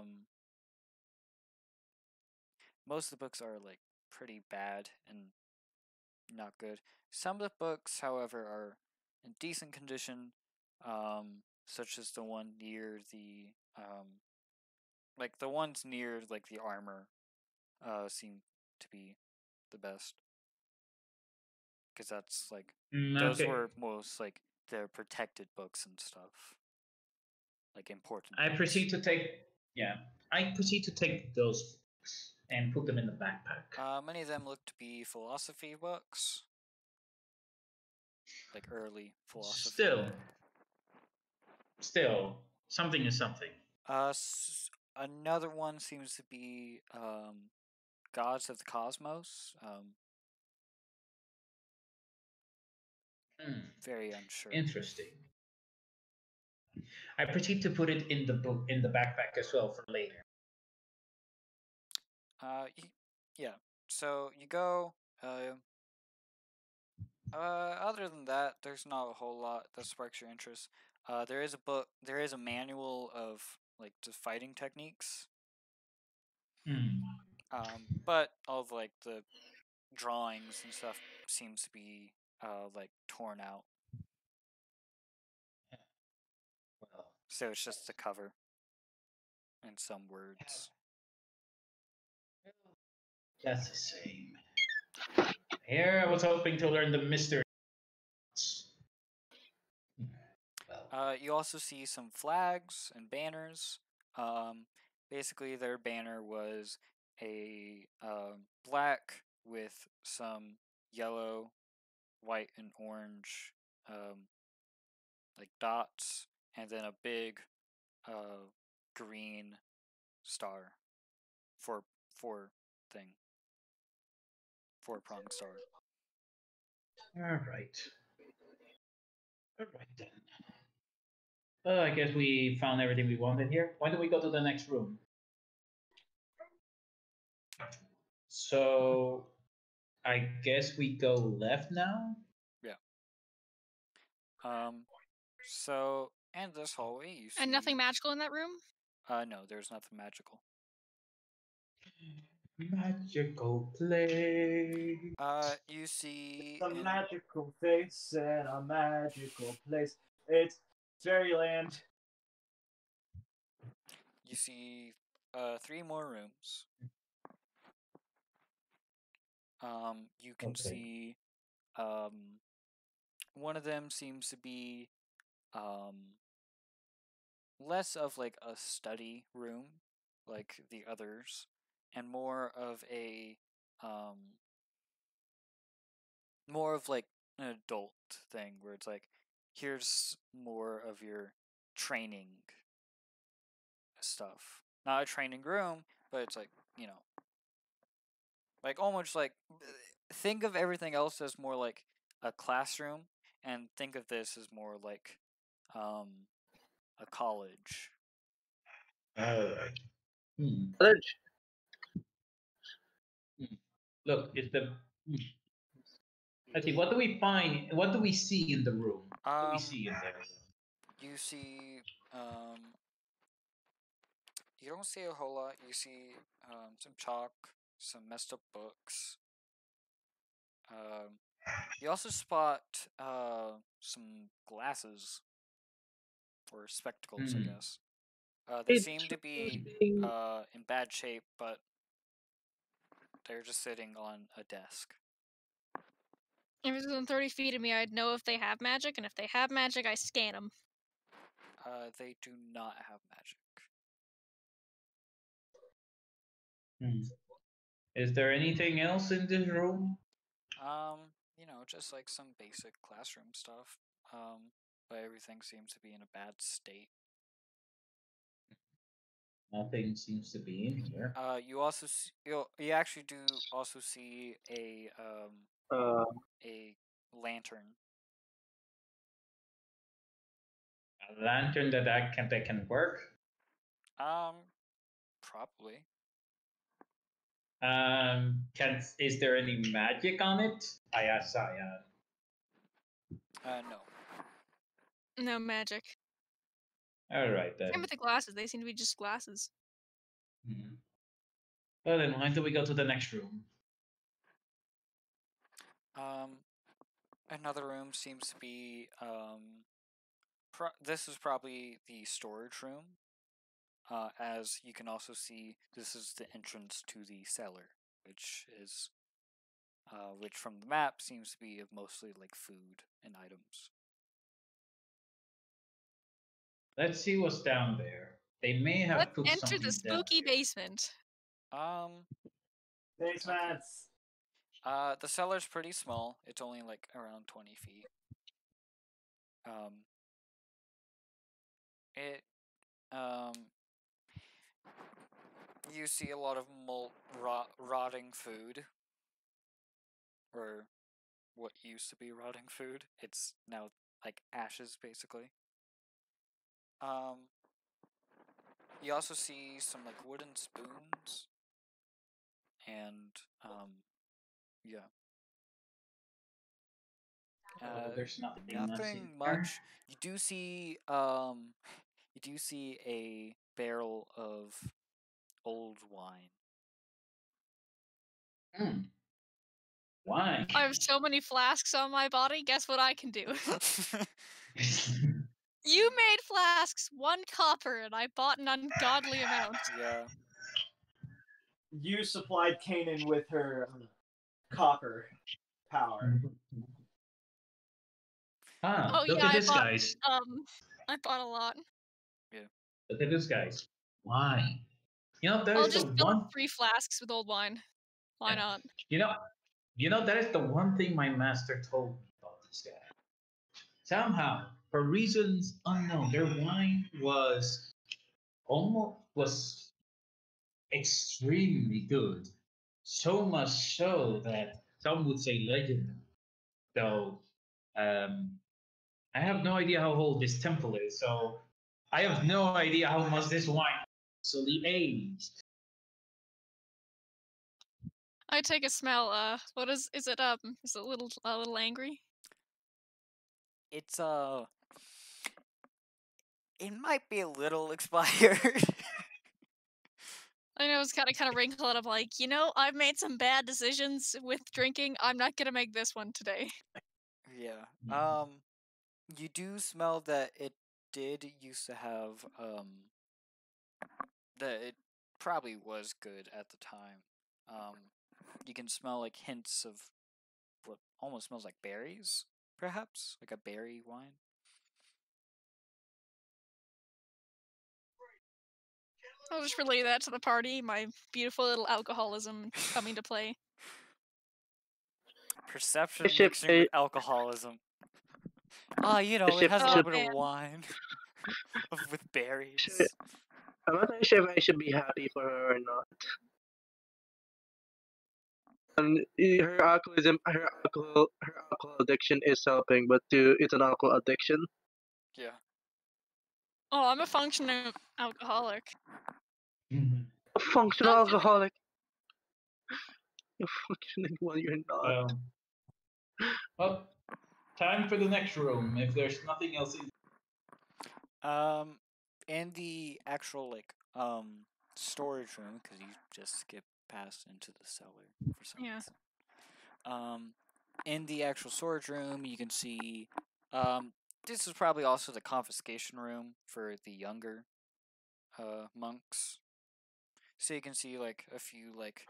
like pretty bad and not good. Some of the books, however, are in decent condition, such as the one near the like the ones near like the armor seem to be the best, because that's like those Okay. were most like the protected books and stuff, like important I books. proceed to take those books and put them in the backpack. Many of them look to be philosophy books, like early philosophy. Still, something is something. Another one seems to be Gods of the Cosmos. Very unsure. Interesting. I proceed to put it in the backpack as well for later. Yeah. So you go. Other than that, there's not a whole lot that sparks your interest. There is a book. There is a manual of like just fighting techniques. But all of like the drawings and stuff seems to be like torn out. Well, So it's just the cover and some words. that's the same. Here, I was hoping to learn the mystery. Well, You also see some flags and banners. Basically, their banner was a black with some yellow, white, and orange like dots, and then a big green star for thing, 4-pronged star. all right. All right then. I guess we found everything we wanted here. Why don't we go to the next room? So, I guess we go left now. Yeah. So, and this hallway you see. And nothing magical in that room? No, there's nothing magical. Magical place. You see A magical face and a magical place. It's fairyland. You see 3 more rooms. You can see one of them seems to be less of like a study room like the others, and more of like an adult thing where it's like, here's more of your training stuff. Not a training room, but it's like, like almost like, think of everything else as more like a classroom, and think of this as more like a college. College. Look, it's the. Let's see. What do we find? What do we see in the room? What do we see in there? You see, you don't see a whole lot. You see some chalk, some messed up books. You also spot some glasses or spectacles, I guess. They seem to be in bad shape, but they're just sitting on a desk. If it was within 30 feet of me, I'd know if they have magic, and if they have magic, I scan them. They do not have magic. Is there anything else in this room? Just like some basic classroom stuff. But everything seems to be in a bad state. Nothing seems to be in here. You also see, you actually do also see a Uh, lantern A lantern that can work. Probably. Can is there any magic on it? I asked Cyan. No. No magic. All right Same then. with the glasses. They seem to be just glasses. Mhm. Well then, why don't we go to the next room? Another room seems to be this is probably the storage room. As you can also see, this is the entrance to the cellar, which is which from the map seems to be of mostly like food and items. Let's see what's down there. They may have Let's put enter the something down spooky there. basement. Basements. The cellar's pretty small. It's only like around 20 feet. It you see a lot of rotting food, or what used to be rotting food. It's now like ashes, basically. You also see some like wooden spoons, and yeah. There's nothing much in Nothing there. much. You do see a barrel of old wine. Why? I have so many flasks on my body. Guess what I can do? You made flasks, 1 copper, and I bought an ungodly amount. Yeah. You supplied Kanan with her copper power. Oh Look yeah, at this, guys. I bought a lot. Look at this, guys. Why? You know that I'll is the just fill up one. 3 flasks with old wine. Why Yeah. not? You know, that is the one thing my master told me about this guy. Somehow, for reasons unknown, their wine was extremely good. So much so that some would say legendary. Though I have no idea how old this temple is, so I have no idea how much this wine actually aged. I take a smell. What is it? Is it a little angry? It's it might be a little expired. I know it's kind of wrinkled. I'm like, I've made some bad decisions with drinking. I'm not gonna make this one today. Yeah. You do smell that it did used to have that it probably was good at the time. You can smell like hints of what almost smells like berries, perhaps like a berry wine. I'll just relay that to the party. My beautiful little alcoholism coming to play. Perception Ship, mixing with alcoholism. You know, it ship, has a Oh little bit man. of wine with ship. berries. I'm not sure if I should be happy for her or not. Her alcohol addiction is helping, but it's an alcohol addiction. Yeah. Oh, I'm a functioning alcoholic. A functional alcoholic. A functioning one, you're not. Well, time for the next room. If there's nothing else in. In the actual storage room, because you just skipped past into the cellar for some Yeah. reason. In the actual storage room, you can see, this is probably also the confiscation room for the younger, monks. So you can see like a few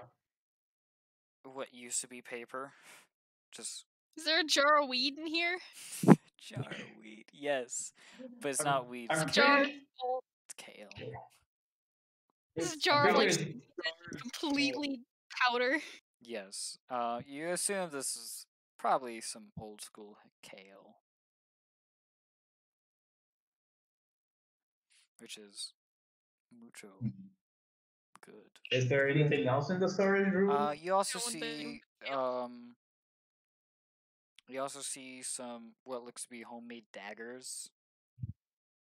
what used to be paper, just Is there a jar of weed in here? jar of weed. Yes, but it's I'm, not weed. This I'm jar of pretty. It's kale. This is a I'm jar of pretty like sure it's- completely powder. Yes. You assume this is probably some old school kale, which is mucho good. Is there anything else in the storage room? You also One thing. see you also see some what looks to be homemade daggers.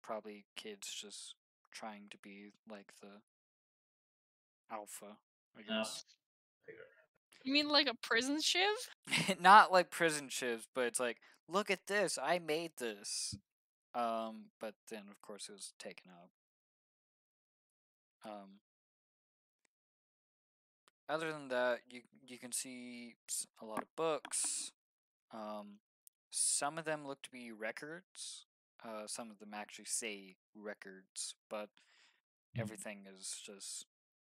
probably kids just trying to be like the alpha, I guess. You mean like a prison shiv? Not like prison shivs, but it's like, look at this, I made this. But then of course it was taken out. Other than that, you can see a lot of books. Some of them look to be records. Some of them actually say records, but everything is just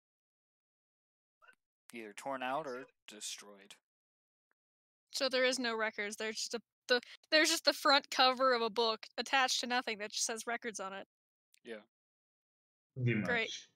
either torn out or destroyed. So there is no records. There's just the front cover of a book attached to nothing that just says records on it. Yeah. Pretty Great. much.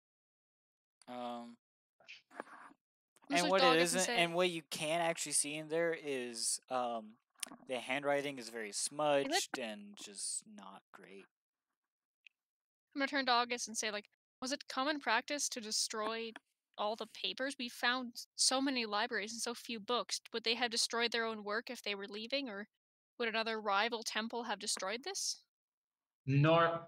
And Mr. what Dog it gets to isn't, say. and what you can actually see in there is the handwriting is very smudged and just not great. I'm gonna turn to August and say, like, was it common practice to destroy all the papers? We found so many libraries and so few books. Would they have destroyed their own work if they were leaving, or would another rival temple have destroyed this? Nor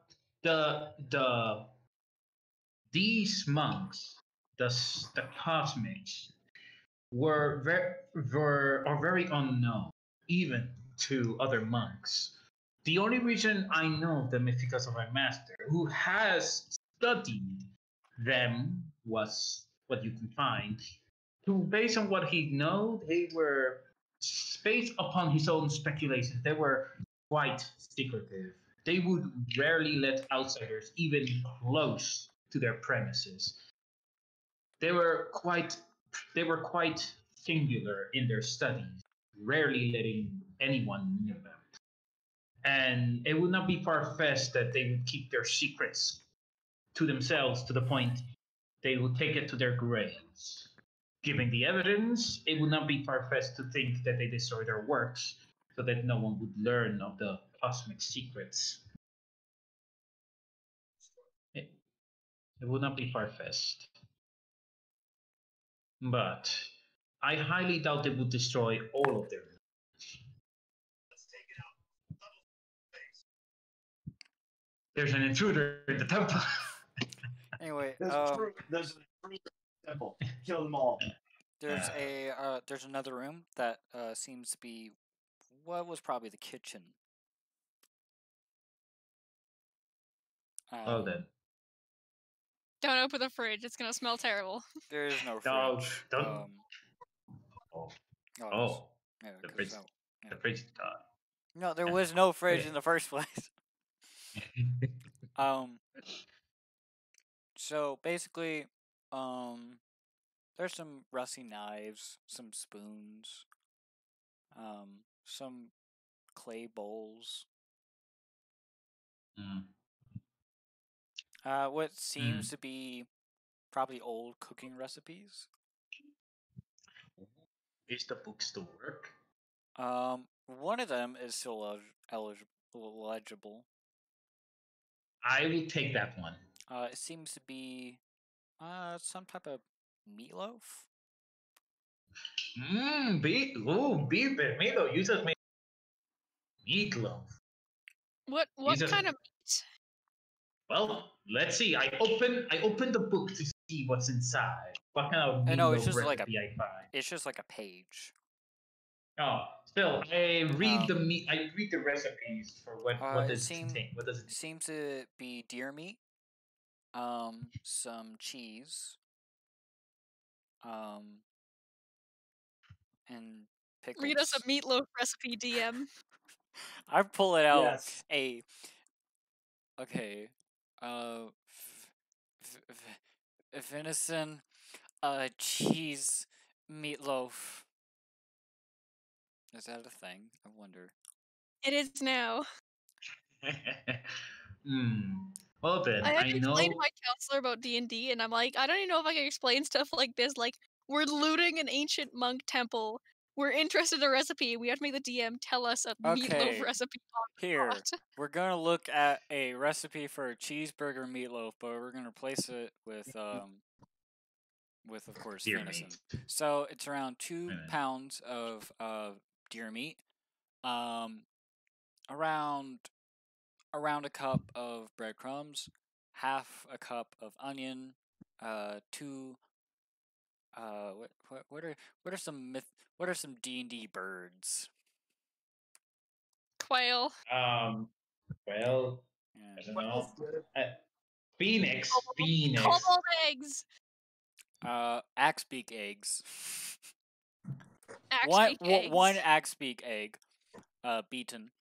these monks, the cosmics, were very unknown, even to other monks. The only reason I know them is because of my master, who has studied them, was what you can find. To based on what he know, they were based upon his own speculations. They were quite secretive. They would rarely let outsiders even close to their premises. They were quite singular in their studies, rarely letting anyone near them. And it would not be far fetched that they would keep their secrets to themselves to the point they would take it to their graves. Given the evidence, it would not be far fetched to think that they destroy their works so that no one would learn of the cosmic secrets. It would not be far fetched. But I highly doubt they would destroy all of their. There's an intruder in the temple. Anyway, There's an intruder in the temple. Kill them all. there's another room that seems to be what was probably the kitchen. Well then. Don't open the fridge. It's gonna smell terrible. There is no No, fridge. don't. Oh, yeah, the fridge. The fridge is gone. No, there was no fridge in the first place. So basically, there's some rusty knives, some spoons, some clay bowls. What seems to be probably old cooking recipes. Is the book still work? One of them is still legible. I will take that one. It seems to be some type of meatloaf. Beef meatloaf. You just made meatloaf. What kind of meat? Well, let's see. I open the book to see what's inside. What kind of meatloaf it's just recipe I find? It's just like a page. Oh, still, I read I read the recipes for what does it contain. What does it seems to be deer meat, some cheese, and pickles. Read us a meatloaf recipe, DM. I pull it out. Yes. Venison, cheese, meatloaf. Is that a thing? I wonder. It is now. Well then, I had to know. explain to my counselor about D&D, and I'm like, I don't even know if I can explain stuff like this. Like, we're looting an ancient monk temple. We're interested in a recipe. We have to make the DM tell us a meatloaf recipe. Here, we're gonna look at a recipe for a cheeseburger meatloaf, but we're gonna replace it with of course deer venison. meat. So it's around 2 pounds of deer meat. Around around a cup of breadcrumbs, half a cup of onion, two. What are some what are some D&D birds? Well, Yeah. I don't know. Phoenix. Cobalt eggs. Axebeak eggs. Axebeak eggs. One axebeak egg, beaten.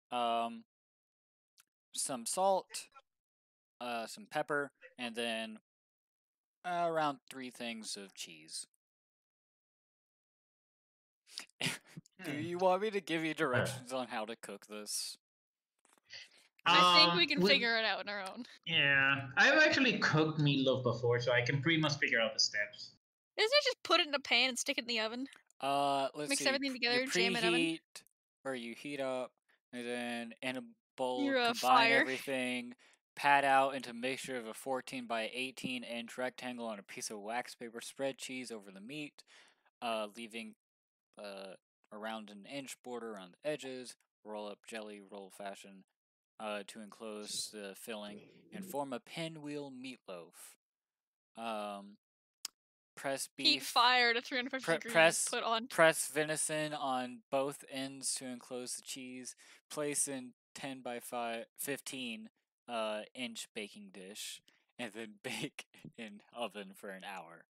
Some salt, some pepper, and then around 3 things of cheese. Do you want me to give you directions on how to cook this? I think we can figure it out on our own. Yeah, I've actually cooked meatloaf before, so I can pretty much figure out the steps. Isn't it just put it in a pan and stick it in the oven? Let's Mix see. everything together, You jam it in oven. preheat, or you heat up, and then in a bowl You're a combine fire. everything, pat out into a mixture of a 14 by 18 inch rectangle on a piece of wax paper. Spread cheese over the meat, leaving around an inch border around the edges. Roll up jelly roll fashion to enclose the filling and form a pinwheel meatloaf. Press beef. Heat fire to 350 degrees. Put on. Press venison on both ends to enclose the cheese. Place in 10 by 15 inch baking dish, and then bake in oven for an hour.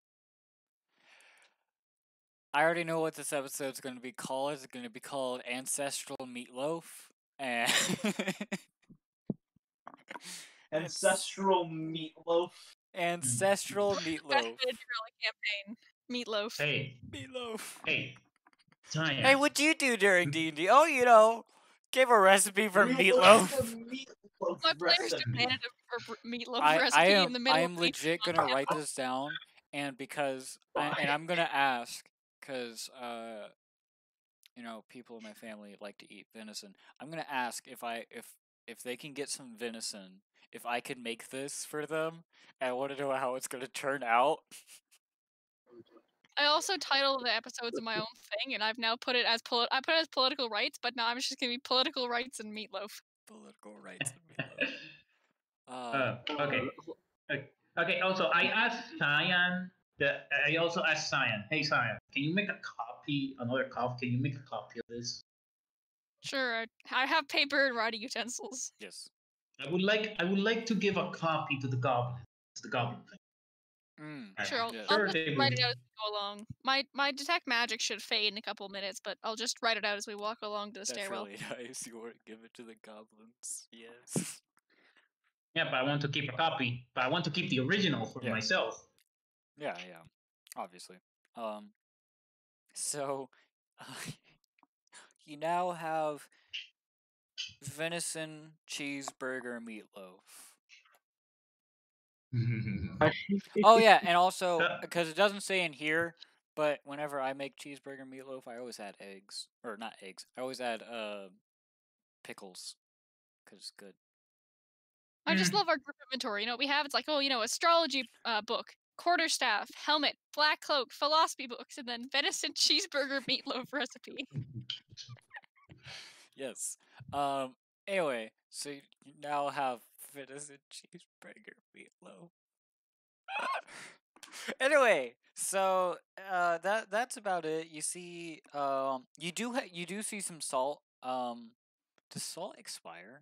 I already know what this episode's going to be called. It's going to be called Ancestral Meatloaf. And Ancestral Meatloaf. Ancestral Meatloaf. Campaign. Meatloaf. Hey. Meatloaf. Hey. Science. Hey, what'd you do during D&D? Oh, you know, gave a recipe for meatloaf. My players demanded a meatloaf recipe in the middle. I am legit gonna write this down, and because I'm gonna ask, because you know, people in my family like to eat venison. I'm gonna ask if they can get some venison, if I can make this for them. I want to know how it's gonna turn out. I also title the episodes in my own thing, and I've now put it as political rights, but now I'm just gonna be political rights and meatloaf. Political rights and meatloaf. Okay. Okay. Also, I asked Cyan. I also asked Cyan. Hey, Cyan, can you make another copy? Can you make a copy of this? Sure. I have paper and writing utensils. Yes. I would like to give a copy to the goblin. It's the goblin thing. Sure, I'll just write it out as we go along. My detect magic should fade in a couple minutes, but I'll just write it out as we walk along to the stairwell. That's really nice. You want to give it to the goblins? Yes. Yeah, but I want to keep a copy. But I want to keep the original for myself. Yeah, obviously. So you now have venison cheeseburger meatloaf. Oh yeah, and also because it doesn't say in here, but whenever I make cheeseburger meatloaf, I always add eggs, or not eggs. I always add pickles, because it's good. I just love our group inventory. You know what we have? It's like, oh, you know, astrology book, quarterstaff, helmet, black cloak, philosophy books, and then venison cheeseburger meatloaf recipe. Yes. Anyway, so you now have venison cheeseburger meatloaf. Anyway, so that's about it. You see, you do see some salt. Does salt expire?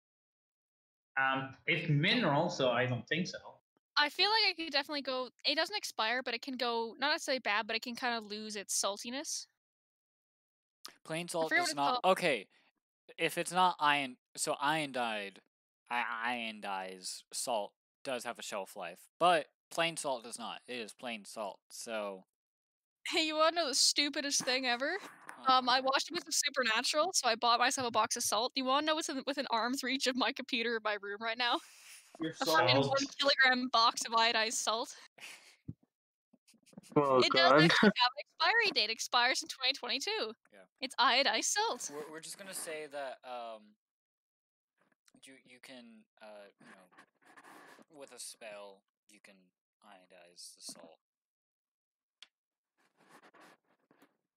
It's mineral, so I don't think so. I feel like it could definitely go. It doesn't expire, but it can go not necessarily bad, but it can kind of lose its saltiness. Plain salt does not. Okay, if it's not iodized salt does have a shelf life, but plain salt does not. It is plain salt. So. Hey, you want to know the stupidest thing ever? I watched it with Supernatural, so I bought myself a box of salt. Do you want to know what's within arm's reach of my computer in my room right now? Your salt. A 1 kilogram box of iodized salt. Oh, it does actually have an expiry date. It expires in 2022. Yeah. It's iodized salt. We're just gonna say that you can you know, with a spell you can iodize the salt.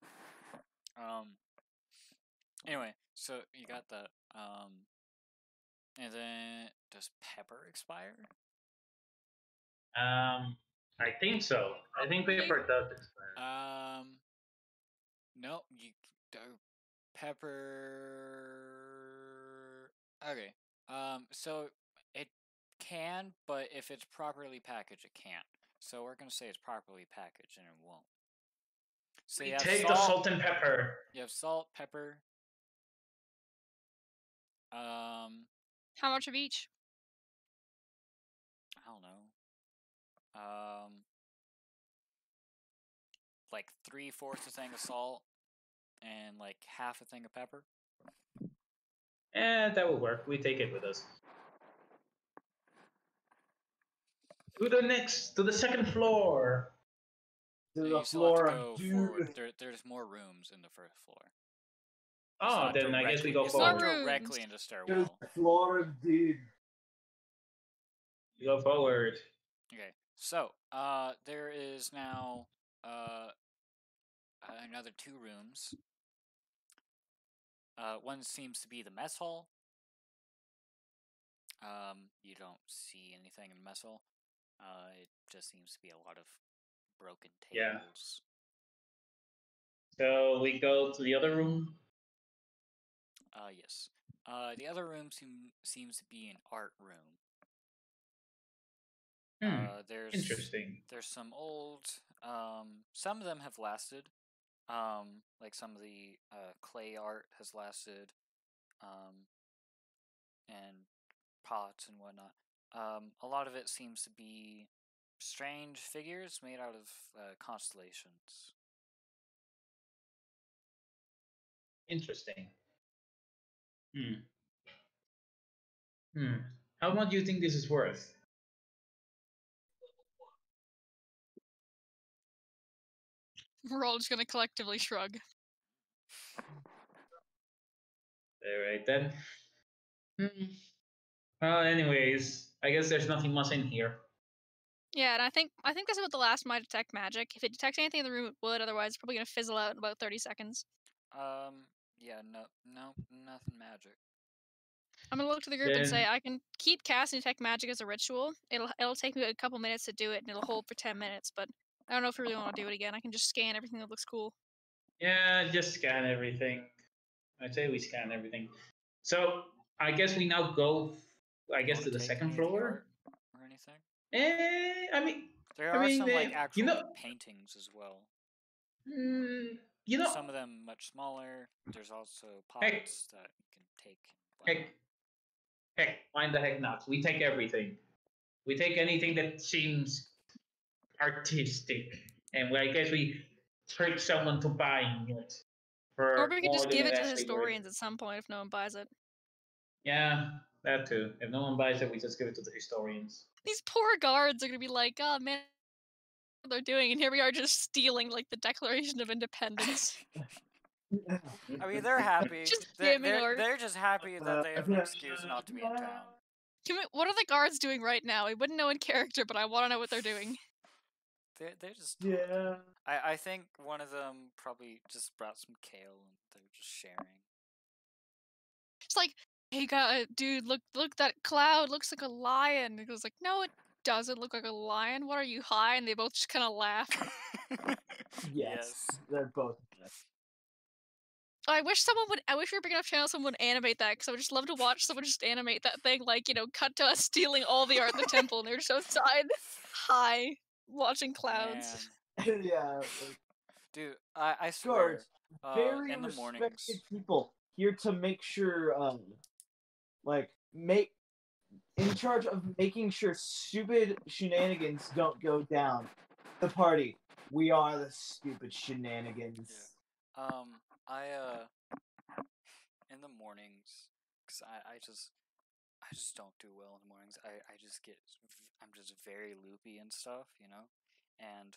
Anyway, so you got that. And then does pepper expire? I think so. I think paper does expire. No, you pepper. Okay. So it can, but if it's properly packaged, it can't. So we're gonna say it's properly packaged, and it won't. So We you have take the salt and pepper. You have salt, pepper. How much of each? I don't know. Like 3/4 a thing of salt and like half a thing of pepper. That will work. We take it with us. To the second floor. To Yeah, the you still have to floor go of forward. doom. There's more rooms in the first floor. Oh, then I guess we go It's not forward. directly into To stairwell. the floor of doom. We go forward. Okay, so there is now another 2 rooms. One seems to be the mess hall. You don't see anything in the mess hall. It just seems to be a lot of broken tables. So we go to the other room. Yes. The other room seems to be an art room. Interesting. There's some old. Some of them have lasted. Like some of the clay art has lasted. And pots and whatnot. A lot of it seems to be strange figures made out of constellations. Interesting. How much do you think this is worth? We're all just gonna collectively shrug. All right then. Well, anyways, I guess there's nothing much in here. Yeah, and I think this is what the last might detect magic. If it detects anything in the room, it would. Otherwise, it's probably gonna fizzle out in about 30 seconds. Yeah, no, nothing magic. I'm gonna look to the group and say I can keep casting detect magic as a ritual. It'll take me a couple minutes to do it, and it'll hold for 10 minutes. But I don't know if we really want to do it again. I can just scan everything that looks cool. Yeah, just scan everything. I'd say we scan everything. So I guess we now go. I guess to the second floor. Or anything? I mean, there are some like actual you know, paintings as well. You know, some of them much smaller. There's also pots that you can take. Heck, mind the heck not. We take everything. We take anything that seems artistic, and I guess we trick someone to buying it. Or we could just give it to the actually historians at some point if no one buys it. Yeah, that too. If no one buys it, we just give it to the historians. These poor guards are gonna be like, oh man, what they're doing, and here we are just stealing like the Declaration of Independence. I mean, they're happy. Just they're just happy that they have an excuse not to be in town. What are the guards doing right now? We wouldn't know in character, but I want to know what they're doing. They're just Yeah. I think one of them probably just brought some kale and they're just sharing. It's like, hey guy, dude, look, that cloud looks like a lion. And he goes like, no, it doesn't look like a lion. What are you, high? And they both just kind of laugh. Yes, they're both. I wish we were big enough channel someone would animate that, because I would just love to watch someone just animate that thing, like, cut to us stealing all the art in the temple, and they're just outside, high, watching clouds. Yeah. Dude, I swear, very in the respected mornings, people here to make sure, in charge of making sure stupid shenanigans don't go down. The party. We are the stupid shenanigans. Yeah. In the mornings, because I just don't do well in the mornings. I'm just very loopy and stuff, and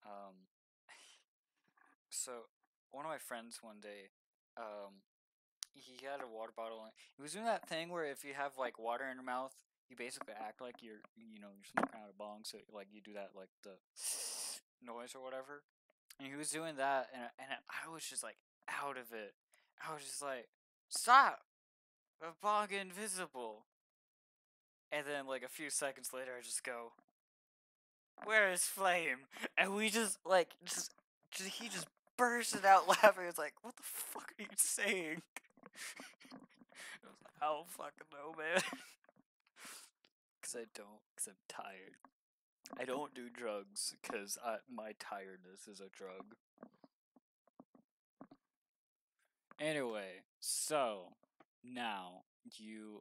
so one of my friends one day, he had a water bottle and he was doing that thing where if you have like water in your mouth, you basically act like you're smoking out a bong, so like you do that like the noise or whatever, and he was doing that, and I was just like out of it. I was just like, stop, the bong invisible. And then, like, a few seconds later, I just go, "Where is Flame?" And we just, like, he just bursted out laughing. It's like, what the fuck are you saying? I was like, I don't fucking know, man. Because I'm tired. I don't do drugs because my tiredness is a drug. Anyway, so now you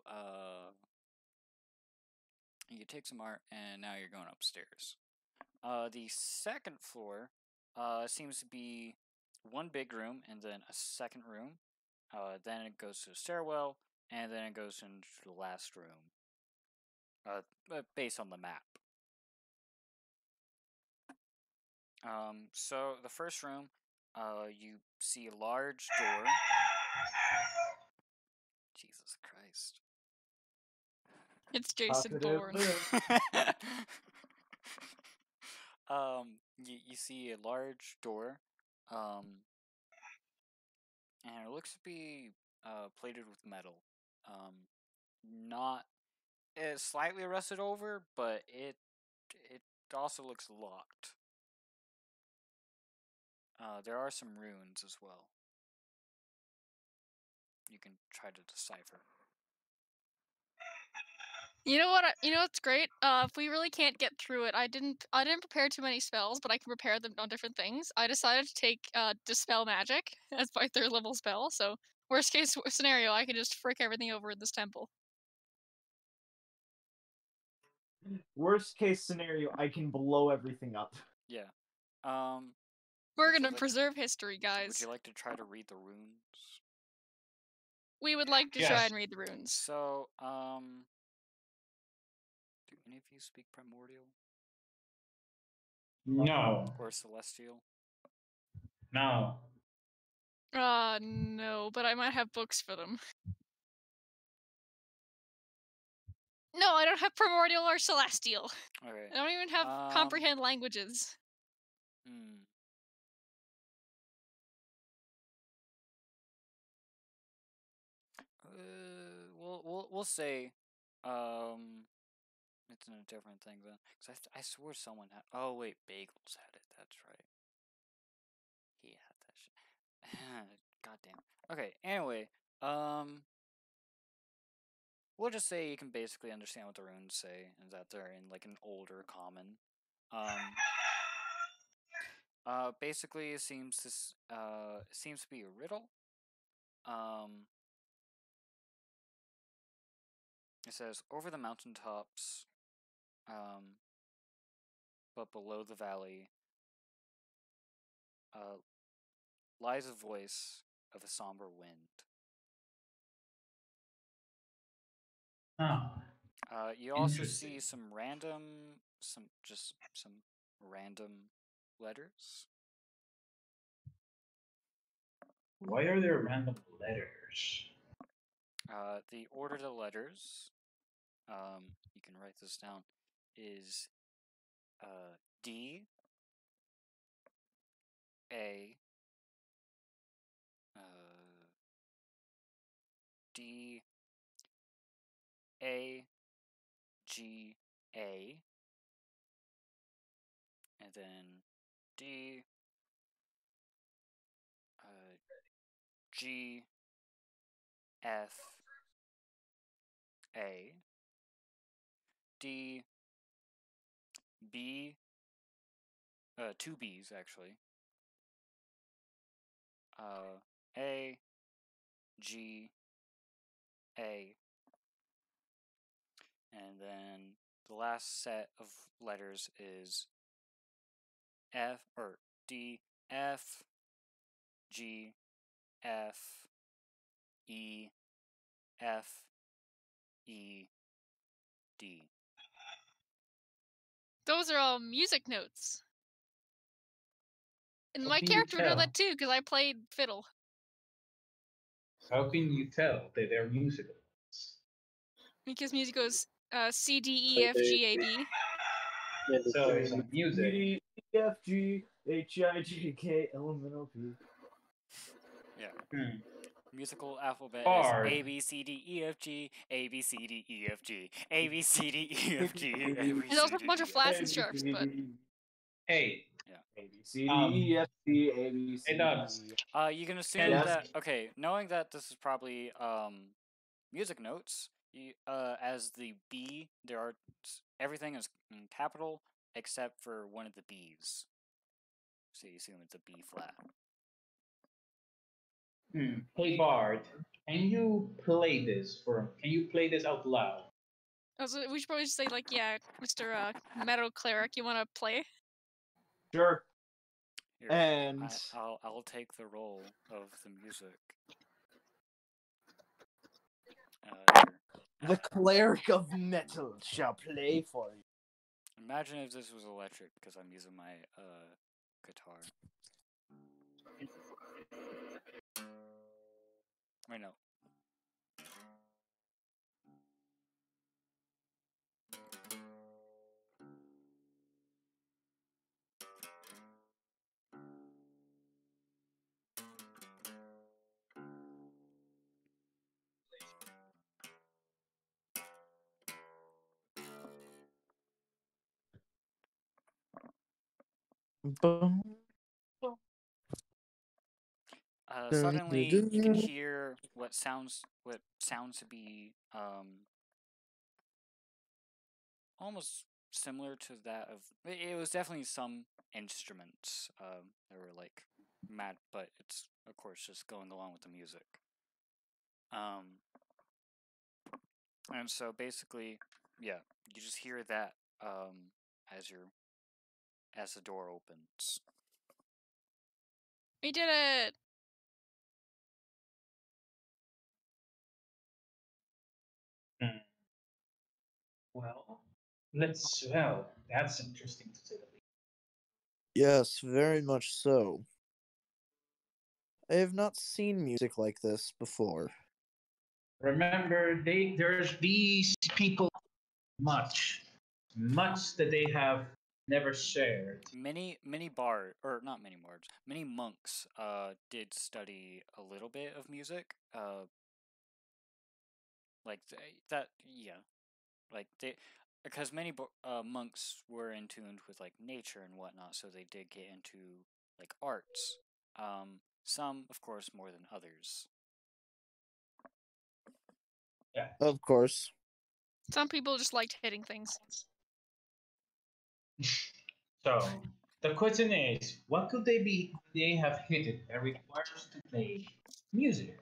take some art and now you're going upstairs. The second floor seems to be one big room and then a second room. Then it goes to a stairwell and then it goes into the last room. Based on the map. So the first room, you see a large door. Jesus Christ. It's Jason Talkative Bourne. You see a large door, and it looks to be plated with metal. Not slightly rusted over, but it also looks locked. There are some runes as well. You can try to decipher. You know what? You know what's great? If we really can't get through it, I didn't prepare too many spells, but I can prepare them on different things. I decided to take Dispel Magic as my 3rd level spell. So worst case scenario, I can just frick everything over in this temple. Worst case scenario, I can blow everything up. Yeah. We're gonna preserve history, guys. Would you like to try to read the runes? We would like to try and read the runes. So, do any of you speak Primordial? No. Or Celestial? No. No, but I might have books for them. No, I don't have Primordial or Celestial. Okay. I don't even have comprehend languages. We'll say, it's in a different thing then. Because I swore someone had. Oh wait, Bagels had it. That's right. He had that shit. Goddamn. Okay. Anyway, we'll just say you can basically understand what the runes say, and that they're in like an older common. Basically, it seems to be a riddle. It says over the mountaintops, but below the valley, lies a voice of a somber wind. Oh. You also see some random letters. Why are there random letters? The order of the letters, you can write this down, is D, A, D, A, G, A, and then D, G, F, A, D, B, 2 B's actually, A, G, A, and then the last set of letters is F or D, F, G, F, E, F, E, D. Those are all music notes. And How my can you character would know tell? that too, because I played fiddle. How can you tell that they're musical? Because music goes C, D, E, F, G, A, B. So it's like music. D, E, F, G, H, I, J, K, L, M, N, O, P. Yeah. musical alphabet Bard. is A B C D E F G A B C D E F G A B C D E F G A B There's also C a D bunch of E F flats G. and sharps, but Hey, A B C D E F G A B C Hey, D Dubs. E. You can assume Yes. that knowing that this is probably music notes. As the B, everything is in capital except for one of the B's. So you assume it's a B flat. Hey Bard, can you play this Can you play this out loud? also, we should probably just say like, yeah, Mr. Metal Cleric, you want to play? Sure. Here, And I'll take the role of the music. Here. the cleric of metal shall play for you. Imagine if this was electric because I'm using my guitar. Wait, no. Boom. Suddenly you can hear what sounds to be almost similar to that of it was definitely some instruments that were like mad, but it's of course just going along with the music. And so basically, yeah, you just hear that as the door opens. We did it! Well, that's interesting to say the least. Yes, very much so. I have not seen music like this before. Remember, there's these people much that they have never shared. Many monks did study a little bit of music. Because many monks were in tune with like nature and whatnot, so they did get into like arts. Some, of course, more than others. Yeah. Of course. Some people just liked hitting things. So the question is, what could they have hidden that requires us to play music?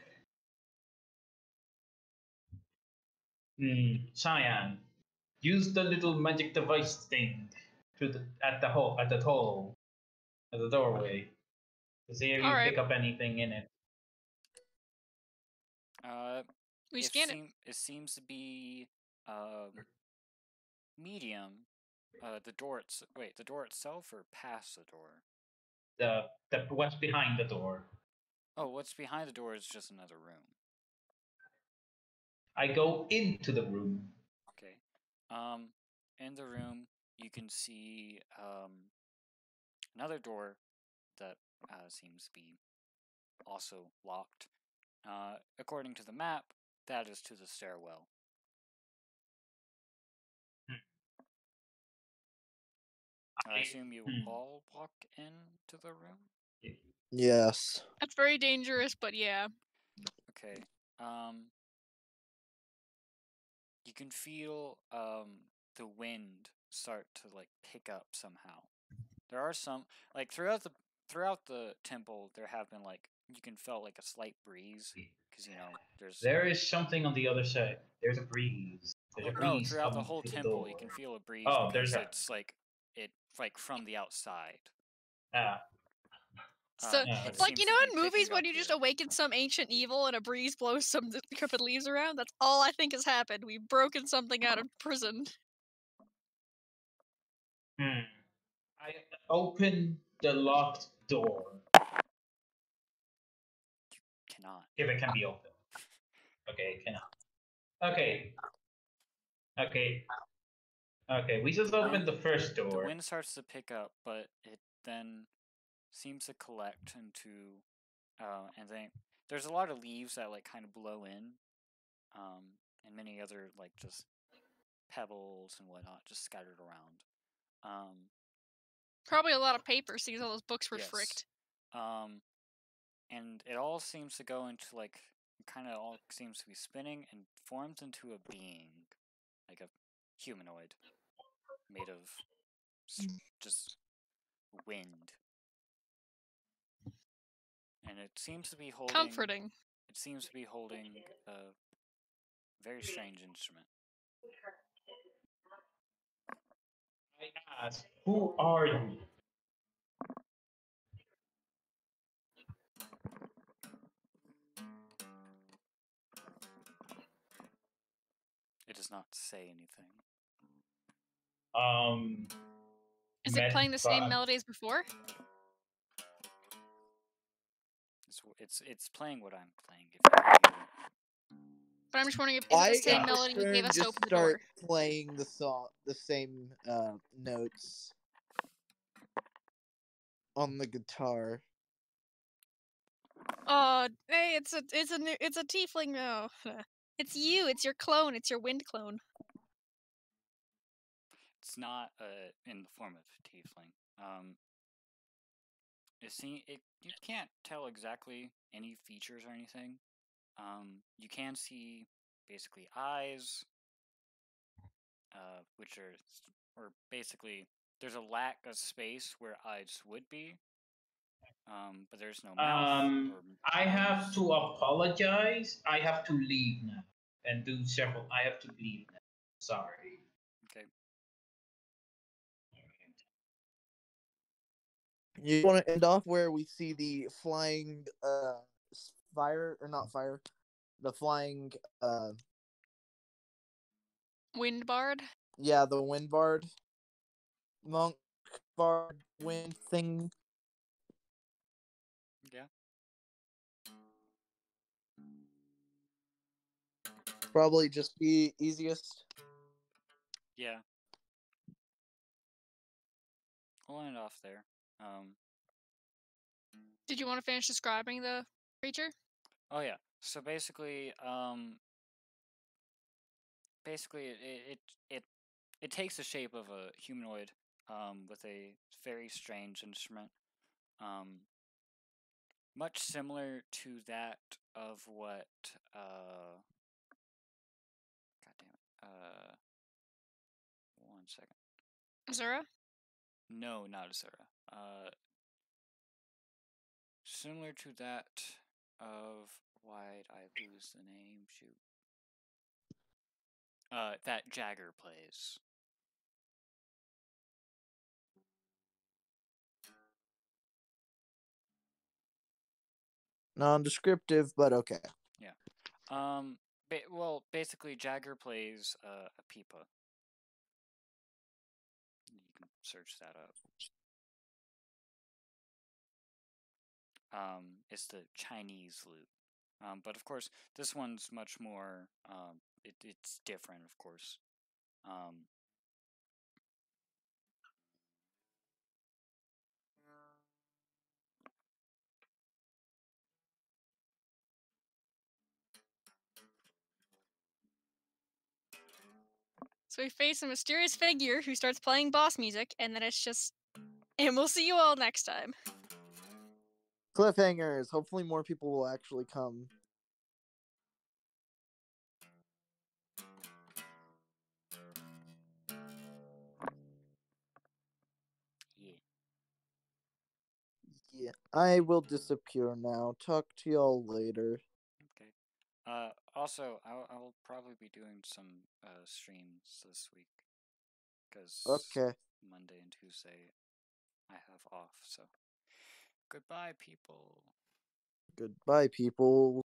Cyan, use the little magic device thing at the doorway to see if you Alright. pick up anything in it. We scan it. It seems to be medium. The door itself or past the door? The what's behind the door. Oh, what's behind the door is just another room. I go into the room. Okay. In the room you can see another door that seems to be also locked. According to the map, that is to the stairwell. I assume you all walk into the room? Yes. That's very dangerous, but yeah. Okay. You can feel the wind start to like pick up somehow. There are some like throughout the temple there have been like you can feel like a slight breeze because there is something on the other side. There's a breeze. There's a breeze throughout the coming whole through the temple door. you can feel a breeze Oh, because it's like from the outside. So It it's like, seems you to know, be in movies picking when up you just here. awaken some ancient evil and a breeze blows some decrepit leaves around? That's all I think has happened. We've broken something out of prison. I open the locked door. Cannot. If it can be opened. Okay, it cannot. Okay, we just opened the first door. The wind starts to pick up, but it then seems to collect into, and then there's a lot of leaves that like kind of blow in, and many other like just pebbles and whatnot just scattered around. Probably a lot of paper, since all those books were Yes. fricked. And it all seems to go into like kind of all seems to be spinning and forms into a being, like a humanoid made of just wind. And it seems to be holding. Comforting. It seems to be holding a very strange instrument. I ask, who are you? It does not say anything. Is it playing the same melody as before? It's playing what I'm playing. If you hear it. But I'm just wondering if it's the same melody you gave us to just open the door. start playing the song, the same notes on the guitar. Oh, hey, it's a tiefling now. It's you. It's your clone. It's your wind clone. It's not in the form of a tiefling. You can't tell exactly any features or anything. You can see basically eyes, which are, or basically there's a lack of space where eyes would be. But there's no mouth. I have to apologize. I have to leave now and do several. I have to leave now. Sorry. Okay. You want to end off where we see the flying fire, or not fire, the flying Wind bard. yeah, the wind bard, monk bard, wind thing. Yeah. Probably just be easiest. Yeah. We'll end off there. Did you want to finish describing the creature? Oh yeah. So basically, it takes the shape of a humanoid, with a very strange instrument, much similar to that of what, God damn it, one second. Azura? No, not Azura. Similar to that of, why'd I lose the name? Shoot. That Jagger plays. Non-descriptive, but okay. Yeah. Well, basically, Jagger plays a pipa. You can search that up. It's the Chinese lute. But of course, this one's much more. It's different, of course. So we face a mysterious figure who starts playing boss music, and then it's just. And we'll see you all next time. Cliffhangers. Hopefully more people will actually come. Yeah. Yeah, I will disappear now. Talk to y'all later. Okay. Also, I'll probably be doing some streams this week, because Okay. Monday and Tuesday I have off. So goodbye, people. Goodbye, people.